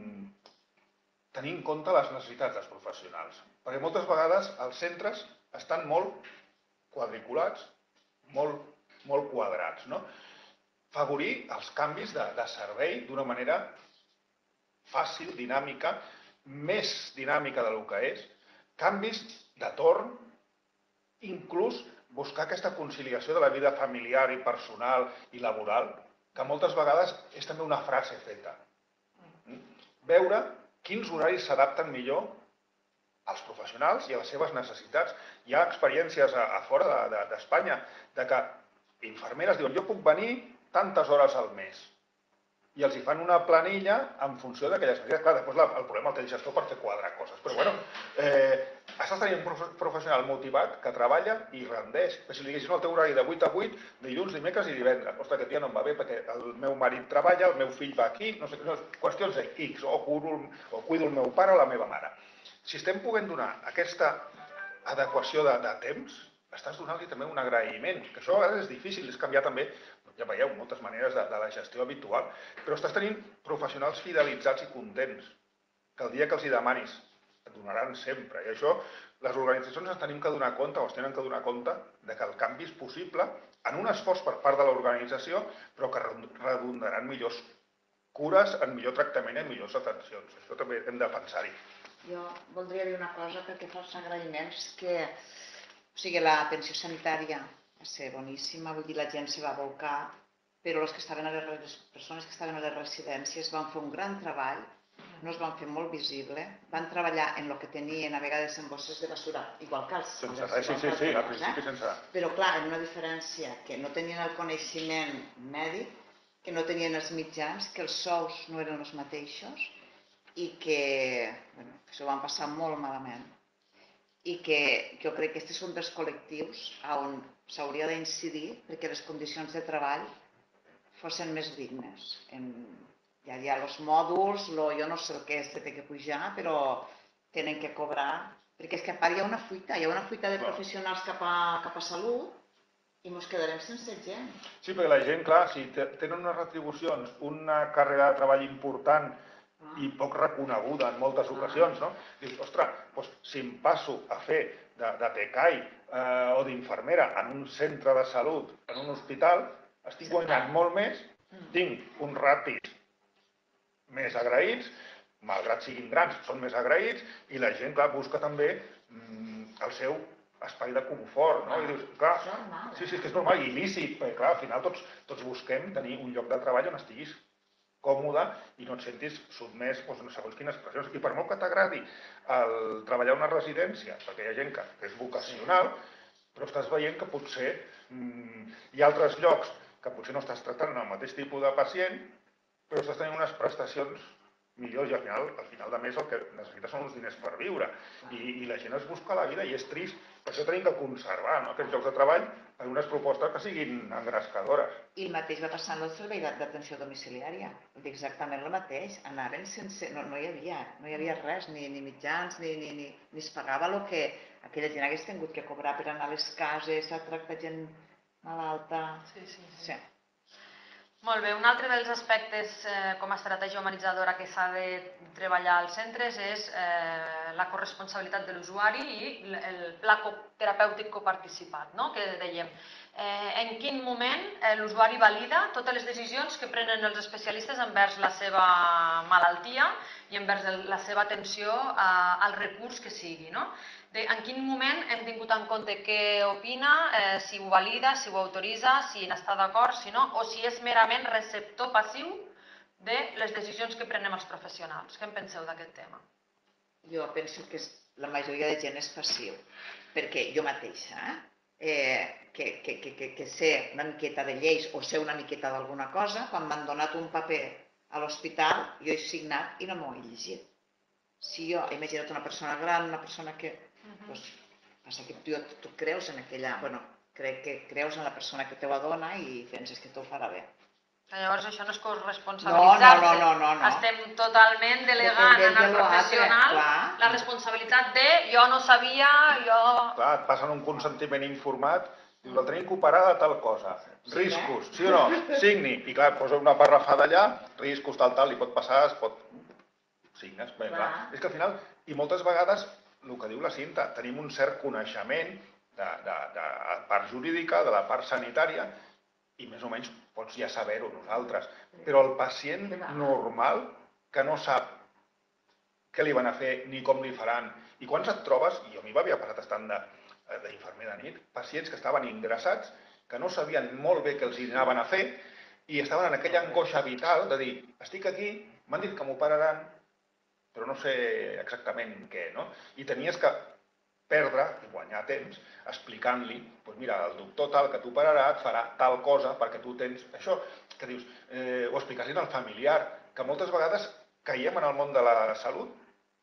tenir en compte les necessitats dels professionals, perquè moltes vegades els centres estan molt quadriculats, molt quadrats, no? Favorir els canvis de servei d'una manera fàcil, dinàmica, més dinàmica del que és, canvis de torn, inclús buscar aquesta conciliació de la vida familiar i personal i laboral, que moltes vegades és també una frase feta. Veure quins horaris s'adapten millor als professionals i a les seves necessitats. Hi ha experiències a fora d'Espanya de que infermeres diuen, jo puc venir tantes hores al mes, i els hi fan una planilla en funció d'aquelles necessitats. Clar, després el problema el té el gestor per fer quadrar coses, però bueno, estàs tenint un professional motivat que treballa i rendeix. Si li diguessis el teu horari de 8 a 8, dilluns, dimecres i divendres, ostres, aquest dia no em va bé perquè el meu marit treballa, el meu fill va aquí, no sé, qüestions de X, o cuido el meu pare o la meva mare. Si estem podent donar aquesta adequació de temps, estàs donant-li també un agraïment, que això a vegades és difícil, és canviar també, ja veieu, moltes maneres de la gestió habitual, però estàs tenint professionals fidelitzats i contents, que el dia que els hi demanis et donaran sempre. I això, les organitzacions ens tenim que donar compte, o es tenen que donar compte, de que el canvi és possible en un esforç per part de l'organització, però que redundaran millors cures, en millor tractament i en millors atencions. Això també hem de pensar-hi. Jo voldria dir una cosa, perquè fa els agraïments que... O sigui, l'atenció sanitària va ser boníssima, vull dir, la gent s'hi va volcar, però les persones que estaven a les residències van fer un gran treball, no es van fer molt visible, van treballar en el que tenien, a vegades en bosses de basura, igual que els... Sense res, sí, al principi sense res. Però clar, en una diferència que no tenien el coneixement mèdic, que no tenien els mitjans, que els sous no eren els mateixos i que s'ho van passar molt malament. I que jo crec que aquest és un dels col·lectius on s'hauria d'incidir perquè les condicions de treball fossin més dignes. Ja hi ha els mòduls, jo no sé el que se té que pujar, però tenen que cobrar, perquè és que a part hi ha una fuita de professionals cap a salut i ens quedarem sense gent. Sí, perquè la gent, clar, si tenen unes retribucions, una carrera de treball important i poc reconeguda en moltes ocasions, no? Dius, ostres, si em passo a fer de tecai o d'infermera en un centre de salut, en un hospital, estic guanyant molt més, tinc uns ràpids més agraïts, malgrat siguin grans, són més agraïts, i la gent, clar, busca també el seu espai de confort, no? I dius, clar, sí, és que és normal, i il·lícit, perquè, clar, al final tots busquem tenir un lloc de treball on estiguis còmode i no et sentis sotmès a segons quines pressions. I per molt que t'agradi treballar a una residència, perquè hi ha gent que és vocacional, però estàs veient que potser hi ha altres llocs que potser no estàs tractant el mateix tipus de pacient, però estàs tenint unes prestacions millors, i al final de mes el que necessita són els diners per viure. I la gent es busca la vida i és trist. Per això tenim que conservar aquests llocs de treball en unes propostes que siguin engrescadores. I el mateix va passar amb el servei d'atenció domiciliària. Exactament el mateix. Anaven sense... No hi havia res, ni mitjans, ni es pagava el que aquella gent hagués tingut que cobrar per anar a les cases, a tractar gent malalta. Sí. Molt bé, un altre dels aspectes com a estratègia humanitzadora que s'ha de treballar als centres és la corresponsabilitat de l'usuari i el pla terapèutic coparticipat, que dèiem. En quin moment l'usuari valida totes les decisions que prenen els especialistes envers la seva malaltia i envers la seva atenció al recurs que sigui, en quin moment hem tingut en compte què opina, si ho valida, si ho autoritza, si n'està d'acord, si no, o si és merament receptor passiu de les decisions que prenem els professionals. Què en penseu d'aquest tema? Jo penso que la majoria de gent és passiu, perquè jo mateixa, que sé una miqueta de lleis o sé una miqueta d'alguna cosa, quan m'han donat un paper a l'hospital, jo he signat i no m'ho he llegit. Si jo, imagina't una persona gran, una persona que... Passa que tu creus en aquella... crec que creus en la persona que te ho dona i penses que t'ho farà bé. Llavors això no és corresponsabilitzar-se. No. Estem totalment delegant en el professional la responsabilitat de jo no sabia, jo... Clar, et passen un consentiment informat, diu, la tenim que operar de tal cosa. Riscos, sí o no? Signi. I clar, posa una parrafada allà, riscos, tal, li pot passar, es pot... Signes, bé, clar. És que al final, i moltes vegades, el que diu la Cinta, tenim un cert coneixement de la part jurídica, de la part sanitària, i més o menys pots ja saber-ho nosaltres. Però el pacient normal, que no sap què li van a fer ni com li faran, i quants et trobes, i a mi m'havia passat estant d'infermer de nit, pacients que estaven ingressats, que no sabien molt bé què els anaven a fer, i estaven en aquella angoixa vital de dir, estic aquí, m'han dit que m'operaran, però no sé exactament què, no? I tenies que perdre i guanyar temps explicant-li, doncs mira, el doctor tal que t'operarà et farà tal cosa perquè tu tens això, que dius, ho explicar-li al familiar, que moltes vegades caiem en el món de la salut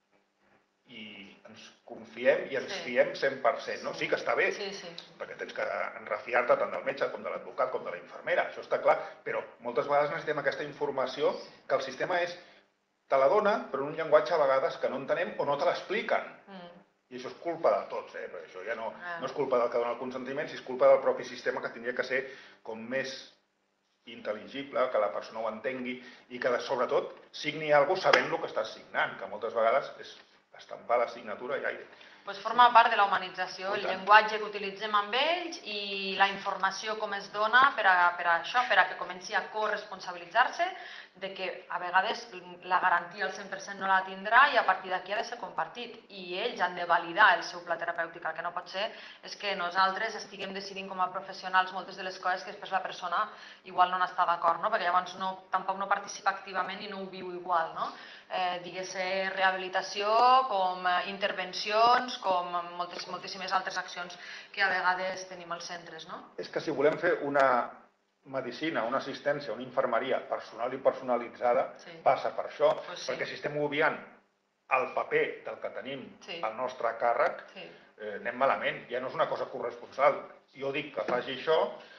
i ens confiem i ens fiem 100%, no? Sí que està bé, perquè tens que refiar-te tant del metge com de l'advocat com de la infermera, això està clar, però moltes vegades necessitem aquesta informació que el sistema te la dona, però en un llenguatge a vegades que no entenem o no te l'expliquen. I això és culpa de tots, perquè això ja no és culpa del que dona el consentiment, sinó és culpa del propi sistema que hauria de ser com més intel·ligible, que la persona ho entengui i que sobretot signi alguna cosa sabent el que estàs signant, que moltes vegades és estampar la signatura i aire. Forma part de la humanització, el llenguatge que utilitzem amb ells i la informació com es dona per a això, per a que comenci a corresponsabilitzar-se de que a vegades la garantia al 100% no la tindrà i a partir d'aquí ha de ser compartit i ells han de validar el seu pla terapèutic. El que no pot ser és que nosaltres estiguem decidint com a professionals moltes de les coses que després la persona igual no n'està d'acord, perquè llavors tampoc no participa activament i no ho viu igual, diguéssim rehabilitació, com intervencions, com moltíssimes altres accions que a vegades tenim als centres. És que si volem fer una medicina, una assistència, una infermeria personal i personalitzada, passa per això, perquè si estem obviant el paper del que tenim al nostre càrrec, anem malament, ja no és una cosa corresponsal. Jo dic que faci això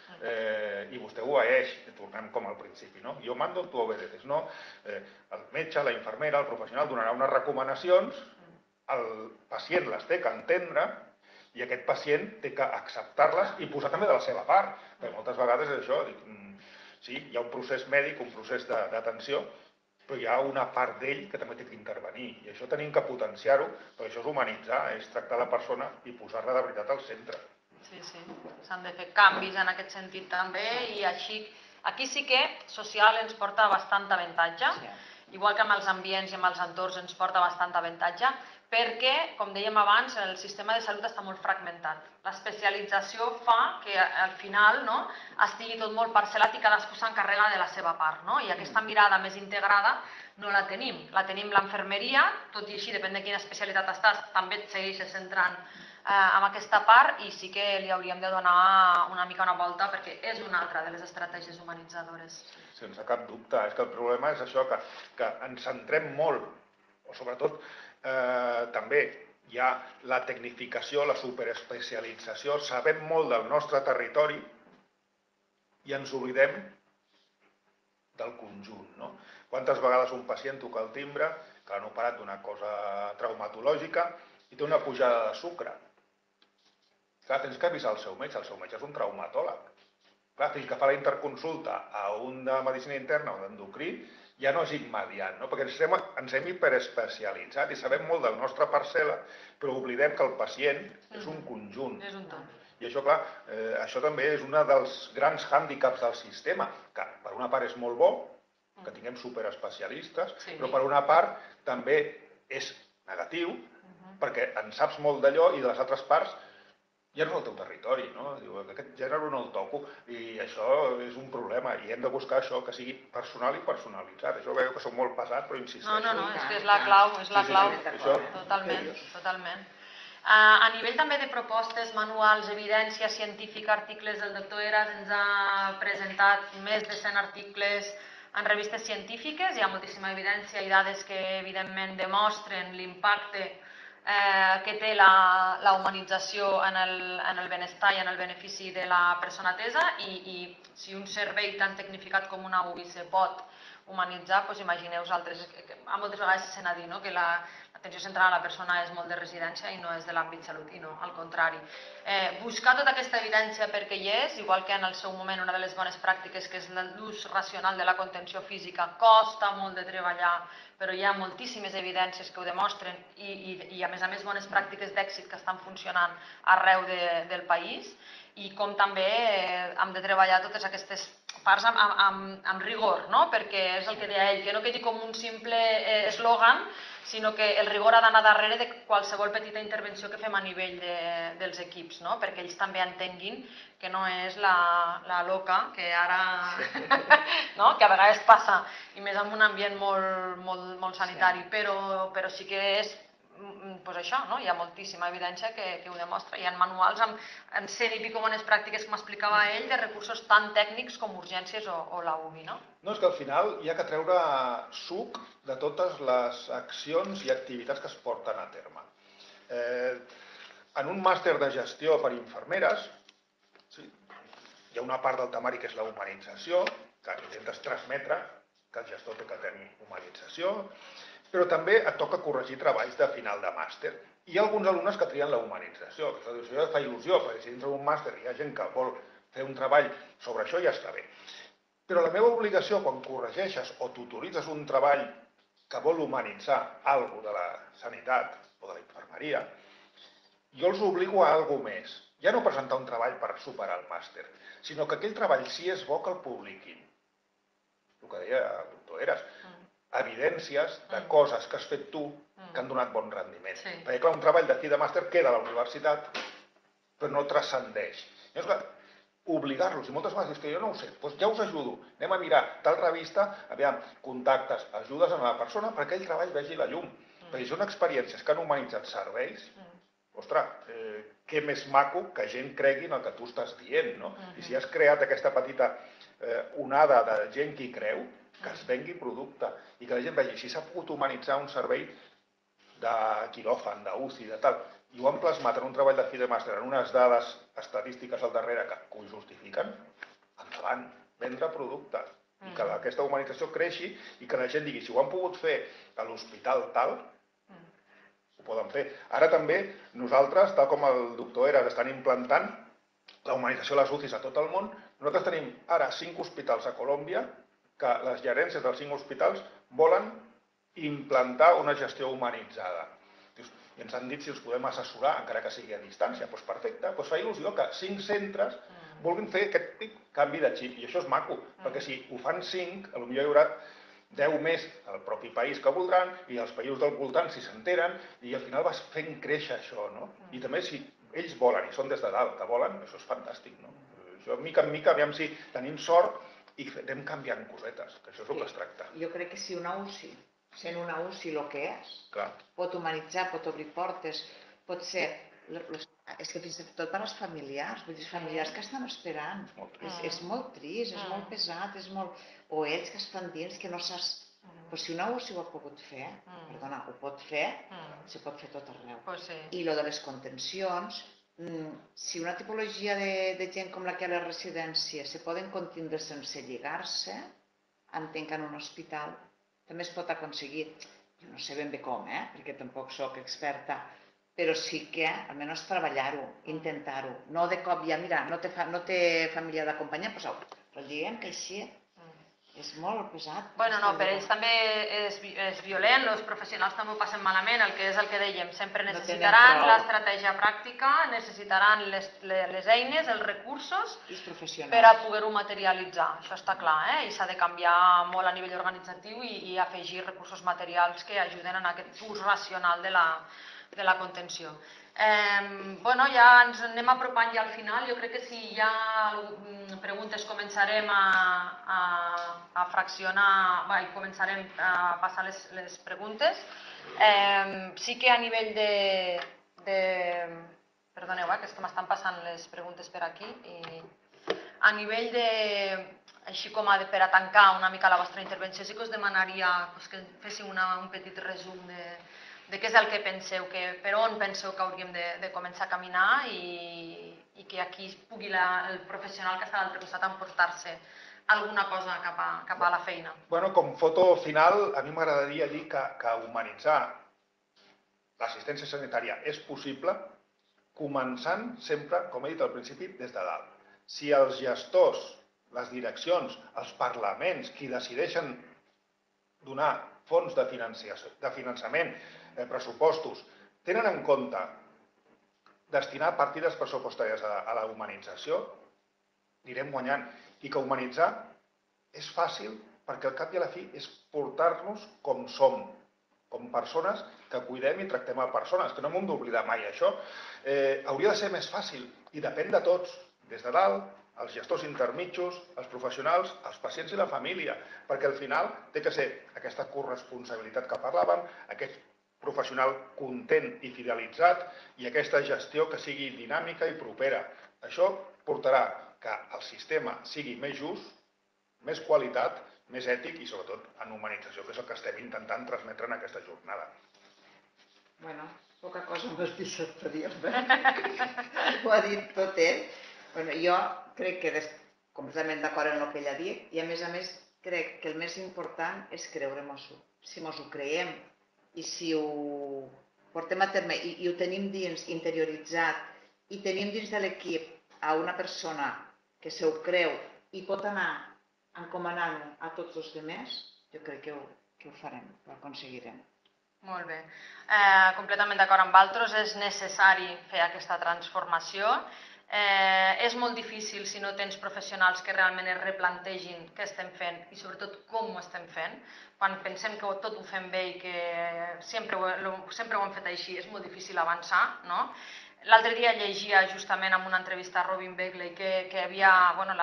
i vostè ho obeeix, tornem com al principi, no? Jo mando, tu obedeces, no? El metge, la infermera, el professional donarà unes recomanacions, el pacient les té que entendre i aquest pacient té que acceptar-les i posar també de la seva part, perquè moltes vegades és això, sí, hi ha un procés mèdic, un procés d'atenció, però hi ha una part d'ell que també té que intervenir i això tenim que potenciar-ho, perquè això és humanitzar, és tractar la persona i posar-la de veritat al centre. Sí, s'han de fer canvis en aquest sentit també i aquí sí que social ens porta bastant avantatge, igual que amb els ambients i amb els entorns ens porta bastant avantatge, perquè, com dèiem abans, el sistema de salut està molt fragmentat. L'especialització fa que al final estigui tot molt parcel·lat i cadascú s'encarrega de la seva part. I aquesta mirada més integrada no la tenim. La tenim l'enfermeria, tot i així, depèn de quina especialitat estàs, també et segueixes centrant amb aquesta part i sí que li hauríem de donar una mica una volta perquè és una altra de les estratègies humanitzadores. Sense cap dubte. És que el problema és això, que ens centrem molt, o sobretot també hi ha la tecnificació, la superespecialització, sabem molt del nostre territori i ens oblidem del conjunt, no? Quantes vegades un pacient toca el timbre, que l'han operat d'una cosa traumatològica i té una pujada de sucre. Clar, tens que avisar el seu metge és un traumatòleg. Clar, fins que fa la interconsulta a un de medicina interna o d'endocrí, ja no és immediat, no? Perquè ens hem hiperespecialitzat i sabem molt del nostre parcel·la, però oblidem que el pacient és un conjunt. És un tot. I això, clar, això també és un dels grans hàndicaps del sistema, que per una part és molt bo, que tinguem superespecialistes, però per una part també és negatiu, perquè en saps molt d'allò i de les altres parts ja no és el teu territori, no? Diu, aquest gènere no el toco i això és un problema i hem de buscar això que sigui personal i personalitzat. Això veieu que som molt pesats, però insisteixo. No, és que és la clau, Això... Totalment. A nivell també de propostes, manuals, evidència científica, articles, el doctor Eras ens ha presentat més de 100 articles en revistes científiques, hi ha moltíssima evidència i dades que evidentment demostren l'impacte que té la humanització en el benestar i en el benefici de la persona atesa i si un servei tan tecnificat com una UBI pot humanitzar, doncs imagineu-vos altres, moltes vegades se n'ha dit que l'atenció central a la persona és molt de residència i no és de l'àmbit salut, i no, al contrari. Buscar tota aquesta evidència perquè hi és, igual que en el seu moment una de les bones pràctiques que és l'ús racional de la contenció física, costa molt de treballar, però hi ha moltíssimes evidències que ho demostren i a més bones pràctiques d'èxit que estan funcionant arreu del país i com també hem de treballar totes aquestes parts amb rigor, no? Perquè és el que deia ell, que no quedi com un simple eslògan, sinó que el rigor ha d'anar darrere de qualsevol petita intervenció que fem a nivell dels equips, no? Perquè ells també entenguin que no és la loca que ara no? Que a vegades passa, i més en un ambient molt sanitari, però sí que és pues això, no? Hi ha moltíssima evidència que ho demostra. Hi ha manuals amb 100 i pico bones pràctiques, com explicava ell, de recursos tan tècnics com urgències o la UBI, no? No, és que al final hi ha que treure suc de totes les accions i activitats que es porten a terme. En un màster de gestió per infermeres, sí, hi ha una part del temari que és la humanització, que intentes transmetre que el gestor té que tenir humanització, però també et toca corregir treballs de final de màster. Hi ha alguns alumnes que trien la humanització, que això fa il·lusió, perquè si dintre d'un màster hi ha gent que vol fer un treball sobre això, ja està bé. Però la meva obligació, quan corregeixes o tutoritzes un treball que vol humanitzar alguna de la sanitat o de la infermeria, jo els obligo a alguna més. Ja no presentar un treball per superar el màster, sinó que aquell treball, si és bo, que el publiquin. El que deia el doctor Eras, evidències de coses que has fet tu que han donat bon rendiment. Perquè, clar, un treball d'aquí de màster queda a la universitat, però no transcendeix. Llavors, clar, obligar-los, i moltes vegades és que jo no ho sé, doncs ja us ajudo, anem a mirar tal revista, aviam, contactes, ajudes a la persona perquè aquell treball vegi la llum. Perquè són experiències que han humanitzat serveis, ostres, què més maco que gent cregui en el que tu estàs dient, no? I si has creat aquesta petita onada de gent que hi creu, que es vengui producte i que la gent vegi si s'ha pogut humanitzar un servei de quiròfan, d'UCI, de tal, i ho han plasmat en un treball de fi de màster en unes dades estadístiques al darrere que ho justifiquen, endavant, vendre producte. I que aquesta humanització creixi i que la gent digui, si ho han pogut fer a l'hospital tal, ho poden fer. Ara també nosaltres, tal com el doctor Eras, estan implantant la humanització de les UCIs a tot el món, nosaltres tenim ara 5 hospitals a Colòmbia que les gerències dels 5 hospitals volen implantar una gestió humanitzada. I ens han dit si els podem assessorar, encara que sigui a distància. Doncs perfecte, doncs fa il·lusió que 5 centres vulguin fer aquest canvi de xip. I això és maco, perquè si ho fan 5, potser hi haurà 10 més al propi país que voldran i els països del voltant si s'enteren i al final vas fent créixer això, no? I també si ells volen i són des de dalt que volen, això és fantàstic, no? Això, mica en mica, aviam si tenim sort i anem canviant cosetes, que això és el que es tracta. Jo crec que si una UCI, sent una UCI el que és, Clar. pot humanitzar, pot obrir portes, pot ser És que fins i tot per als familiars, vull dir, els familiars que estan esperant. És molt trist, és molt pesat, és molt... O ells que estan dins, que no saps... Però si un negoci ho ha pogut fer, perdona, ho pot fer, se pot fer tot arreu. I lo de les contencions, si una tipologia de gent com la que hi ha a les residències se poden contindre sense lligar-se, entenc que en un hospital també es pot aconseguir. Jo no sé ben bé com, perquè tampoc sóc experta, però sí que almenys treballar-ho, intentar-ho. No de cop ja, mira, no té família d'acompanyar, però diguem que així és molt pesat. Bueno, no, per ells també és violent, els professionals també ho passen malament, el que dèiem, sempre necessitaran l'estratègia pràctica, necessitaran les eines, els recursos per a poder-ho materialitzar, això està clar, i s'ha de canviar molt a nivell organitzatiu i afegir recursos materials que ajuden en aquest ús racional de la contenció. Bueno, ja ens anem apropant ja al final. Jo crec que si hi ha preguntes començarem a fraccionar i començarem a passar les preguntes. Sí que a nivell perdoneu, que és que m'estan passant les preguntes per aquí. A nivell així com per a tancar una mica la vostra intervenció, sí que us demanaria que féssiu un petit resum de què és el que penseu, per on penseu que hauríem de començar a caminar i que aquí pugui el professional que està a l'altre costat emportar-se alguna cosa cap a la feina. Bueno, com foto final, a mi m'agradaria dir que humanitzar l'assistència sanitària és possible, començant sempre, com he dit al principi, des de dalt. Si els gestors, les direccions, els parlaments, qui decideixen donar fons de finançament, pressupostos, tenen en compte destinar partides pressupostàries a la humanització, anirem guanyant. I que humanitzar és fàcil perquè al cap i a la fi és portar-nos com som, com persones que cuidem i tractem a persones, que no hem d'oblidar mai això. Hauria de ser més fàcil i depèn de tots, des de dalt, els gestors intermitjos, els professionals, els pacients i la família, perquè al final té que ser aquesta corresponsabilitat que parlàvem, aquest professional content i fidelitzat i aquesta gestió que sigui dinàmica i propera. Això portarà que el sistema sigui més just, més qualitat, més ètic i sobretot en humanització, que és el que estem intentant transmetre en aquesta jornada. Bueno, poca cosa m'has deixat per dir-me. Ho ha dit tot ell. Jo crec que completament d'acord amb el que ell ha dit i a més crec que el més important és creure-nos-ho. Si ens ho creiem i si ho portem a terme i ho tenim dins, interioritzat, i tenim dins de l'equip a una persona que se ho creu i pot anar encomanant a tots els altres, jo crec que ho farem, ho aconseguirem. Molt bé. Completament d'acord amb vosaltres, és necessari fer aquesta transformació. És molt difícil si no tens professionals que realment es replantegin què estem fent i sobretot com ho estem fent. Quan pensem que tot ho fem bé i que sempre ho hem fet així, és molt difícil avançar, no? L'altre dia llegia justament en una entrevista a Robin Begley que hi havia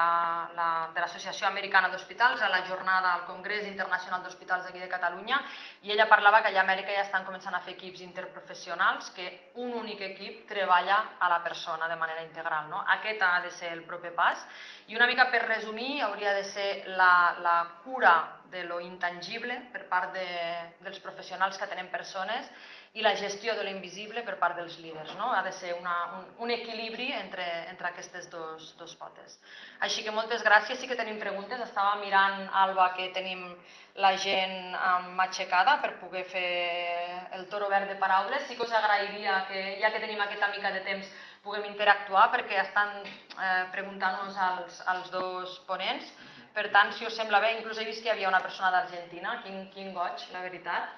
de l'Associació Americana d'Hospitals a la jornada al Congrés Internacional d'Hospitals d'aquí de Catalunya i ella parlava que allà a Amèrica ja estan començant a fer equips interprofessionals que un únic equip treballa a la persona de manera integral. Aquest ha de ser el proper pas i una mica per resumir hauria de ser la cura de lo intangible per part dels professionals que tenen persones i la gestió de l'invisible per part dels líders. Ha de ser un equilibri entre aquestes dues potes. Així que moltes gràcies. Sí que tenim preguntes. Estava mirant, Alba, que tenim la gent aixecada per poder fer el torn obert de paraules. Sí que us agrairia que, ja que tenim aquesta mica de temps, puguem interactuar perquè estan preguntant-nos als dos ponents. Per tant, si us sembla bé, inclús he vist que hi havia una persona d'Argentina. Quin goig, la veritat.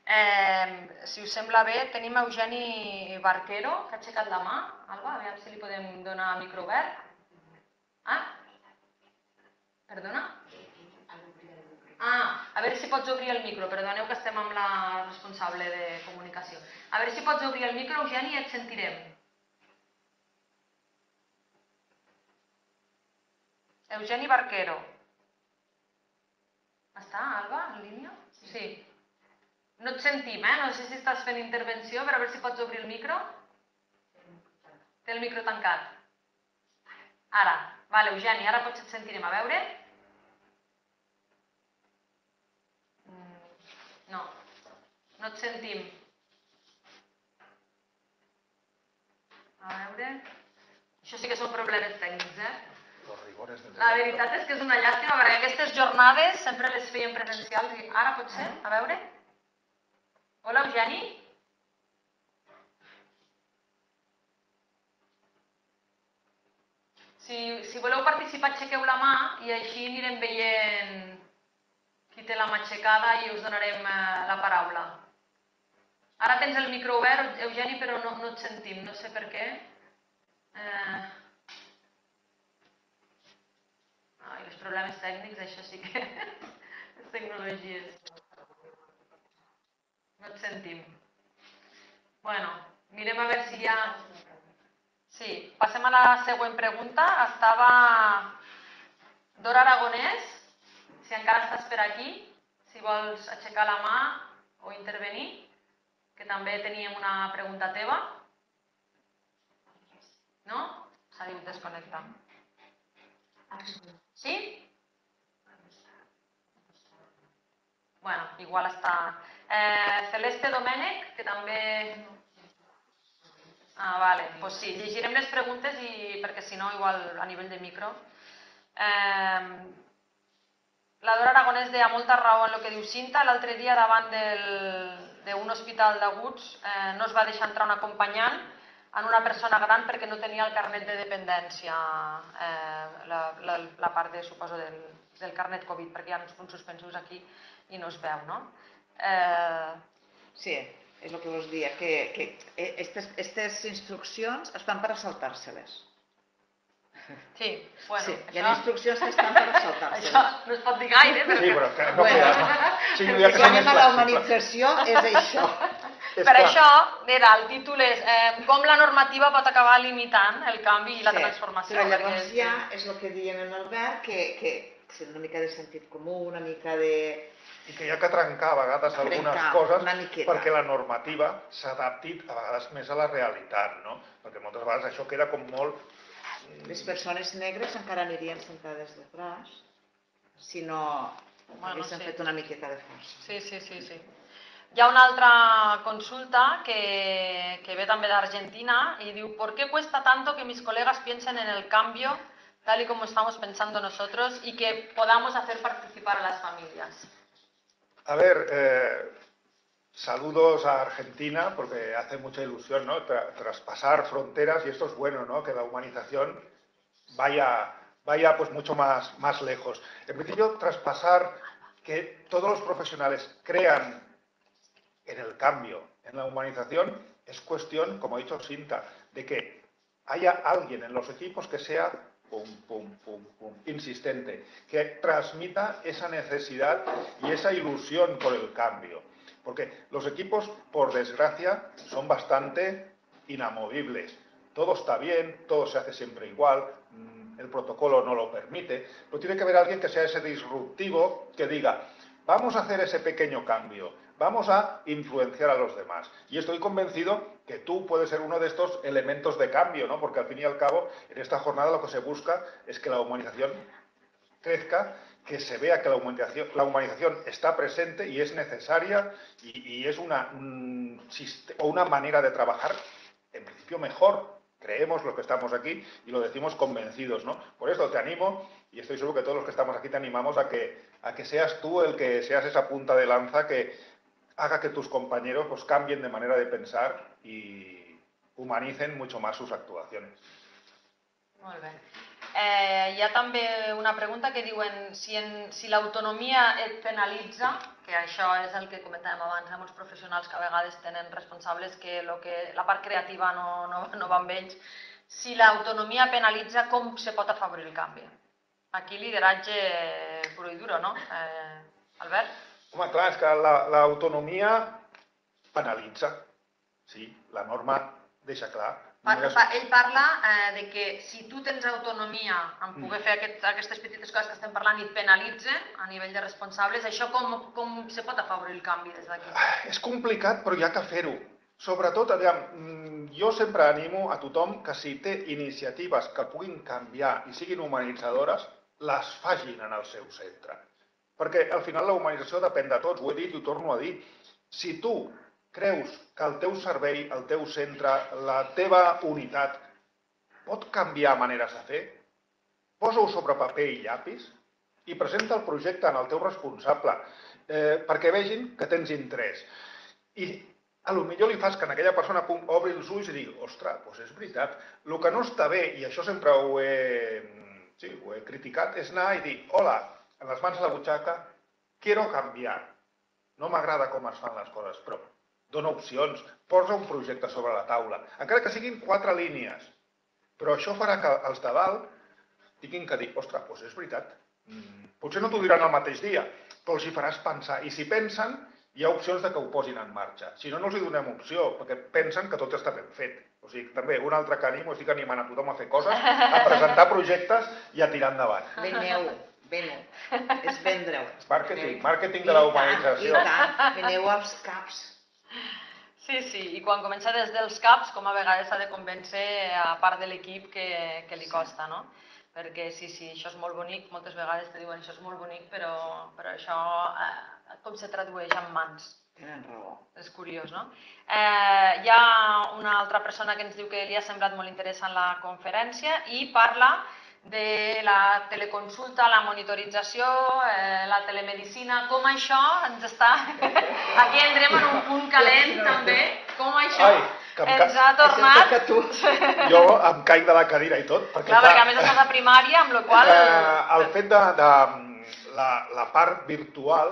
Si us sembla bé, tenim Eugeni Barquero, que ha aixecat la mà. Alba, a veure si li podem donar micro obert. Perdona? A veure si pots obrir el micro. Perdoneu que estem amb la responsable de comunicació. A veure si pots obrir el micro, Eugeni, i et sentirem. Eugeni Barquero. Està, Alba, en línia? Sí. No et sentim, no sé si estàs fent intervenció, però a veure si pots obrir el micro. Té el micro tancat. Ara. Vale, Eugeni, ara potser et sentirem. A veure. No. No et sentim. A veure. Això sí que són problemes tècnics, La veritat és que és una llàstima, perquè aquestes jornades sempre les feien presencials i ara potser, a veure. Hola, Eugeni. Si voleu participar, aixequeu la mà i així anirem veient qui té la mà aixecada i us donarem la paraula. Ara tens el micro obert, Eugeni, però no et sentim, no sé per què. Els problemes tècnics, això sí que... les tecnologies. No et sentim. Bueno, mirem a veure si hi ha... Sí, passem a la següent pregunta. Estava Dora Aragonès, si encara estàs per aquí, si vols aixecar la mà o intervenir, que també teníem una pregunta teva. No? S'ha dit desconnectar. Sí? Bueno, igual està... Celeste Domènech, que també... Ah, vale. Pues sí, llegirem les preguntes perquè si no, igual a nivell de micro. La Dora Aragonès deia molta raó en el que diu Cinta. L'altre dia davant d'un hospital d'aguts no es va deixar entrar un acompanyant en una persona gran perquè no tenia el carnet de dependència, la part, suposo, del carnet Covid, perquè hi ha uns punts suspensius aquí i no es veu, no? Sí, és el que vos dia, que aquestes instruccions estan per a saltar-se-les. Sí, bueno, hi ha instruccions que estan per a saltar-se-les. Això no es pot dir gaire, però... Sí, però que no queda. Si anem a la humanització, és això. Per això, el títol és com la normativa pot acabar limitant el canvi i la transformació. Però llavors ja és el que diem en Albert, que una mica de sentit comú, una mica de... I que hi ha que trencar a vegades algunes coses perquè la normativa s'adapti a vegades més a la realitat, no? Perquè moltes vegades això queda com molt... Les persones negres encara anirien sentades detrás si no haguessin fet una miqueta de força. Sí. Hi ha una altra consulta que ve també d'Argentina y diu ¿por qué cuesta tanto que mis colegas piensen en el cambio tal y como estamos pensando nosotros y que podamos hacer participar a las familias? A ver, saludos a Argentina porque hace mucha ilusión, ¿no? Traspasar fronteras y esto es bueno, ¿no? Que la humanización vaya pues mucho más lejos. En principio, traspasar que todos los profesionales crean en el cambio, en la humanización, es cuestión, como ha dicho Cinta, de que haya alguien en los equipos que sea insistente, que transmita esa necesidad y esa ilusión por el cambio. Porque los equipos, por desgracia, son bastante inamovibles. Todo está bien, todo se hace siempre igual, el protocolo no lo permite, pero tiene que haber alguien que sea ese disruptivo que diga, vamos a hacer ese pequeño cambio, vamos a influenciar a los demás. Y estoy convencido que tú puedes ser uno de estos elementos de cambio, ¿no? Porque al fin y al cabo, en esta jornada lo que se busca es que la humanización crezca, que se vea que la humanización está presente y es necesaria y es una manera de trabajar, en principio, mejor. Creemos los que estamos aquí y lo decimos convencidos, ¿no? Por esto te animo, y estoy seguro que todos los que estamos aquí te animamos a que seas tú el que seas esa punta de lanza que haga que tus compañeros pues cambien de manera de pensar y humanicen mucho más sus actuaciones. Molt bé. Hi ha també una pregunta que diuen si l'autonomia et penalitza, que això és el que comentàvem abans amb els professionals que a vegades tenen responsables que la part creativa no va amb ells, si l'autonomia penalitza, com se pot afavorir el canvi? Aquí lideratge puro i duro, no? Albert? Home, clar, és que l'autonomia penalitza. Sí, la norma deixa clar. Ell parla de que si tu tens autonomia en poder fer aquestes petites coses que estem parlant i et penalitza a nivell de responsables, això com se pot afavorir el canvi des d'aquí? És complicat, però hi ha que fer-ho. Sobretot, aviam, jo sempre animo a tothom que si té iniciatives que puguin canviar i siguin humanitzadores, les facin en el seu centre. Perquè al final la humanització depèn de tots, ho he dit i ho torno a dir. Si tu creus que el teu servei, el teu centre, la teva unitat pot canviar maneres de fer, posa-ho sobre paper i llapis i presenta el projecte al teu responsable perquè vegin que tens interès. I a lo millor li fas que en aquella persona obri els ulls i digui, ostres, doncs és veritat. El que no està bé, i això sempre ho he criticat, és anar i dir, hola, amb les mans a la butxaca, quiero canviar. No m'agrada com es fan les coses, però dona opcions, posa un projecte sobre la taula, encara que siguin 4 línies. Però això farà que els de dalt tinguin que dir, ostres, doncs és veritat. Potser no t'ho diran el mateix dia, però els hi faràs pensar. I si pensen, hi ha opcions de que ho posin en marxa. Si no, no els hi donem opció, perquè pensen que tot està ben fet. O sigui, també, un altre que animo, estic animant a tothom a fer coses, a presentar projectes i a tirar endavant. Veneu, és vendre-ho. Màrqueting de la humanització. I tant, veneu als CAPs. Sí, i quan comença des dels CAPs, com a vegades s'ha de convèncer a part de l'equip que li costa, no? Perquè sí, això és molt bonic, moltes vegades te diuen això és molt bonic, però això com se tradueix en mans? Tenen raó. És curiós, no? Hi ha una altra persona que ens diu que li ha semblat molt interessant la conferència i parla de la teleconsulta, la monitorització, la telemedicina, com això ens està... Aquí entrem en un punt calent també, com això ens ha tornat... Jo em caic de la cadira i tot. Clar, perquè a més estàs a primària, amb la qual el fet de la part virtual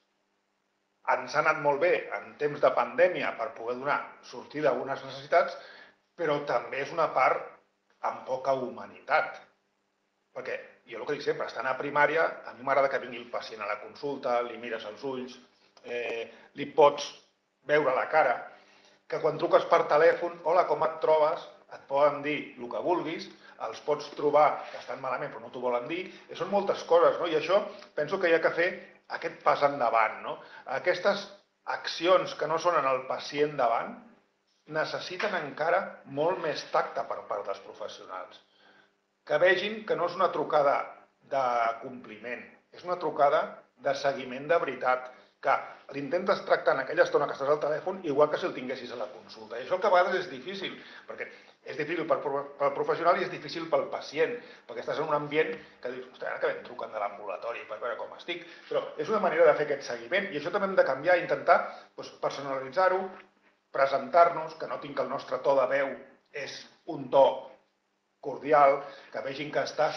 ens ha anat molt bé en temps de pandèmia per poder donar sortida a algunes necessitats, però també és una part amb poca humanitat. Perquè jo el que dic sempre, estant a primària, a mi m'agrada que vingui el pacient a la consulta, li mires als ulls, li pots veure la cara, que quan truques per telèfon, hola, com et trobes? Et poden dir el que vulguis, els pots trobar que estan malament però no t'ho volen dir, són moltes coses, no? I això penso que hi ha que fer aquest pas endavant, no? Aquestes accions que no són en el pacient davant necessiten encara molt més tacte per part dels professionals. Que vegin que no és una trucada de compliment, és una trucada de seguiment de veritat, que l'intentes tractar en aquella estona que estàs al telèfon igual que si el tinguessis a la consulta. I això que a vegades és difícil, perquè és difícil pel professional i és difícil pel pacient, perquè estàs en un ambient que dius, ostres, ara que vam trucant de l'ambulatori per veure com estic, però és una manera de fer aquest seguiment i això també hem de canviar, intentar personalitzar-ho, presentar-nos, que no tinc el nostre to de veu, és un to cordial, que vegin que estàs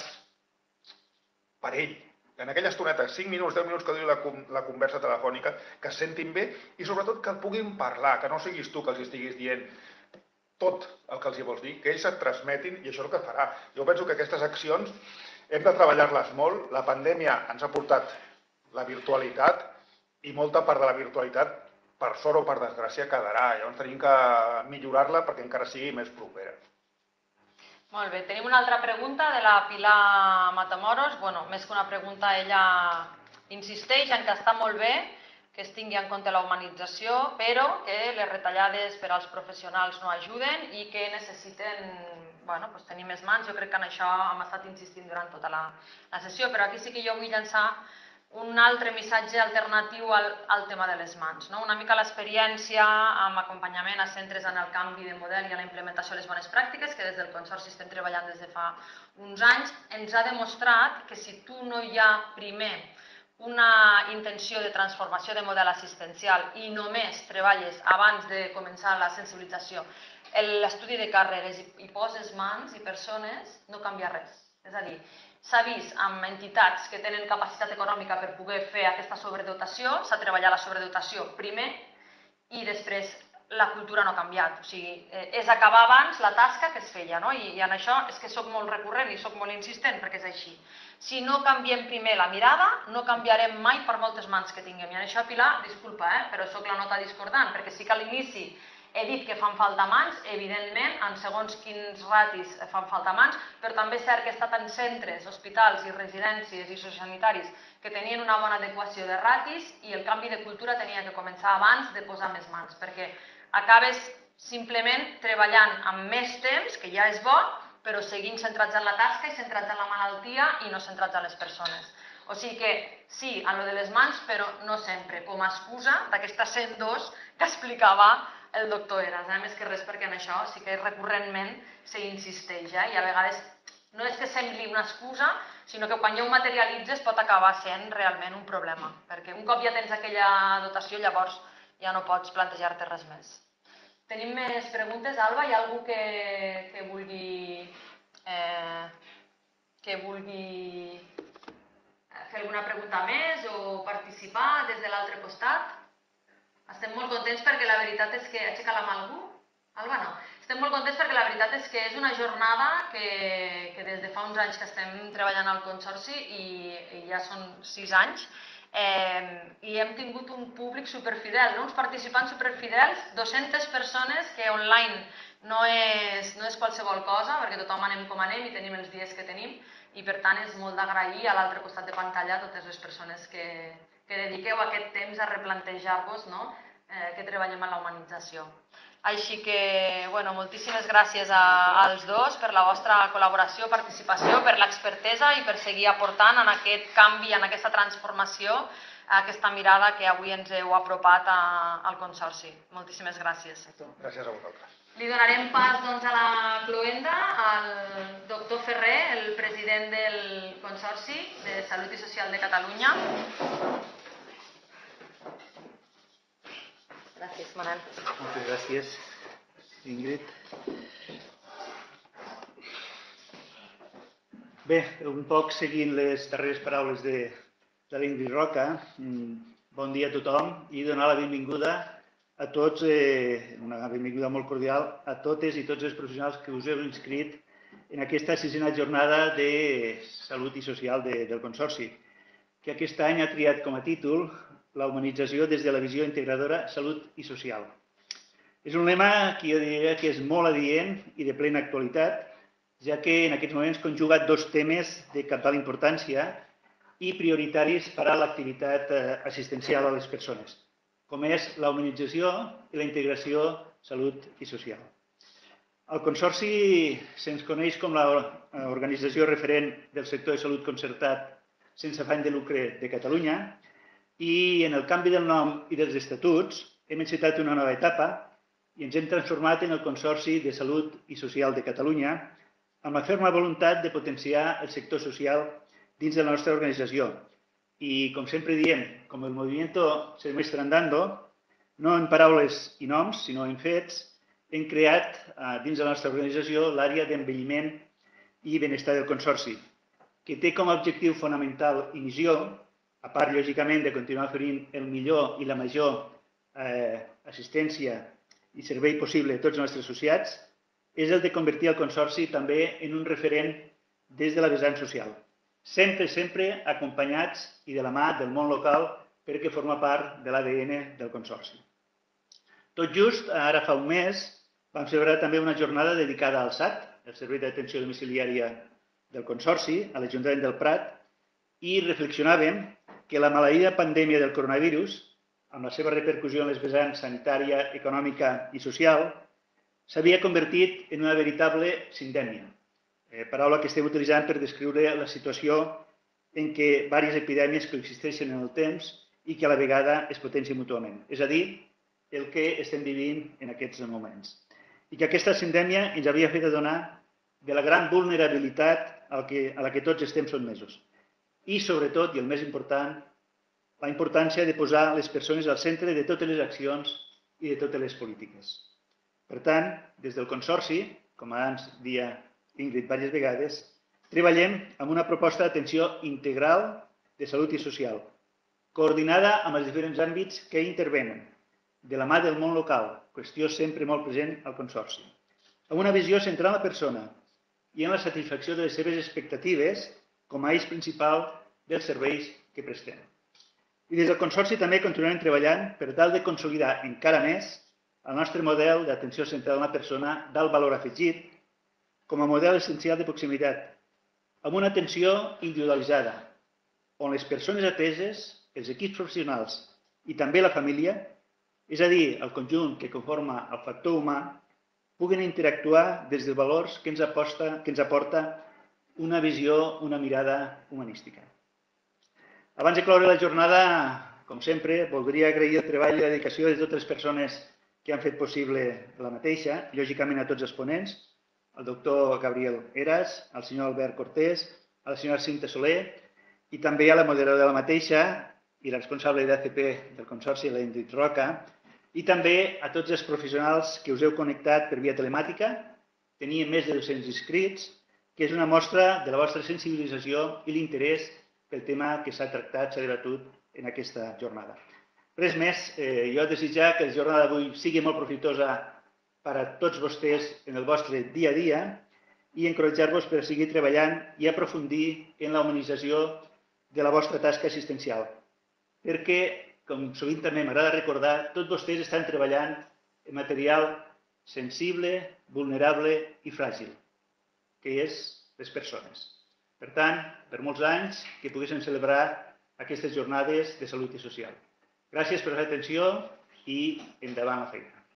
per ell. En aquella estoneta, 5 minuts, 10 minuts que duri la conversa telefònica, que es sentin bé i sobretot que puguin parlar, que no siguis tu que els estiguis dient tot el que els hi vols dir, que ells et transmetin i això és el que farà. Jo penso que aquestes accions hem de treballar-les molt. La pandèmia ens ha portat la virtualitat i molta part de la virtualitat, per sort o per desgràcia, quedarà. Llavors tenim que millorar-la perquè encara sigui més propera. Molt bé, tenim una altra pregunta de la Pilar Matamoros. Bueno, més que una pregunta, ella insisteix en que està molt bé que es tingui en compte la humanització, però que les retallades per als professionals no ajuden i que necessiten tenir més mans. Jo crec que en això hem estat insistint durant tota la sessió, però aquí sí que jo vull llançar un altre missatge alternatiu al tema de les mans. Una mica l'experiència amb acompanyament a centres en el canvi de model i a la implementació de les bones pràctiques, que des del Consorci estem treballant des de fa uns anys, ens ha demostrat que si tu no hi ha primer una intenció de transformació de model assistencial i només treballes abans de començar la sensibilització, l'estudi de càrregues i poses mans i persones, no canvia res. És a dir, s'ha vist amb entitats que tenen capacitat econòmica per poder fer aquesta sobredotació, s'ha treballat la sobredotació primer i després la cultura no ha canviat. O sigui, és acabar abans la tasca que es feia, no? I en això és que soc molt recurrent i soc molt insistent perquè és així. Si no canviem primer la mirada, no canviarem mai per moltes mans que tinguem. I en això, Pilar, disculpa, però soc la nota discordant, perquè sí que a l'inici he dit que fan falta mans, evidentment, en segons quins ratis fan falta mans, però també és cert que he estat en centres, hospitals i residències i sociosanitaris que tenien una bona adequació de ratis i el canvi de cultura tenia que començar abans de posar més mans, perquè acabes simplement treballant amb més temps, que ja és bo, però seguint centrats en la tasca i centrats en la malaltia i no centrats en les persones. O sigui que sí, en lo de les mans, però no sempre, com a excusa d'aquesta 102 que explicava el doctor Eras. Més que res perquè en això sí que recurrentment s'insisteix i a vegades no és que sembli una excusa, sinó que quan ja ho materialitzes pot acabar sent realment un problema, perquè un cop ja tens aquella dotació llavors ja no pots plantejar-te res més. Tenim més preguntes, Alba? Hi ha algú que vulgui fer alguna pregunta més o participar des de l'altre costat? Estem molt contents perquè la veritat és que... Aixeca la mà algú? Alba no. Estem molt contents perquè la veritat és que és una jornada que des de fa uns anys que estem treballant al Consorci i ja són 6 anys, i hem tingut un públic superfidel, uns participants superfidels, 200 persones que online no és qualsevol cosa, perquè tothom anem com anem i tenim els dies que tenim, i per tant és molt d'agrair a l'altre costat de pantalla a totes les persones que dediqueu aquest temps a replantejar-vos que treballem en la humanització. Així que, moltíssimes gràcies als dos per la vostra col·laboració, participació, per l'expertesa i per seguir aportant en aquest canvi, en aquesta transformació, aquesta mirada que avui ens heu apropat al Consorci. Moltíssimes gràcies. Gràcies a vosaltres. Li donarem pas a la cloenda al doctor Ferrer, el president del Consorci de Salut i Social de Catalunya. Gràcies, Manel. Moltes gràcies, Ingrid. Bé, un poc seguint les darreres paraules de l'Ingrid Roca, bon dia a tothom i donar la benvinguda a tots, una benvinguda molt cordial a totes i tots els professionals que us heu inscrit en aquesta 6a jornada de Salut i Social del Consorci, que aquest any ha triat com a títol la humanització des de la visió integradora Salut i Social. És un lema que jo diria que és molt adient i de plena actualitat, ja que en aquests moments conjuga dos temes de cabdal importància i prioritaris per a l'activitat assistencial a les persones, com és la humanització i la integració salut i social. El Consorci se'ns coneix com l'organització referent del sector de salut concertat sense afany de lucre de Catalunya i en el canvi del nom i dels estatuts hem encetat una nova etapa i ens hem transformat en el Consorci de Salut i Social de Catalunya amb la ferma voluntat de potenciar el sector social dins de la nostra organització. I, com sempre diem, com el movimiento se demuestra andando, no en paraules i noms, sinó en fets, hem creat dins de la nostra organització l'àrea d'envelliment i benestar del Consorci, que té com a objectiu fonamental i missió, a part, lògicament, de continuar oferint el millor i la major assistència i servei possible a tots els nostres associats, és el de convertir el Consorci també en un referent des de la vessant social. Sempre acompanyats i de la mà del món local perquè forma part de l'ADN del Consorci. Tot just, ara fa un mes, vam celebrar també una jornada dedicada al SAT, el Servei d'Atenció Domiciliària del Consorci, a l'Ajuntament del Prat, i reflexionàvem que la maleïda pandèmia del coronavirus, amb la seva repercussió en les vessants sanitària, econòmica i social, s'havia convertit en una veritable sindèmia, paraula que estem utilitzant per descriure la situació en què diverses epidèmies coexisteixen en el temps i que a la vegada es potencien mútuament, és a dir, el que estem vivint en aquests moments. I que aquesta sindèmia ens havia fet adonar de la gran vulnerabilitat a la que tots estem sotmesos. I, sobretot, i el més important, la importància de posar les persones al centre de totes les accions i de totes les polítiques. Per tant, des del Consorci, com abans dia Ingrid diverses vegades, treballem amb una proposta d'atenció integral de salut i social, coordinada amb els diferents àmbits que intervenen, de la mà del món local, qüestió sempre molt present al Consorci, amb una visió centrada en la persona i en la satisfacció de les seves expectatives com a eix principal dels serveis que prestem. I des del Consorci també continuem treballant per tal de consolidar encara més el nostre model d'atenció centrada en la persona d'alt valor afegit com a model essencial de proximitat, amb una atenció individualitzada, on les persones ateses, els equips professionals i també la família és a dir, el conjunt que conforma el factor humà, puguin interactuar des dels valors que ens aporta una visió, una mirada humanística. Abans de cloure la jornada, com sempre, voldria agrair el treball i la dedicació de totes les persones que han fet possible la mateixa, lògicament a tots els ponents, el doctor Gabriel Heras, al senyor Albert Cortés, a la senyora Cinta Soler i també a la moderadora de la mateixa i la responsable d'ACP del Consorci, la Ingrid Roca, i també a tots els professionals que us heu connectat per via telemàtica. Teníem més de 200 inscrits, que és una mostra de la vostra sensibilització i l'interès pel tema que s'ha tractat, s'ha debatut en aquesta jornada. Res més, jo desitjar que la jornada d'avui sigui molt profitosa per a tots vostès en el vostre dia a dia i encoratjar-vos per seguir treballant i aprofundir en la humanització de la vostra tasca assistencial. Perquè, com sovint també m'agrada recordar, tots vostès estan treballant en material sensible, vulnerable i fràgil, que és les persones. Per tant, per molts anys que poguéssim celebrar aquestes jornades de salut i social. Gràcies per l'atenció i endavant la feina.